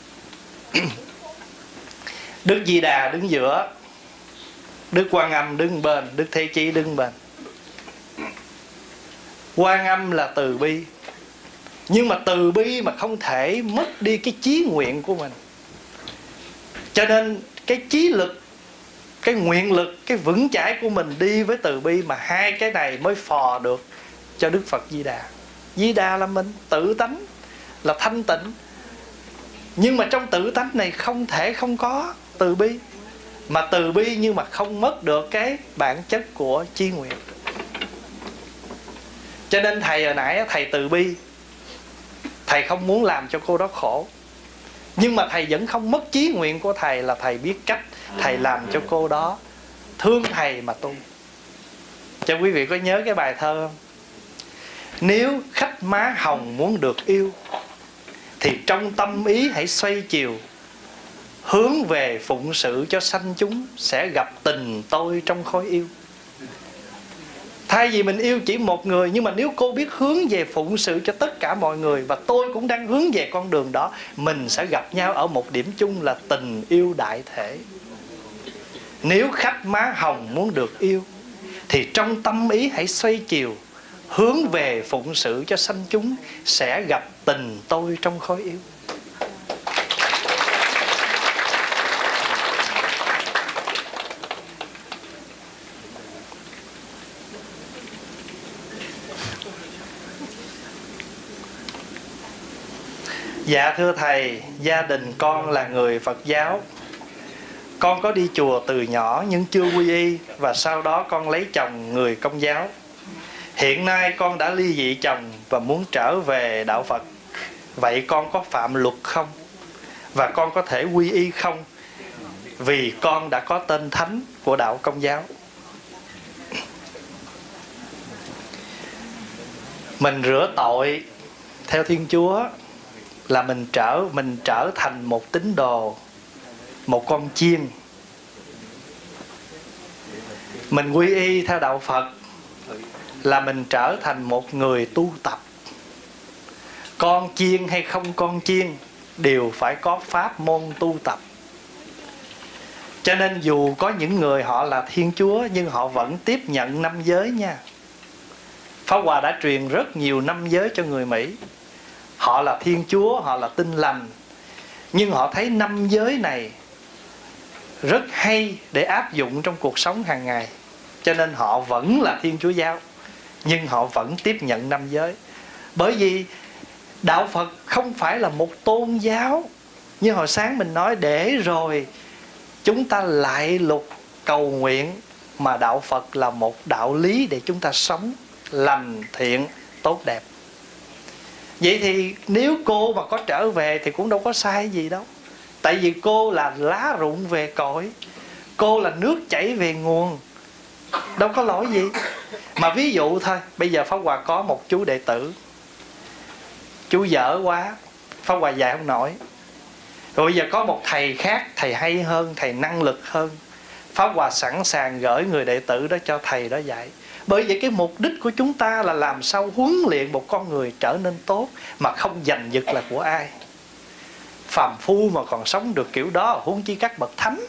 Đức Di Đà đứng giữa, Đức Quan Âm đứng bên, Đức Thế Chí đứng bên. Quan Âm là từ bi, nhưng mà từ bi mà không thể mất đi cái chí nguyện của mình. Cho nên cái chí lực, cái nguyện lực, cái vững chãi của mình đi với từ bi, mà hai cái này mới phò được cho Đức Phật Di Đà. Di Đà là mình, tự tánh, là thanh tịnh. Nhưng mà trong tự tánh này không thể không có từ bi. Mà từ bi nhưng mà không mất được cái bản chất của chí nguyện. Cho nên thầy hồi nãy thầy từ bi, thầy không muốn làm cho cô đó khổ, nhưng mà thầy vẫn không mất chí nguyện của thầy, là thầy biết cách thầy làm cho cô đó thương thầy mà tu. Cho quý vị có nhớ cái bài thơ không? Nếu khách má hồng muốn được yêu, thì trong tâm ý hãy xoay chiều, hướng về phụng sự cho sanh chúng, sẽ gặp tình tôi trong khối yêu. Thay vì mình yêu chỉ một người, nhưng mà nếu cô biết hướng về phụng sự cho tất cả mọi người, và tôi cũng đang hướng về con đường đó, mình sẽ gặp nhau ở một điểm chung là tình yêu đại thể. Nếu khách má hồng muốn được yêu, thì trong tâm ý hãy xoay chiều, hướng về phụng sự cho sanh chúng, sẽ gặp tình tôi trong khối yêu. Dạ thưa thầy, gia đình con là người Phật giáo. Con có đi chùa từ nhỏ nhưng chưa quy y, và sau đó con lấy chồng người Công giáo. Hiện nay con đã ly dị chồng và muốn trở về đạo Phật. Vậy con có phạm luật không? Và con có thể quy y không? Vì con đã có tên thánh của đạo Công giáo. Mình rửa tội theo Thiên Chúa là mình trở thành một tín đồ, một con chiên. Mình quy y theo đạo Phật là mình trở thành một người tu tập. Con chiên hay không con chiên đều phải có pháp môn tu tập. Cho nên dù có những người họ là Thiên Chúa nhưng họ vẫn tiếp nhận 5 giới nha. Pháp Hòa đã truyền rất nhiều 5 giới cho người Mỹ. Họ là Thiên Chúa, họ là Tin Lành, nhưng họ thấy 5 giới này rất hay để áp dụng trong cuộc sống hàng ngày. Cho nên họ vẫn là Thiên Chúa giáo, nhưng họ vẫn tiếp nhận 5 giới. Bởi vì đạo Phật không phải là một tôn giáo. Như hồi sáng mình nói, để rồi chúng ta lại lục cầu nguyện, mà đạo Phật là một đạo lý để chúng ta sống lành thiện tốt đẹp. Vậy thì nếu cô mà có trở về thì cũng đâu có sai gì đâu. Tại vì cô là lá rụng về cội, cô là nước chảy về nguồn, đâu có lỗi gì. Mà ví dụ thôi, bây giờ Pháp Hòa có một chú đệ tử, chú dở quá, Pháp Hòa dạy không nổi. Rồi bây giờ có một thầy khác, thầy hay hơn, thầy năng lực hơn, Pháp Hòa sẵn sàng gửi người đệ tử đó cho thầy đó dạy. Bởi vậy cái mục đích của chúng ta là làm sao huấn luyện một con người trở nên tốt, mà không giành giật là của ai. Phàm phu mà còn sống được kiểu đó, huống chi các bậc thánh.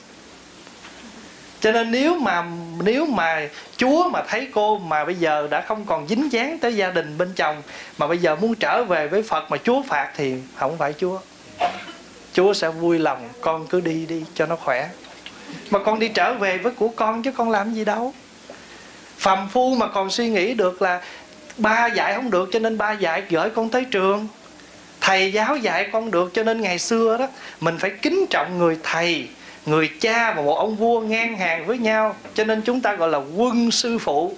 Cho nên nếu mà Chúa mà thấy cô mà bây giờ đã không còn dính dáng tới gia đình bên chồng, mà bây giờ muốn trở về với Phật mà Chúa phạt, thì không phải Chúa. Chúa sẽ vui lòng, con cứ đi đi cho nó khỏe. Mà con đi trở về với của con chứ con làm gì đâu. Phàm phu mà còn suy nghĩ được là ba dạy không được cho nên ba dạy gửi con tới trường, thầy giáo dạy con được cho nên ngày xưa đó mình phải kính trọng người thầy, người cha và một ông vua ngang hàng với nhau. Cho nên chúng ta gọi là quân sư phụ.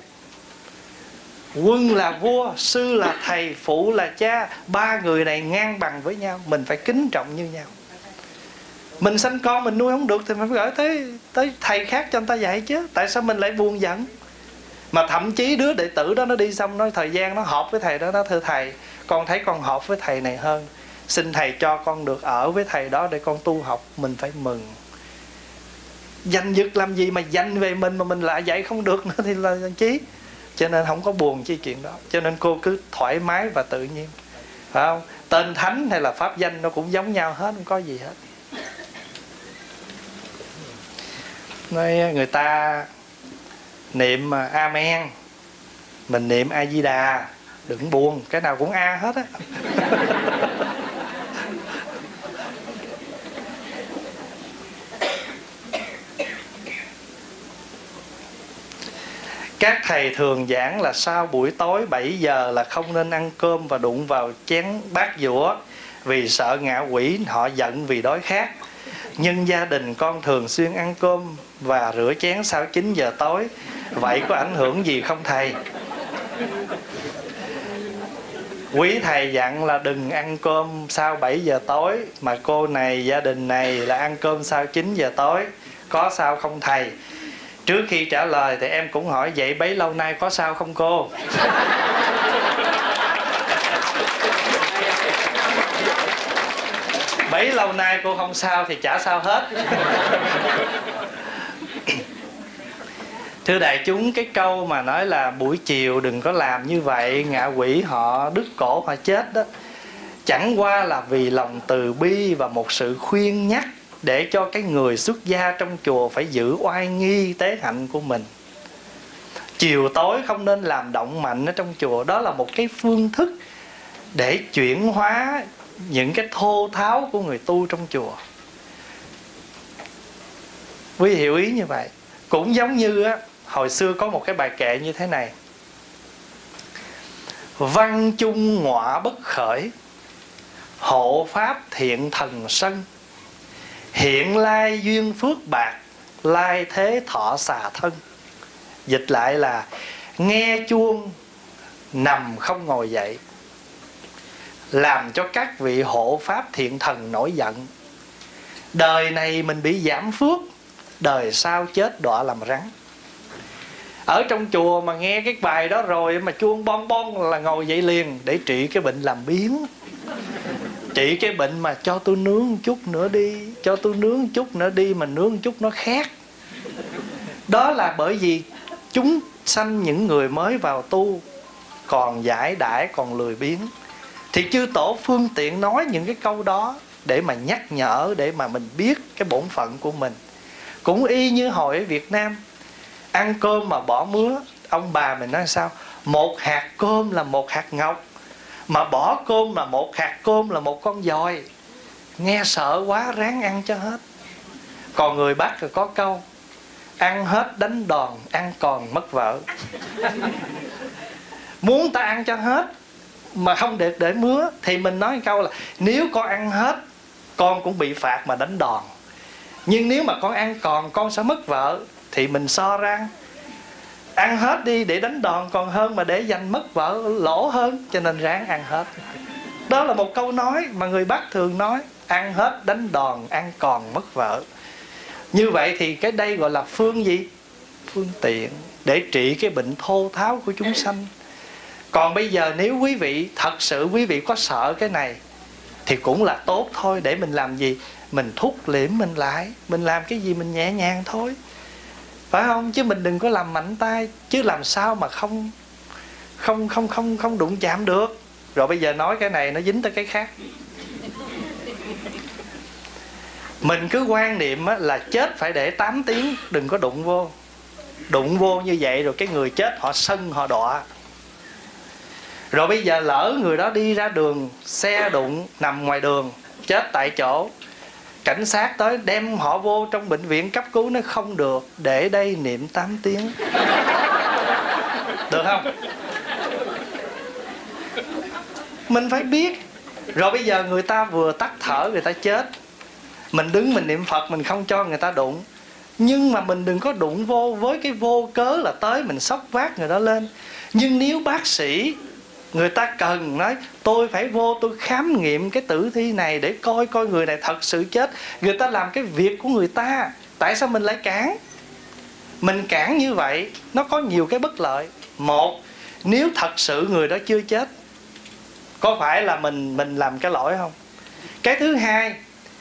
Quân là vua, sư là thầy, phụ là cha. Ba người này ngang bằng với nhau, mình phải kính trọng như nhau. Mình sanh con mình nuôi không được thì mình phải gửi tới thầy khác cho người ta dạy chứ. Tại sao mình lại buồn giận? Mà thậm chí đứa đệ tử đó nó đi xong, nói thời gian nó họp với thầy đó, nó thưa thầy, con thấy con hợp với thầy này hơn, xin thầy cho con được ở với thầy đó để con tu học. Mình phải mừng. Danh dứt làm gì mà danh về mình mà mình lại dạy không được nữa thì là chí. Cho nên không có buồn chi chuyện đó. Cho nên cô cứ thoải mái và tự nhiên, phải không? Tên thánh hay là pháp danh nó cũng giống nhau hết, không có gì hết. Nói người ta niệm Amen, mình niệm A Di Đà, đừng buồn, cái nào cũng A hết á. Các thầy thường giảng là sau buổi tối 7 giờ là không nên ăn cơm và đụng vào chén bát dũa, vì sợ ngạ quỷ họ giận vì đói khát. Nhưng gia đình con thường xuyên ăn cơm và rửa chén sau 9 giờ tối. Vậy có ảnh hưởng gì không thầy? Quý thầy dặn là đừng ăn cơm sau 7 giờ tối, mà cô này, gia đình này là ăn cơm sau 9 giờ tối. Có sao không thầy? Trước khi trả lời thì em cũng hỏi vậy bấy lâu nay có sao không cô? Bấy lâu nay cô không sao thì chả sao hết. Thưa đại chúng, cái câu mà nói là buổi chiều đừng có làm như vậy, ngạ quỷ họ đứt cổ họ chết đó, chẳng qua là vì lòng từ bi và một sự khuyên nhắc để cho cái người xuất gia trong chùa phải giữ oai nghi tế hạnh của mình. Chiều tối không nên làm động mạnh ở trong chùa. Đó là một cái phương thức để chuyển hóa những cái thô tháo của người tu trong chùa. Quý hiểu ý như vậy. Cũng giống như á, hồi xưa có một cái bài kệ như thế này: văn chung ngọa bất khởi, hộ pháp thiện thần sân, hiện lai duyên phước bạc, lai thế thọ xà thân. Dịch lại là nghe chuông nằm không ngồi dậy, làm cho các vị hộ pháp thiện thần nổi giận. Đời này mình bị giảm phước, đời sau chết đọa làm rắn. Ở trong chùa mà nghe cái bài đó rồi mà chuông bon bon là ngồi dậy liền để trị cái bệnh làm biếng. Trị cái bệnh mà cho tôi nướng chút nữa đi, cho tôi nướng chút nữa đi, mà nướng chút nó khét. Đó là bởi vì chúng sanh những người mới vào tu còn giải đãi, còn lười biếng. Thì chư tổ phương tiện nói những cái câu đó để mà nhắc nhở, để mà mình biết cái bổn phận của mình. Cũng y như hồi ở Việt Nam, ăn cơm mà bỏ mứa, ông bà mình nói sao? Một hạt cơm là một hạt ngọc, mà bỏ cơm là một hạt cơm là một con dòi. Nghe sợ quá, ráng ăn cho hết. Còn người Bắc thì có câu: ăn hết đánh đòn, ăn còn mất vợ. Muốn ta ăn cho hết mà không được để mứa, thì mình nói câu là nếu con ăn hết con cũng bị phạt mà đánh đòn, nhưng nếu mà con ăn còn con sẽ mất vợ. Thì mình so ra ăn hết đi để đánh đòn còn hơn mà để dành mất vợ, lỗ hơn. Cho nên ráng ăn hết. Đó là một câu nói mà người Bắc thường nói: ăn hết đánh đòn, ăn còn mất vợ. Như vậy thì cái đây gọi là phương gì? Phương tiện để trị cái bệnh thô tháo của chúng sanh. Còn bây giờ nếu quý vị thật sự quý vị có sợ cái này thì cũng là tốt thôi. Để mình làm gì? Mình thúc liễm mình lại, mình làm cái gì mình nhẹ nhàng thôi, phải không? Chứ mình đừng có làm mạnh tay, chứ làm sao mà không đụng chạm được. Rồi bây giờ nói cái này nó dính tới cái khác. Mình cứ quan niệm là chết phải để 8 tiếng, đừng có đụng vô. Đụng vô như vậy rồi cái người chết họ sân họ đọa. Rồi bây giờ lỡ người đó đi ra đường, xe đụng, nằm ngoài đường, chết tại chỗ, cảnh sát tới đem họ vô trong bệnh viện cấp cứu, nó không được, để đây niệm 8 tiếng. Được không? Mình phải biết. Rồi bây giờ người ta vừa tắt thở, người ta chết, mình đứng mình niệm Phật, mình không cho người ta đụng. Nhưng mà mình đừng có đụng vô với cái vô cớ là tới mình xốc vác người đó lên. Nhưng nếu bác sĩ người ta cần nói tôi phải vô tôi khám nghiệm cái tử thi này để coi người này thật sự chết, người ta làm cái việc của người ta, tại sao mình lại cản? Mình cản như vậy nó có nhiều cái bất lợi. Một, nếu thật sự người đó chưa chết, có phải là mình làm cái lỗi không? Cái thứ hai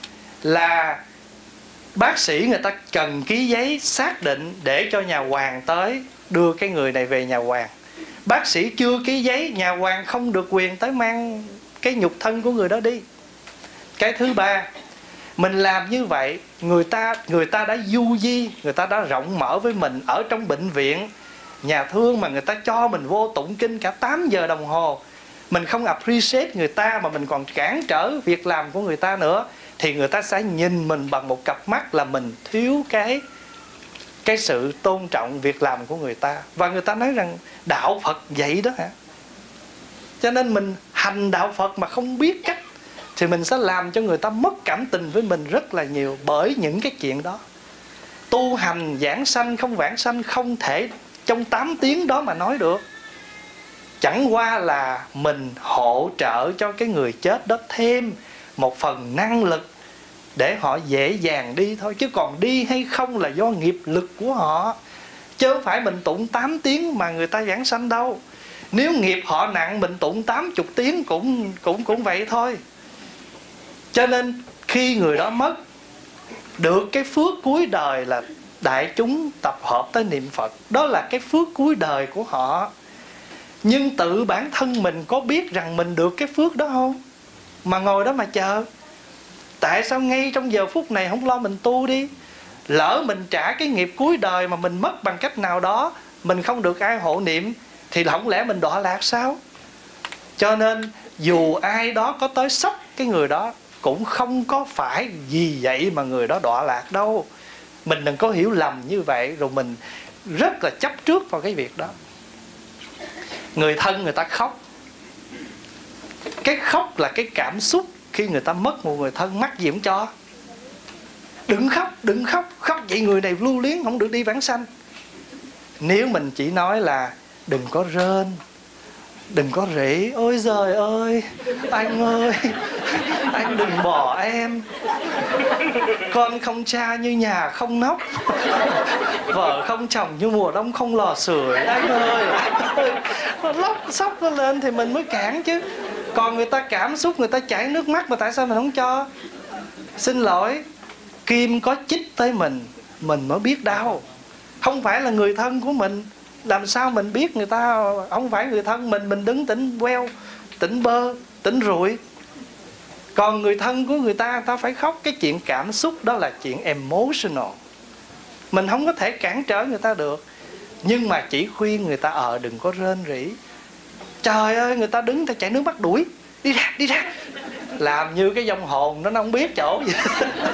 là bác sĩ người ta cần ký giấy xác định để cho nhà hoàng tới đưa cái người này về nhà hoàng. Bác sĩ chưa ký giấy, nhà hoàng không được quyền tới mang cái nhục thân của người đó đi. Cái thứ ba, mình làm như vậy, người ta đã du di, người ta đã rộng mở với mình. Ở trong bệnh viện, nhà thương mà người ta cho mình vô tụng kinh cả 8 giờ đồng hồ, mình không appreciate người ta mà mình còn cản trở việc làm của người ta nữa, thì người ta sẽ nhìn mình bằng một cặp mắt là mình thiếu cái sự tôn trọng việc làm của người ta. Và người ta nói rằng đạo Phật vậy đó hả? Cho nên mình hành đạo Phật mà không biết cách thì mình sẽ làm cho người ta mất cảm tình với mình rất là nhiều. Bởi những cái chuyện đó, tu hành giảng sanh không vãng sanh không thể trong 8 tiếng đó mà nói được. Chẳng qua là mình hỗ trợ cho cái người chết đó thêm một phần năng lực để họ dễ dàng đi thôi. Chứ còn đi hay không là do nghiệp lực của họ, chứ không phải mình tụng 8 tiếng mà người ta vãng sanh đâu. Nếu nghiệp họ nặng, mình tụng 80 tiếng cũng vậy thôi. Cho nên khi người đó mất, được cái phước cuối đời là đại chúng tập hợp tới niệm Phật, đó là cái phước cuối đời của họ. Nhưng tự bản thân mình có biết rằng mình được cái phước đó không? Mà ngồi đó mà chờ. Tại sao ngay trong giờ phút này không lo mình tu đi? Lỡ mình trả cái nghiệp cuối đời mà mình mất bằng cách nào đó, mình không được ai hộ niệm, thì không lẽ mình đọa lạc sao? Cho nên dù ai đó có tới sốc cái người đó, cũng không có phải vì vậy mà người đó đọa lạc đâu. Mình đừng có hiểu lầm như vậy, rồi mình rất là chấp trước vào cái việc đó. Người thân người ta khóc. Cái khóc là cái cảm xúc khi người ta mất một người thân, mắc gì cũng cho. Đừng khóc, đừng khóc, khóc vậy người này lưu luyến không được đi vãng sanh. Nếu mình chỉ nói là đừng có rên, Đừng có rỉ. Ôi giời ơi, anh đừng bỏ em. Con không cha như nhà không nóc, vợ không chồng như mùa đông không lò sưởi. Anh ơi, nó lóc sóc nó lên thì mình mới cản chứ. Còn người ta cảm xúc, người ta chảy nước mắt mà tại sao mình không cho? Xin lỗi, kim có chích tới mình mới biết đau. Không phải là người thân của mình, làm sao mình biết người ta không phải người thân mình đứng tỉnh queo, tỉnh bơ, tỉnh rụi. Còn người thân của người ta phải khóc. Cái chuyện cảm xúc đó là chuyện emotional, mình không có thể cản trở người ta được. Nhưng mà chỉ khuyên người ta đừng có rên rỉ. Trời ơi, người ta đứng ta chảy nước mắt đuổi, đi ra. Làm như cái vong hồn nó không biết chỗ gì.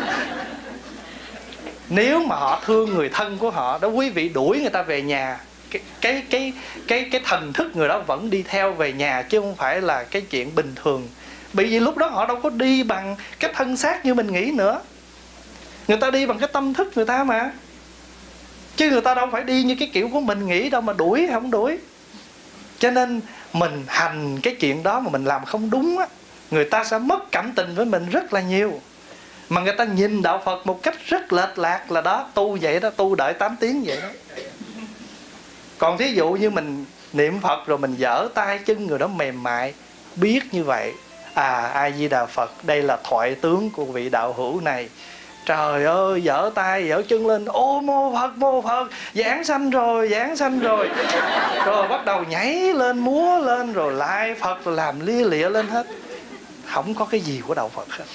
Nếu mà họ thương người thân của họ đó, quý vị đuổi người ta về nhà, cái thần thức người đó vẫn đi theo về nhà, chứ không phải là cái chuyện bình thường. Bởi vì lúc đó họ đâu có đi bằng cái thân xác như mình nghĩ nữa. Người ta đi bằng cái tâm thức người ta mà. Chứ người ta đâu phải đi như cái kiểu của mình nghĩ đâu mà đuổi hay không đuổi. Cho nên mình hành cái chuyện đó mà mình làm không đúng á, người ta sẽ mất cảm tình với mình rất là nhiều. Mà người ta nhìn đạo Phật một cách rất lệch lạc là đó, tu vậy đó, tu đợi 8 tiếng vậy đó. Còn thí dụ như mình niệm Phật rồi mình giở tay chân người đó mềm mại, biết như vậy, A Di Đà Phật, đây là thoại tướng của vị đạo hữu này. Trời ơi, giở tay giở chân lên, ô mô Phật, giảng sanh rồi. Rồi bắt đầu nhảy lên, múa lên, rồi lại Phật, rồi làm lia lịa lên hết. Không có cái gì của đạo Phật hết.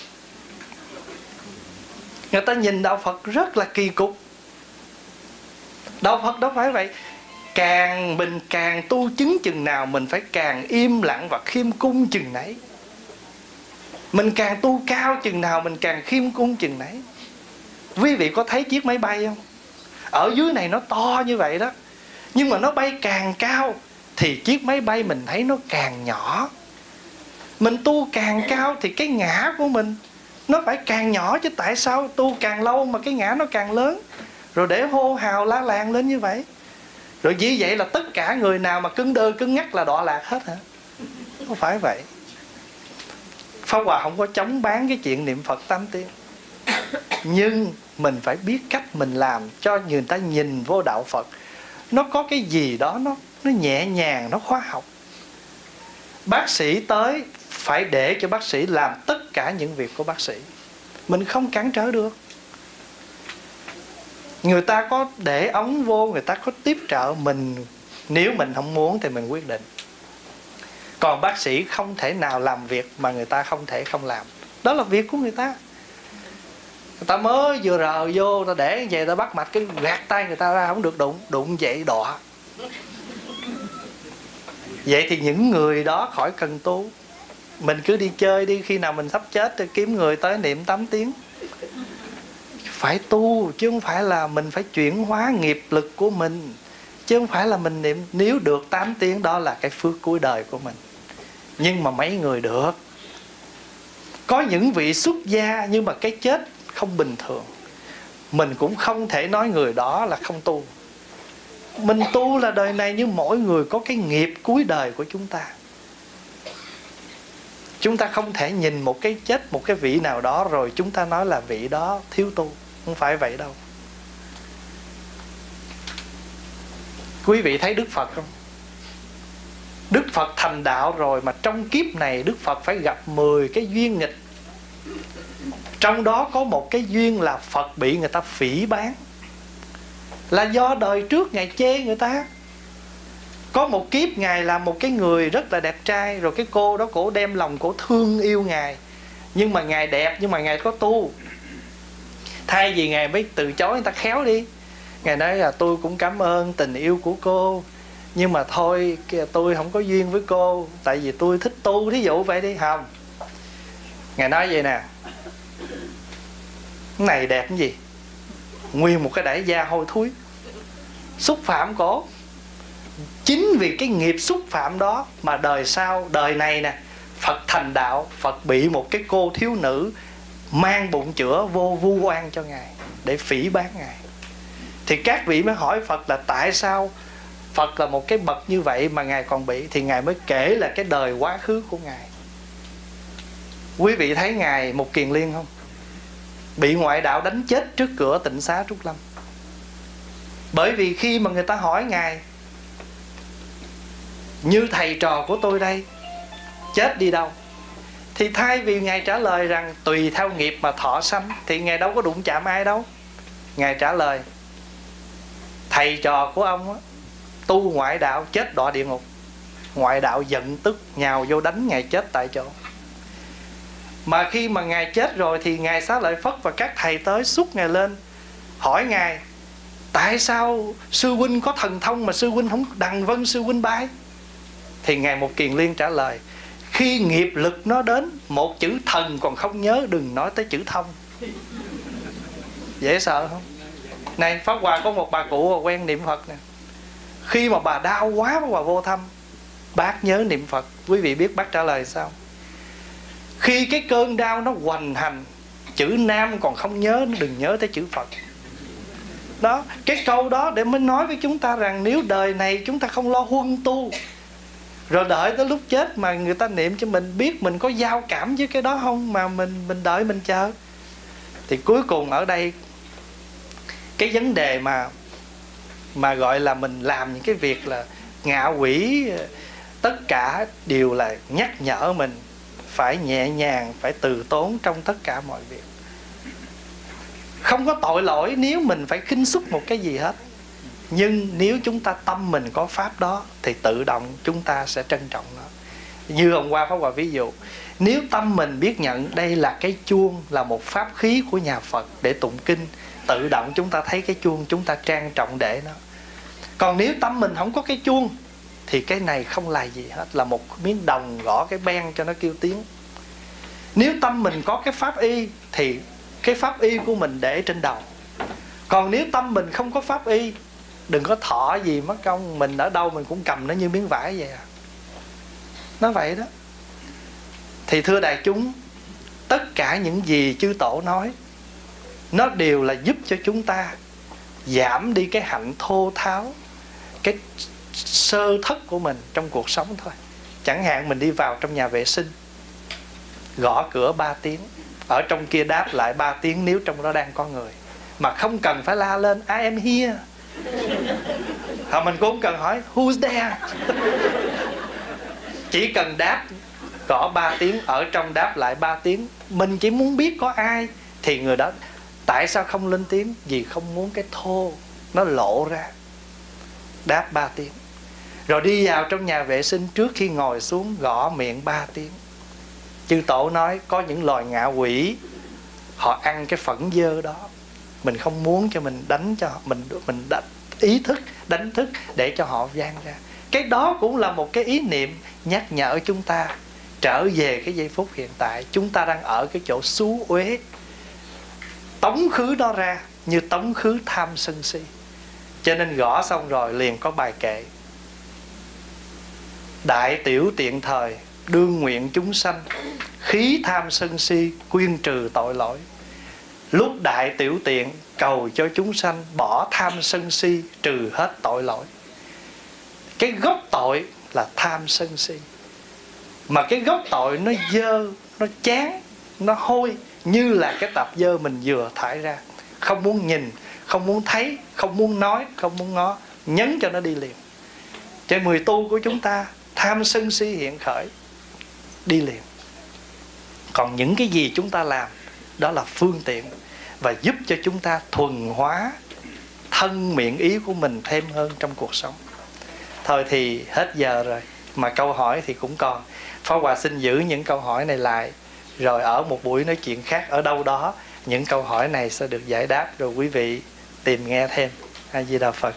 Người ta nhìn đạo Phật rất là kỳ cục. Đạo Phật đâu phải vậy. Mình càng tu chứng chừng nào, mình phải càng im lặng và khiêm cung chừng nấy. Mình càng tu cao chừng nào, mình càng khiêm cung chừng nấy. Quý vị có thấy chiếc máy bay không? Ở dưới này nó to như vậy đó, nhưng mà nó bay càng cao thì chiếc máy bay mình thấy nó càng nhỏ. Mình tu càng cao thì cái ngã của mình nó phải càng nhỏ, chứ tại sao tu càng lâu mà cái ngã nó càng lớn? Rồi để hô hào la làng lên như vậy. Rồi vì vậy là tất cả người nào mà cứng đơ cứng ngắc là đọa lạc hết hả? Không phải vậy. Pháp Hòa không có chống bán cái chuyện niệm Phật 8 tiếng. Nhưng mình phải biết cách mình làm cho người ta nhìn vô đạo Phật nó có cái gì đó nó nhẹ nhàng, nó khoa học. Bác sĩ tới phải để cho bác sĩ làm tất cả những việc của bác sĩ, mình không cản trở được. Người ta có để ống vô, người ta có tiếp trợ mình, nếu mình không muốn thì mình quyết định. Còn bác sĩ không thể nào làm việc mà người ta không thể không làm. Đó là việc của người ta. Người ta mới vừa rờ vô, ta để vậy, ta bắt mạch cái gạt tay người ta ra, không được đụng. Đụng vậy đọa. Vậy thì những người đó khỏi cần tu. Mình cứ đi chơi đi, khi nào mình sắp chết thì kiếm người tới niệm 8 tiếng. Phải tu, chứ không phải là mình phải chuyển hóa nghiệp lực của mình. Chứ không phải là mình niệm, nếu được 8 tiếng đó là cái phước cuối đời của mình. Nhưng mà mấy người được. Có những vị xuất gia nhưng mà cái chết không bình thường. Mình cũng không thể nói người đó là không tu. Mình tu là đời này, nhưng mỗi người có cái nghiệp cuối đời của chúng ta. Chúng ta không thể nhìn một cái chết, một cái vị nào đó rồi chúng ta nói là vị đó thiếu tu. Không phải vậy đâu. Quý vị thấy Đức Phật không? Đức Phật thành đạo rồi mà trong kiếp này Đức Phật phải gặp 10 cái duyên nghịch. Trong đó có một cái duyên là Phật bị người ta phỉ báng, là do đời trước Ngài chê người ta. Có một kiếp Ngài là một cái người rất là đẹp trai, rồi cái cô đó cổ đem lòng cổ thương yêu Ngài. Nhưng mà Ngài đẹp, nhưng mà Ngài có tu. Thay vì Ngài mới từ chối người ta khéo đi, Ngài nói là tôi cũng cảm ơn tình yêu của cô, nhưng mà thôi tôi không có duyên với cô, tại vì tôi thích tu, thí dụ vậy đi. Không, Ngài nói vậy nè, cái này đẹp cái gì, nguyên một cái đẩy da hôi thối, xúc phạm cổ. Chính vì cái nghiệp xúc phạm đó mà đời sau, đời này nè, Phật thành đạo, Phật bị một cái cô thiếu nữ mang bụng chữa vô vu oan cho Ngài, để phỉ báng Ngài. Thì các vị mới hỏi Phật là tại sao Phật là một cái bậc như vậy mà Ngài còn bị, thì Ngài mới kể là cái đời quá khứ của Ngài. Quý vị thấy Ngài Mục Kiền Liên không? Bị ngoại đạo đánh chết trước cửa Tịnh Xá Trúc Lâm. Bởi vì khi mà người ta hỏi Ngài, như thầy trò của tôi đây chết đi đâu, thì thay vì Ngài trả lời rằng tùy theo nghiệp mà thọ sanh, thì Ngài đâu có đụng chạm ai đâu. Ngài trả lời thầy trò của ông á, tu ngoại đạo chết đọa địa ngục. Ngoại đạo giận tức nhào vô đánh Ngài chết tại chỗ. Mà khi mà Ngài chết rồi thì Ngài Xá Lợi Phất và các thầy tới xúc Ngài lên, hỏi Ngài tại sao sư huynh có thần thông mà sư huynh không đằng vân sư huynh bay. Thì Ngài Mục Kiền Liên trả lời, khi nghiệp lực nó đến, một chữ thần còn không nhớ, đừng nói tới chữ thông. Dễ sợ không? Này, Pháp Hòa có một bà cụ quen niệm Phật nè. Khi mà bà đau quá bà vô thăm, bác nhớ niệm Phật. Quý vị biết bác trả lời sao? Khi cái cơn đau nó hoành hành, chữ Nam còn không nhớ, đừng nhớ tới chữ Phật. Đó, cái câu đó để mới nói với chúng ta rằng nếu đời này chúng ta không lo huân tu, rồi đợi tới lúc chết mà người ta niệm cho mình, biết mình có giao cảm với cái đó không, mà mình đợi mình chờ, thì cuối cùng ở đây cái vấn đề mà gọi là mình làm những cái việc là ngạ quỷ, tất cả đều là nhắc nhở mình phải nhẹ nhàng, phải từ tốn trong tất cả mọi việc. Không có tội lỗi nếu mình phải khinh xúc một cái gì hết. Nhưng nếu chúng ta tâm mình có pháp đó thì tự động chúng ta sẽ trân trọng nó. Như hôm qua Pháp Hòa ví dụ, nếu tâm mình biết nhận đây là cái chuông, là một pháp khí của nhà Phật để tụng kinh, tự động chúng ta thấy cái chuông, chúng ta trang trọng để nó. Còn nếu tâm mình không có cái chuông thì cái này không là gì hết, là một miếng đồng gõ cái beng cho nó kêu tiếng. Nếu tâm mình có cái pháp y thì cái pháp y của mình để trên đầu. Còn nếu tâm mình không có pháp y, đừng có thọ gì mất công, mình ở đâu mình cũng cầm nó như miếng vải vậy à. Nó vậy đó. Thì thưa đại chúng, tất cả những gì chư tổ nói, nó đều là giúp cho chúng ta giảm đi cái hạnh thô tháo, cái sơ thất của mình trong cuộc sống thôi. Chẳng hạn mình đi vào trong nhà vệ sinh, gõ cửa 3 tiếng, ở trong kia đáp lại 3 tiếng nếu trong đó đang có người, mà không cần phải la lên I am here. Mình cũng không cần hỏi who's there. Chỉ cần đáp, gõ 3 tiếng, ở trong đáp lại 3 tiếng. Mình chỉ muốn biết có ai thì người đó. Tại sao không lên tiếng? Vì không muốn cái thô nó lộ ra. Đáp 3 tiếng. Rồi đi vào trong nhà vệ sinh, trước khi ngồi xuống gõ miệng 3 tiếng. Chư tổ nói có những loài ngạ quỷ, họ ăn cái phẫn dơ đó. Mình không muốn cho mình đánh cho mình ý thức, đánh thức để cho họ vang ra. Cái đó cũng là một cái ý niệm nhắc nhở chúng ta trở về cái giây phút hiện tại. Chúng ta đang ở cái chỗ xú uế, tống khứ nó ra như tống khứ tham sân si. Cho nên gõ xong rồi liền có bài kệ: đại tiểu tiện thời đương nguyện chúng sanh, khí tham sân si quyên trừ tội lỗi. Lúc đại tiểu tiện cầu cho chúng sanh bỏ tham sân si, trừ hết tội lỗi. Cái gốc tội là tham sân si, mà cái gốc tội nó dơ, nó chán, nó hôi, như là cái tạp dơ mình vừa thải ra. Không muốn nhìn, không muốn thấy, không muốn nói, không muốn ngó, nhấn cho nó đi liền. Trên 10 tu của chúng ta, tham sân si hiện khởi, đi liền. Còn những cái gì chúng ta làm, đó là phương tiện và giúp cho chúng ta thuần hóa thân miệng ý của mình thêm hơn trong cuộc sống. Thôi thì hết giờ rồi, mà câu hỏi thì cũng còn. Pháp Hòa xin giữ những câu hỏi này lại, rồi ở một buổi nói chuyện khác ở đâu đó, những câu hỏi này sẽ được giải đáp, rồi quý vị tìm nghe thêm. A Di Đà Phật.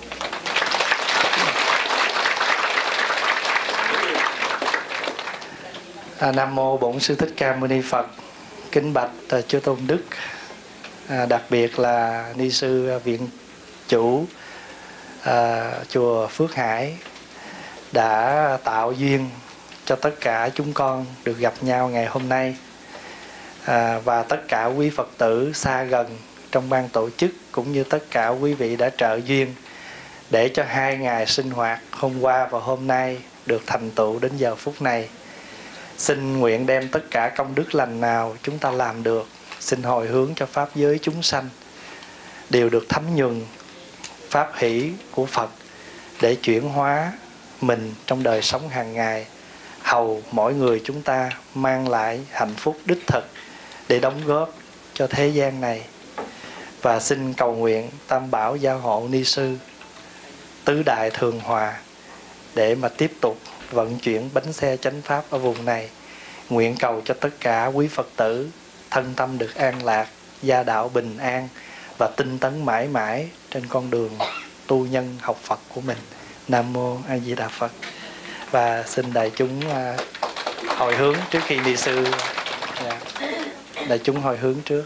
Nam mô Bổn Sư Thích Ca Mâu Ni Phật. Kính bạch Chư Tôn Đức, đặc biệt là ni sư viện chủ chùa Phước Hải đã tạo duyên cho tất cả chúng con được gặp nhau ngày hôm nay, và tất cả quý Phật tử xa gần trong ban tổ chức, cũng như tất cả quý vị đã trợ duyên để cho 2 ngày sinh hoạt hôm qua và hôm nay được thành tựu đến giờ phút này. Xin nguyện đem tất cả công đức lành nào chúng ta làm được, xin hồi hướng cho pháp giới chúng sanh đều được thấm nhuần pháp hỷ của Phật để chuyển hóa mình trong đời sống hàng ngày, hầu mỗi người chúng ta mang lại hạnh phúc đích thực để đóng góp cho thế gian này. Và xin cầu nguyện Tam Bảo Gia Hộ Ni Sư, Tứ Đại Thường Hòa để mà tiếp tục vận chuyển bánh xe chánh pháp ở vùng này. Nguyện cầu cho tất cả quý Phật tử thân tâm được an lạc, gia đạo bình an và tinh tấn mãi mãi trên con đường tu nhân học Phật của mình. Nam Mô A Di Đà Phật. Và xin đại chúng hồi hướng trước khi ni sư. Đại chúng hồi hướng trước.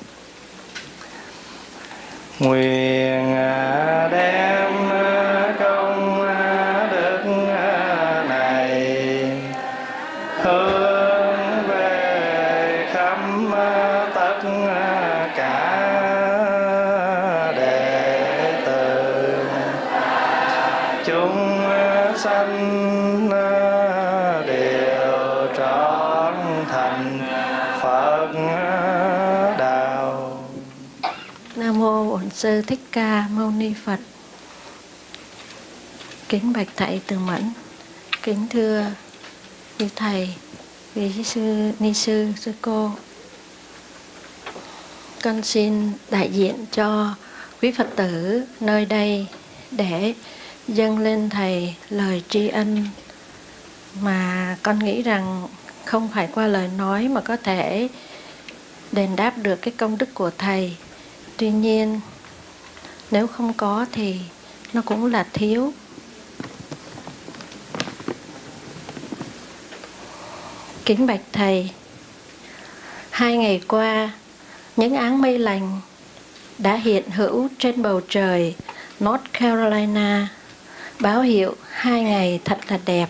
Nguyện đem công đức này hướng về khắp tất cả đệ tử chúng sanh đều trọn thành Phật đạo. Nam mô Bổn Sư Thích Ca Mâu Ni Phật. Kính bạch thầy Từ Mẫn, kính thưa quý thầy, quý sư, ni sư, sư cô. Con xin đại diện cho quý Phật tử nơi đây để dâng lên thầy lời tri ân mà con nghĩ rằng không phải qua lời nói mà có thể đền đáp được cái công đức của thầy. Tuy nhiên nếu không có thì nó cũng là thiếu. Kính bạch thầy, 2 ngày qua những áng mây lành đã hiện hữu trên bầu trời North Carolina, báo hiệu 2 ngày thật là đẹp,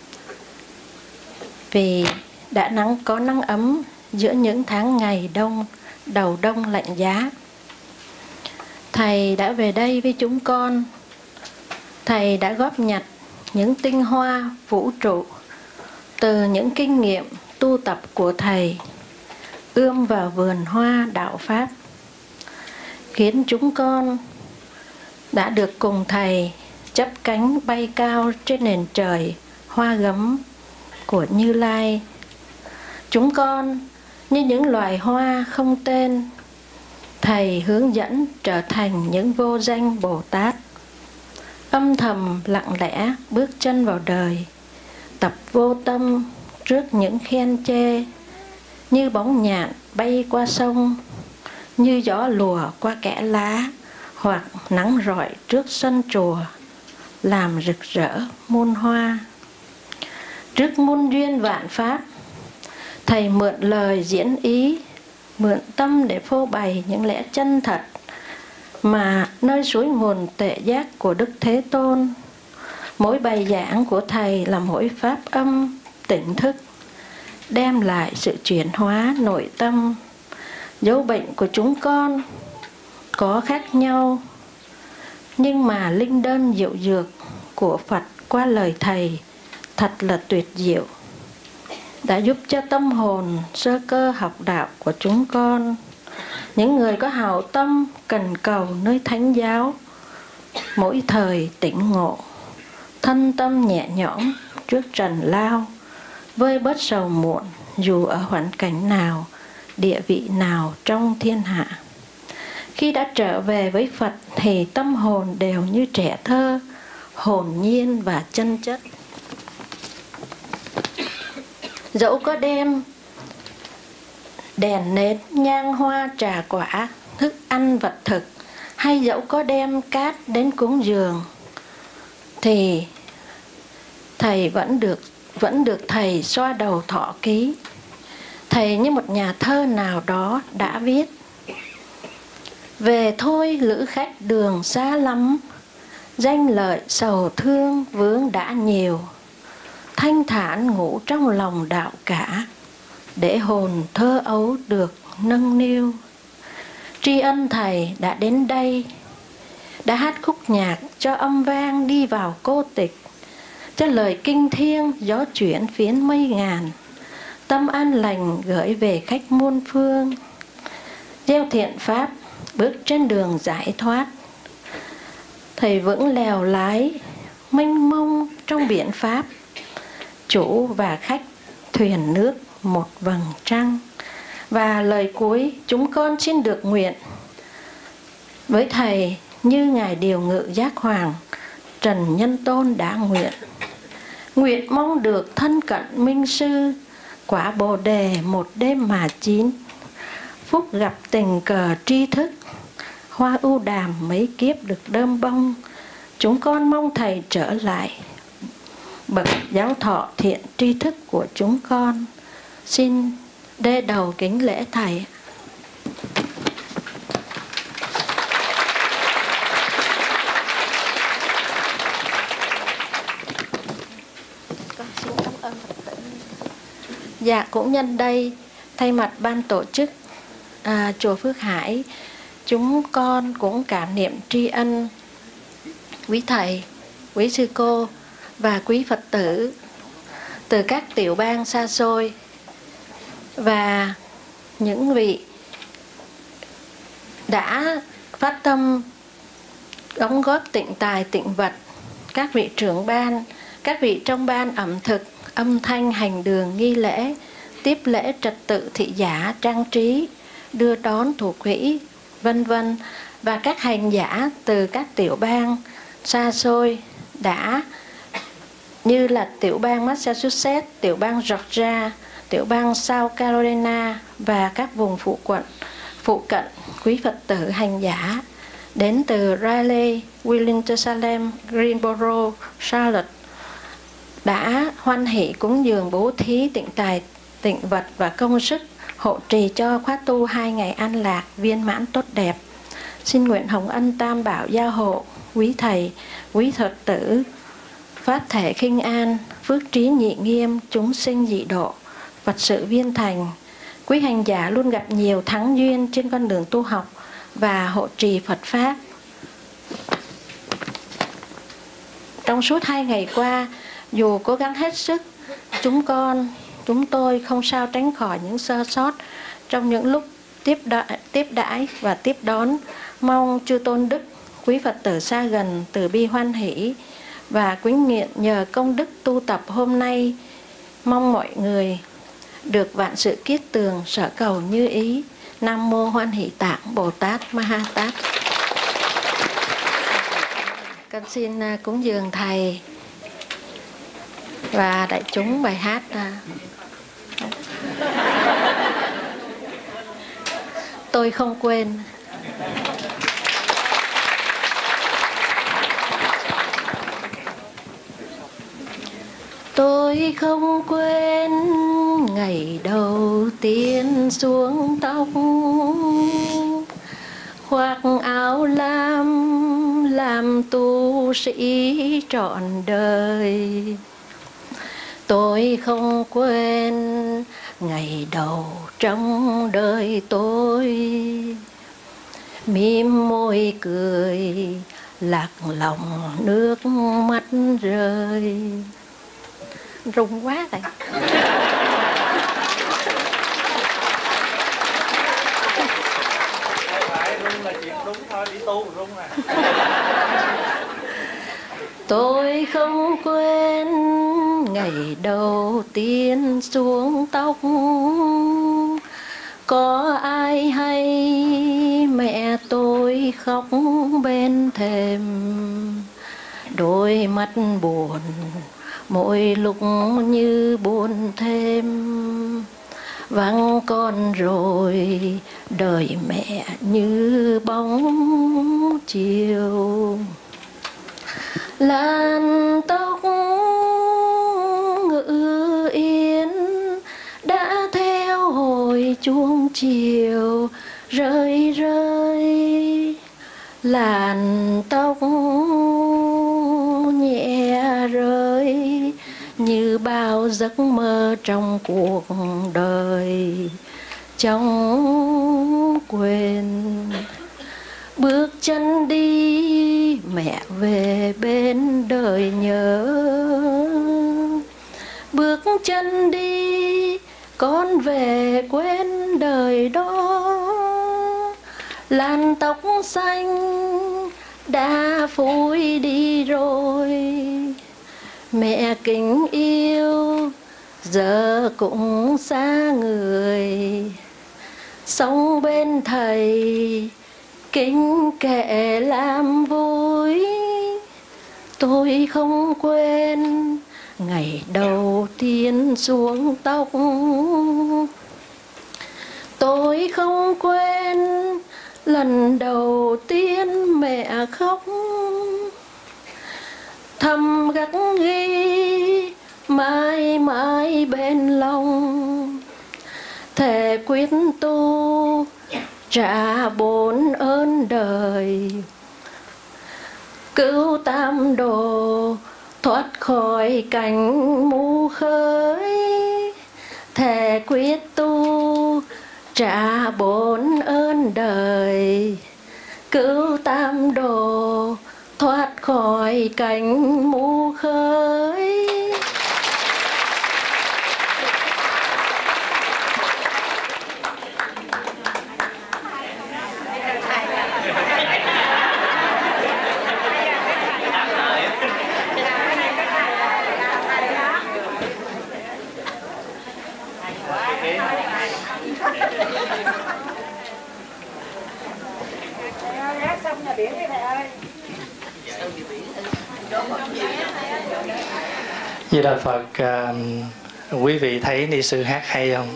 vì đã có nắng ấm giữa những tháng ngày đông, đầu đông lạnh giá. Thầy đã về đây với chúng con. Thầy đã góp nhặt những tinh hoa vũ trụ từ những kinh nghiệm tu tập của thầy, ươm vào vườn hoa đạo Pháp, khiến chúng con đã được cùng thầy chắp cánh bay cao trên nền trời hoa gấm của Như Lai. Chúng con như những loài hoa không tên, thầy hướng dẫn trở thành những vô danh Bồ Tát, âm thầm lặng lẽ bước chân vào đời, tập vô tâm trước những khen chê, như bóng nhạn bay qua sông, như gió lùa qua kẽ lá, hoặc nắng rọi trước sân chùa, làm rực rỡ muôn hoa. Trước muôn duyên vạn pháp, thầy mượn lời diễn ý, mượn tâm để phô bày những lẽ chân thật mà nơi suối nguồn tuệ giác của Đức Thế Tôn. Mỗi bài giảng của thầy là mỗi pháp âm tỉnh thức, đem lại sự chuyển hóa nội tâm. Dấu bệnh của chúng con có khác nhau, nhưng mà linh đơn diệu dược của Phật qua lời thầy thật là tuyệt diệu, đã giúp cho tâm hồn sơ cơ học đạo của chúng con, những người có hảo tâm cần cầu nơi thánh giáo, mỗi thời tỉnh ngộ, thân tâm nhẹ nhõm trước trần lao, vơi bớt sầu muộn dù ở hoàn cảnh nào, địa vị nào trong thiên hạ. Khi đã trở về với Phật thì tâm hồn đều như trẻ thơ, hồn nhiên và chân chất. Dẫu có đem đèn nến, nhang hoa, trà quả, thức ăn vật thực, hay dẫu có đem cát đến cúng dường, thì thầy vẫn được thầy xoa đầu thọ ký. Thầy như một nhà thơ nào đó đã viết: về thôi lữ khách đường xa lắm, danh lợi sầu thương vướng đã nhiều, thanh thản ngủ trong lòng đạo cả, để hồn thơ ấu được nâng niu. Tri ân thầy đã đến đây, đã hát khúc nhạc cho âm vang đi vào cô tịch, cho lời kinh thiêng gió chuyển phiến mây ngàn, tâm an lành gửi về khách muôn phương. Gieo thiện pháp bước trên đường giải thoát, thầy vững lèo lái mênh mông trong biển pháp, chủ và khách thuyền nước một vầng trăng. Và lời cuối chúng con xin được nguyện với thầy như ngài Điều Ngự Giác Hoàng Trần Nhân Tôn đã nguyện. Nguyện mong được thân cận minh sư, quả bồ đề một đêm mà chín. Phúc gặp tình cờ tri thức, hoa ưu đàm mấy kiếp được đơm bông. Chúng con mong thầy trở lại, bậc giáo thọ thiện tri thức của chúng con. Xin đê đầu kính lễ thầy. Con xin cảm ơn Phật tử. Dạ, cũng nhân đây thay mặt ban tổ chức chùa Phước Hải, chúng con cũng cảm niệm tri ân quý thầy, quý sư cô và quý Phật tử từ các tiểu bang xa xôi và những vị đã phát tâm đóng góp tịnh tài tịnh vật, các vị trưởng ban, các vị trong ban ẩm thực, âm thanh, hành đường, nghi lễ, tiếp lễ, trật tự thị giả, trang trí, đưa đón, thủ quỹ, vân vân, và các hành giả từ các tiểu bang xa xôi đã, như là tiểu bang Massachusetts, tiểu bang Georgia, tiểu bang South Carolina và các vùng phụ cận, quý Phật tử hành giả đến từ Raleigh, Winston-Salem, Greensboro, Charlotte đã hoan hỷ cúng dường bố thí tịnh tài tịnh vật và công sức hộ trì cho khóa tu 2 ngày an lạc viên mãn tốt đẹp. Xin nguyện hồng ân tam bảo gia hộ quý thầy, quý Phật tử, phát thể khinh an, phước trí nhị nghiêm, chúng sinh dị độ, Phật sự viên thành. Quý hành giả luôn gặp nhiều thắng duyên trên con đường tu học và hộ trì Phật Pháp. Trong suốt 2 ngày qua, dù cố gắng hết sức, chúng tôi không sao tránh khỏi những sơ sót trong những lúc tiếp đãi và tiếp đón. Mong chư tôn đức, quý Phật tử xa gần từ bi hoan hỷ và kính nguyện nhờ công đức tu tập hôm nay, mong mọi người được vạn sự kiết tường, sở cầu như ý. Nam mô Hoan Hỷ Tạng Bồ Tát Ma Ha Tát. Con xin cúng dường thầy và đại chúng bài hát Tôi Không Quên. Tôi không quên ngày đầu tiên xuống tóc, khoác áo lam làm tu sĩ trọn đời. Tôi không quên ngày đầu trong đời tôi, mím môi cười lạc lòng nước mắt rơi. Rung quá thầy. Rung là chuyện đúng thôi, đi tu rung à. Tôi không quên ngày đầu tiên xuống tóc, có ai hay mẹ tôi khóc bên thềm, đôi mắt buồn mỗi lúc như buồn thêm. Vắng con rồi đời mẹ như bóng chiều, làn tóc ngự yên đã theo hồi chuông chiều rơi rơi. Làn tóc nhẹ rơi như bao giấc mơ trong cuộc đời, trong quên bước chân đi mẹ về bên đời nhớ. Bước chân đi con về quên đời đó. Làn tóc xanh đã phủi đi rồi. Mẹ kính yêu giờ cũng xa người. Sống bên thầy kính kệ làm vui. Tôi không quên ngày đầu tiên xuống tóc. Tôi không quên lần đầu tiên mẹ khóc. Thầm gắt ghi mãi mãi bên lòng. Thề quyết tu trả bốn ơn đời. Cứu tam đồ thoát khỏi cảnh mù khơi. Thề quyết tu trả bốn ơn đời. Cứu tam đồ thoát khỏi cảnh mù khơi. Di Đà Phật. Quý vị thấy ni sư hát hay không?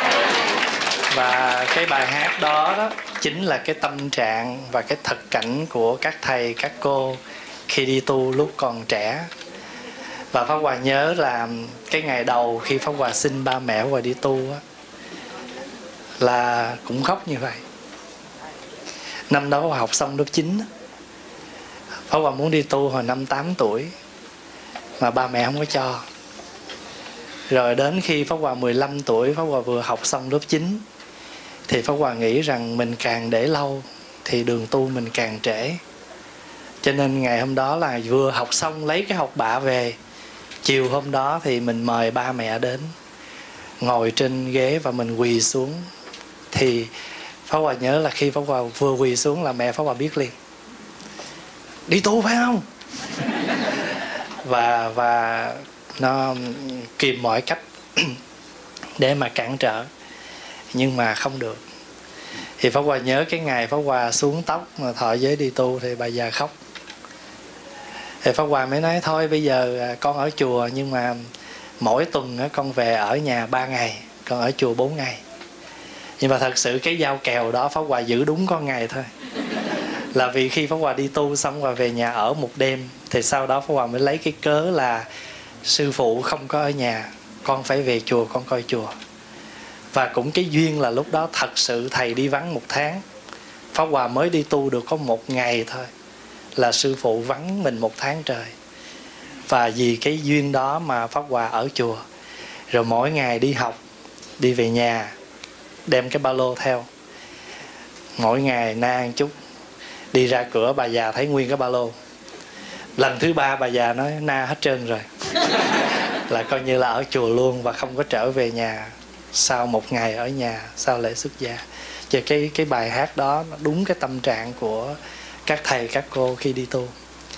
Và cái bài hát đó chính là cái tâm trạng và cái thực cảnh của các thầy, các cô khi đi tu lúc còn trẻ. Và Pháp Hòa nhớ là cái ngày đầu khi Pháp Hòa xin ba mẹ Pháp Hòa đi tu là cũng khóc như vậy. Năm đó Pháp Hòa học xong lớp 9. Pháp Hòa muốn đi tu hồi năm 8 tuổi mà ba mẹ không có cho. Rồi đến khi Pháp Hòa 15 tuổi, Pháp Hòa vừa học xong lớp 9, thì Pháp Hòa nghĩ rằng mình càng để lâu thì đường tu mình càng trễ. Cho nên ngày hôm đó là vừa học xong lấy cái học bạ về. Chiều hôm đó thì mình mời ba mẹ đến, ngồi trên ghế và mình quỳ xuống. Thì Pháp Hòa nhớ là khi Pháp Hòa vừa quỳ xuống là mẹ Pháp Hòa biết liền: đi tu phải không? Và nó kìm mọi cách để mà cản trở, nhưng mà không được. Thì Pháp Hòa nhớ cái ngày Pháp Hòa xuống tóc mà thọ giới đi tu thì bà già khóc. Thì Pháp Hòa mới nói thôi bây giờ con ở chùa, nhưng mà mỗi tuần con về ở nhà 3 ngày, con ở chùa 4 ngày. Nhưng mà thật sự cái giao kèo đó Pháp Hòa giữ đúng có ngày thôi. Là vì khi Pháp Hòa đi tu xong và về nhà ở một đêm, thì sau đó Pháp Hòa mới lấy cái cớ là sư phụ không có ở nhà, con phải về chùa con coi chùa. Và cũng cái duyên là lúc đó thật sự thầy đi vắng 1 tháng. Pháp Hòa mới đi tu được có 1 ngày thôi là sư phụ vắng mình 1 tháng trời. Và vì cái duyên đó mà Pháp Hòa ở chùa. Rồi mỗi ngày đi học, đi về nhà, đem cái ba lô theo, mỗi ngày na một chút. Đi ra cửa bà già thấy nguyên cái ba lô. Lần thứ 3 bà già nói na hết trơn rồi. Là coi như là ở chùa luôn và không có trở về nhà sau 1 ngày ở nhà sau lễ xuất gia. Và cái bài hát đó nó đúng cái tâm trạng của các thầy các cô khi đi tu.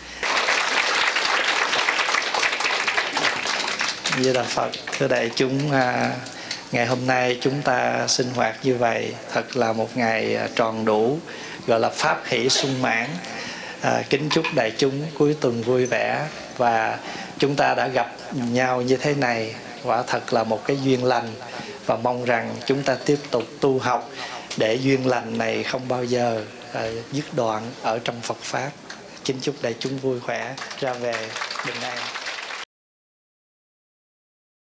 Như là Phật, thưa đại chúng, ngày hôm nay chúng ta sinh hoạt như vậy thật là một ngày tròn đủ, gọi là pháp hỷ sung mãn. Kính chúc đại chúng cuối tuần vui vẻ, và chúng ta đã gặp nhau như thế này quả thật là một cái duyên lành, và mong rằng chúng ta tiếp tục tu học để duyên lành này không bao giờ dứt đoạn ở trong Phật Pháp. Kính chúc đại chúng vui khỏe, ra về bình an.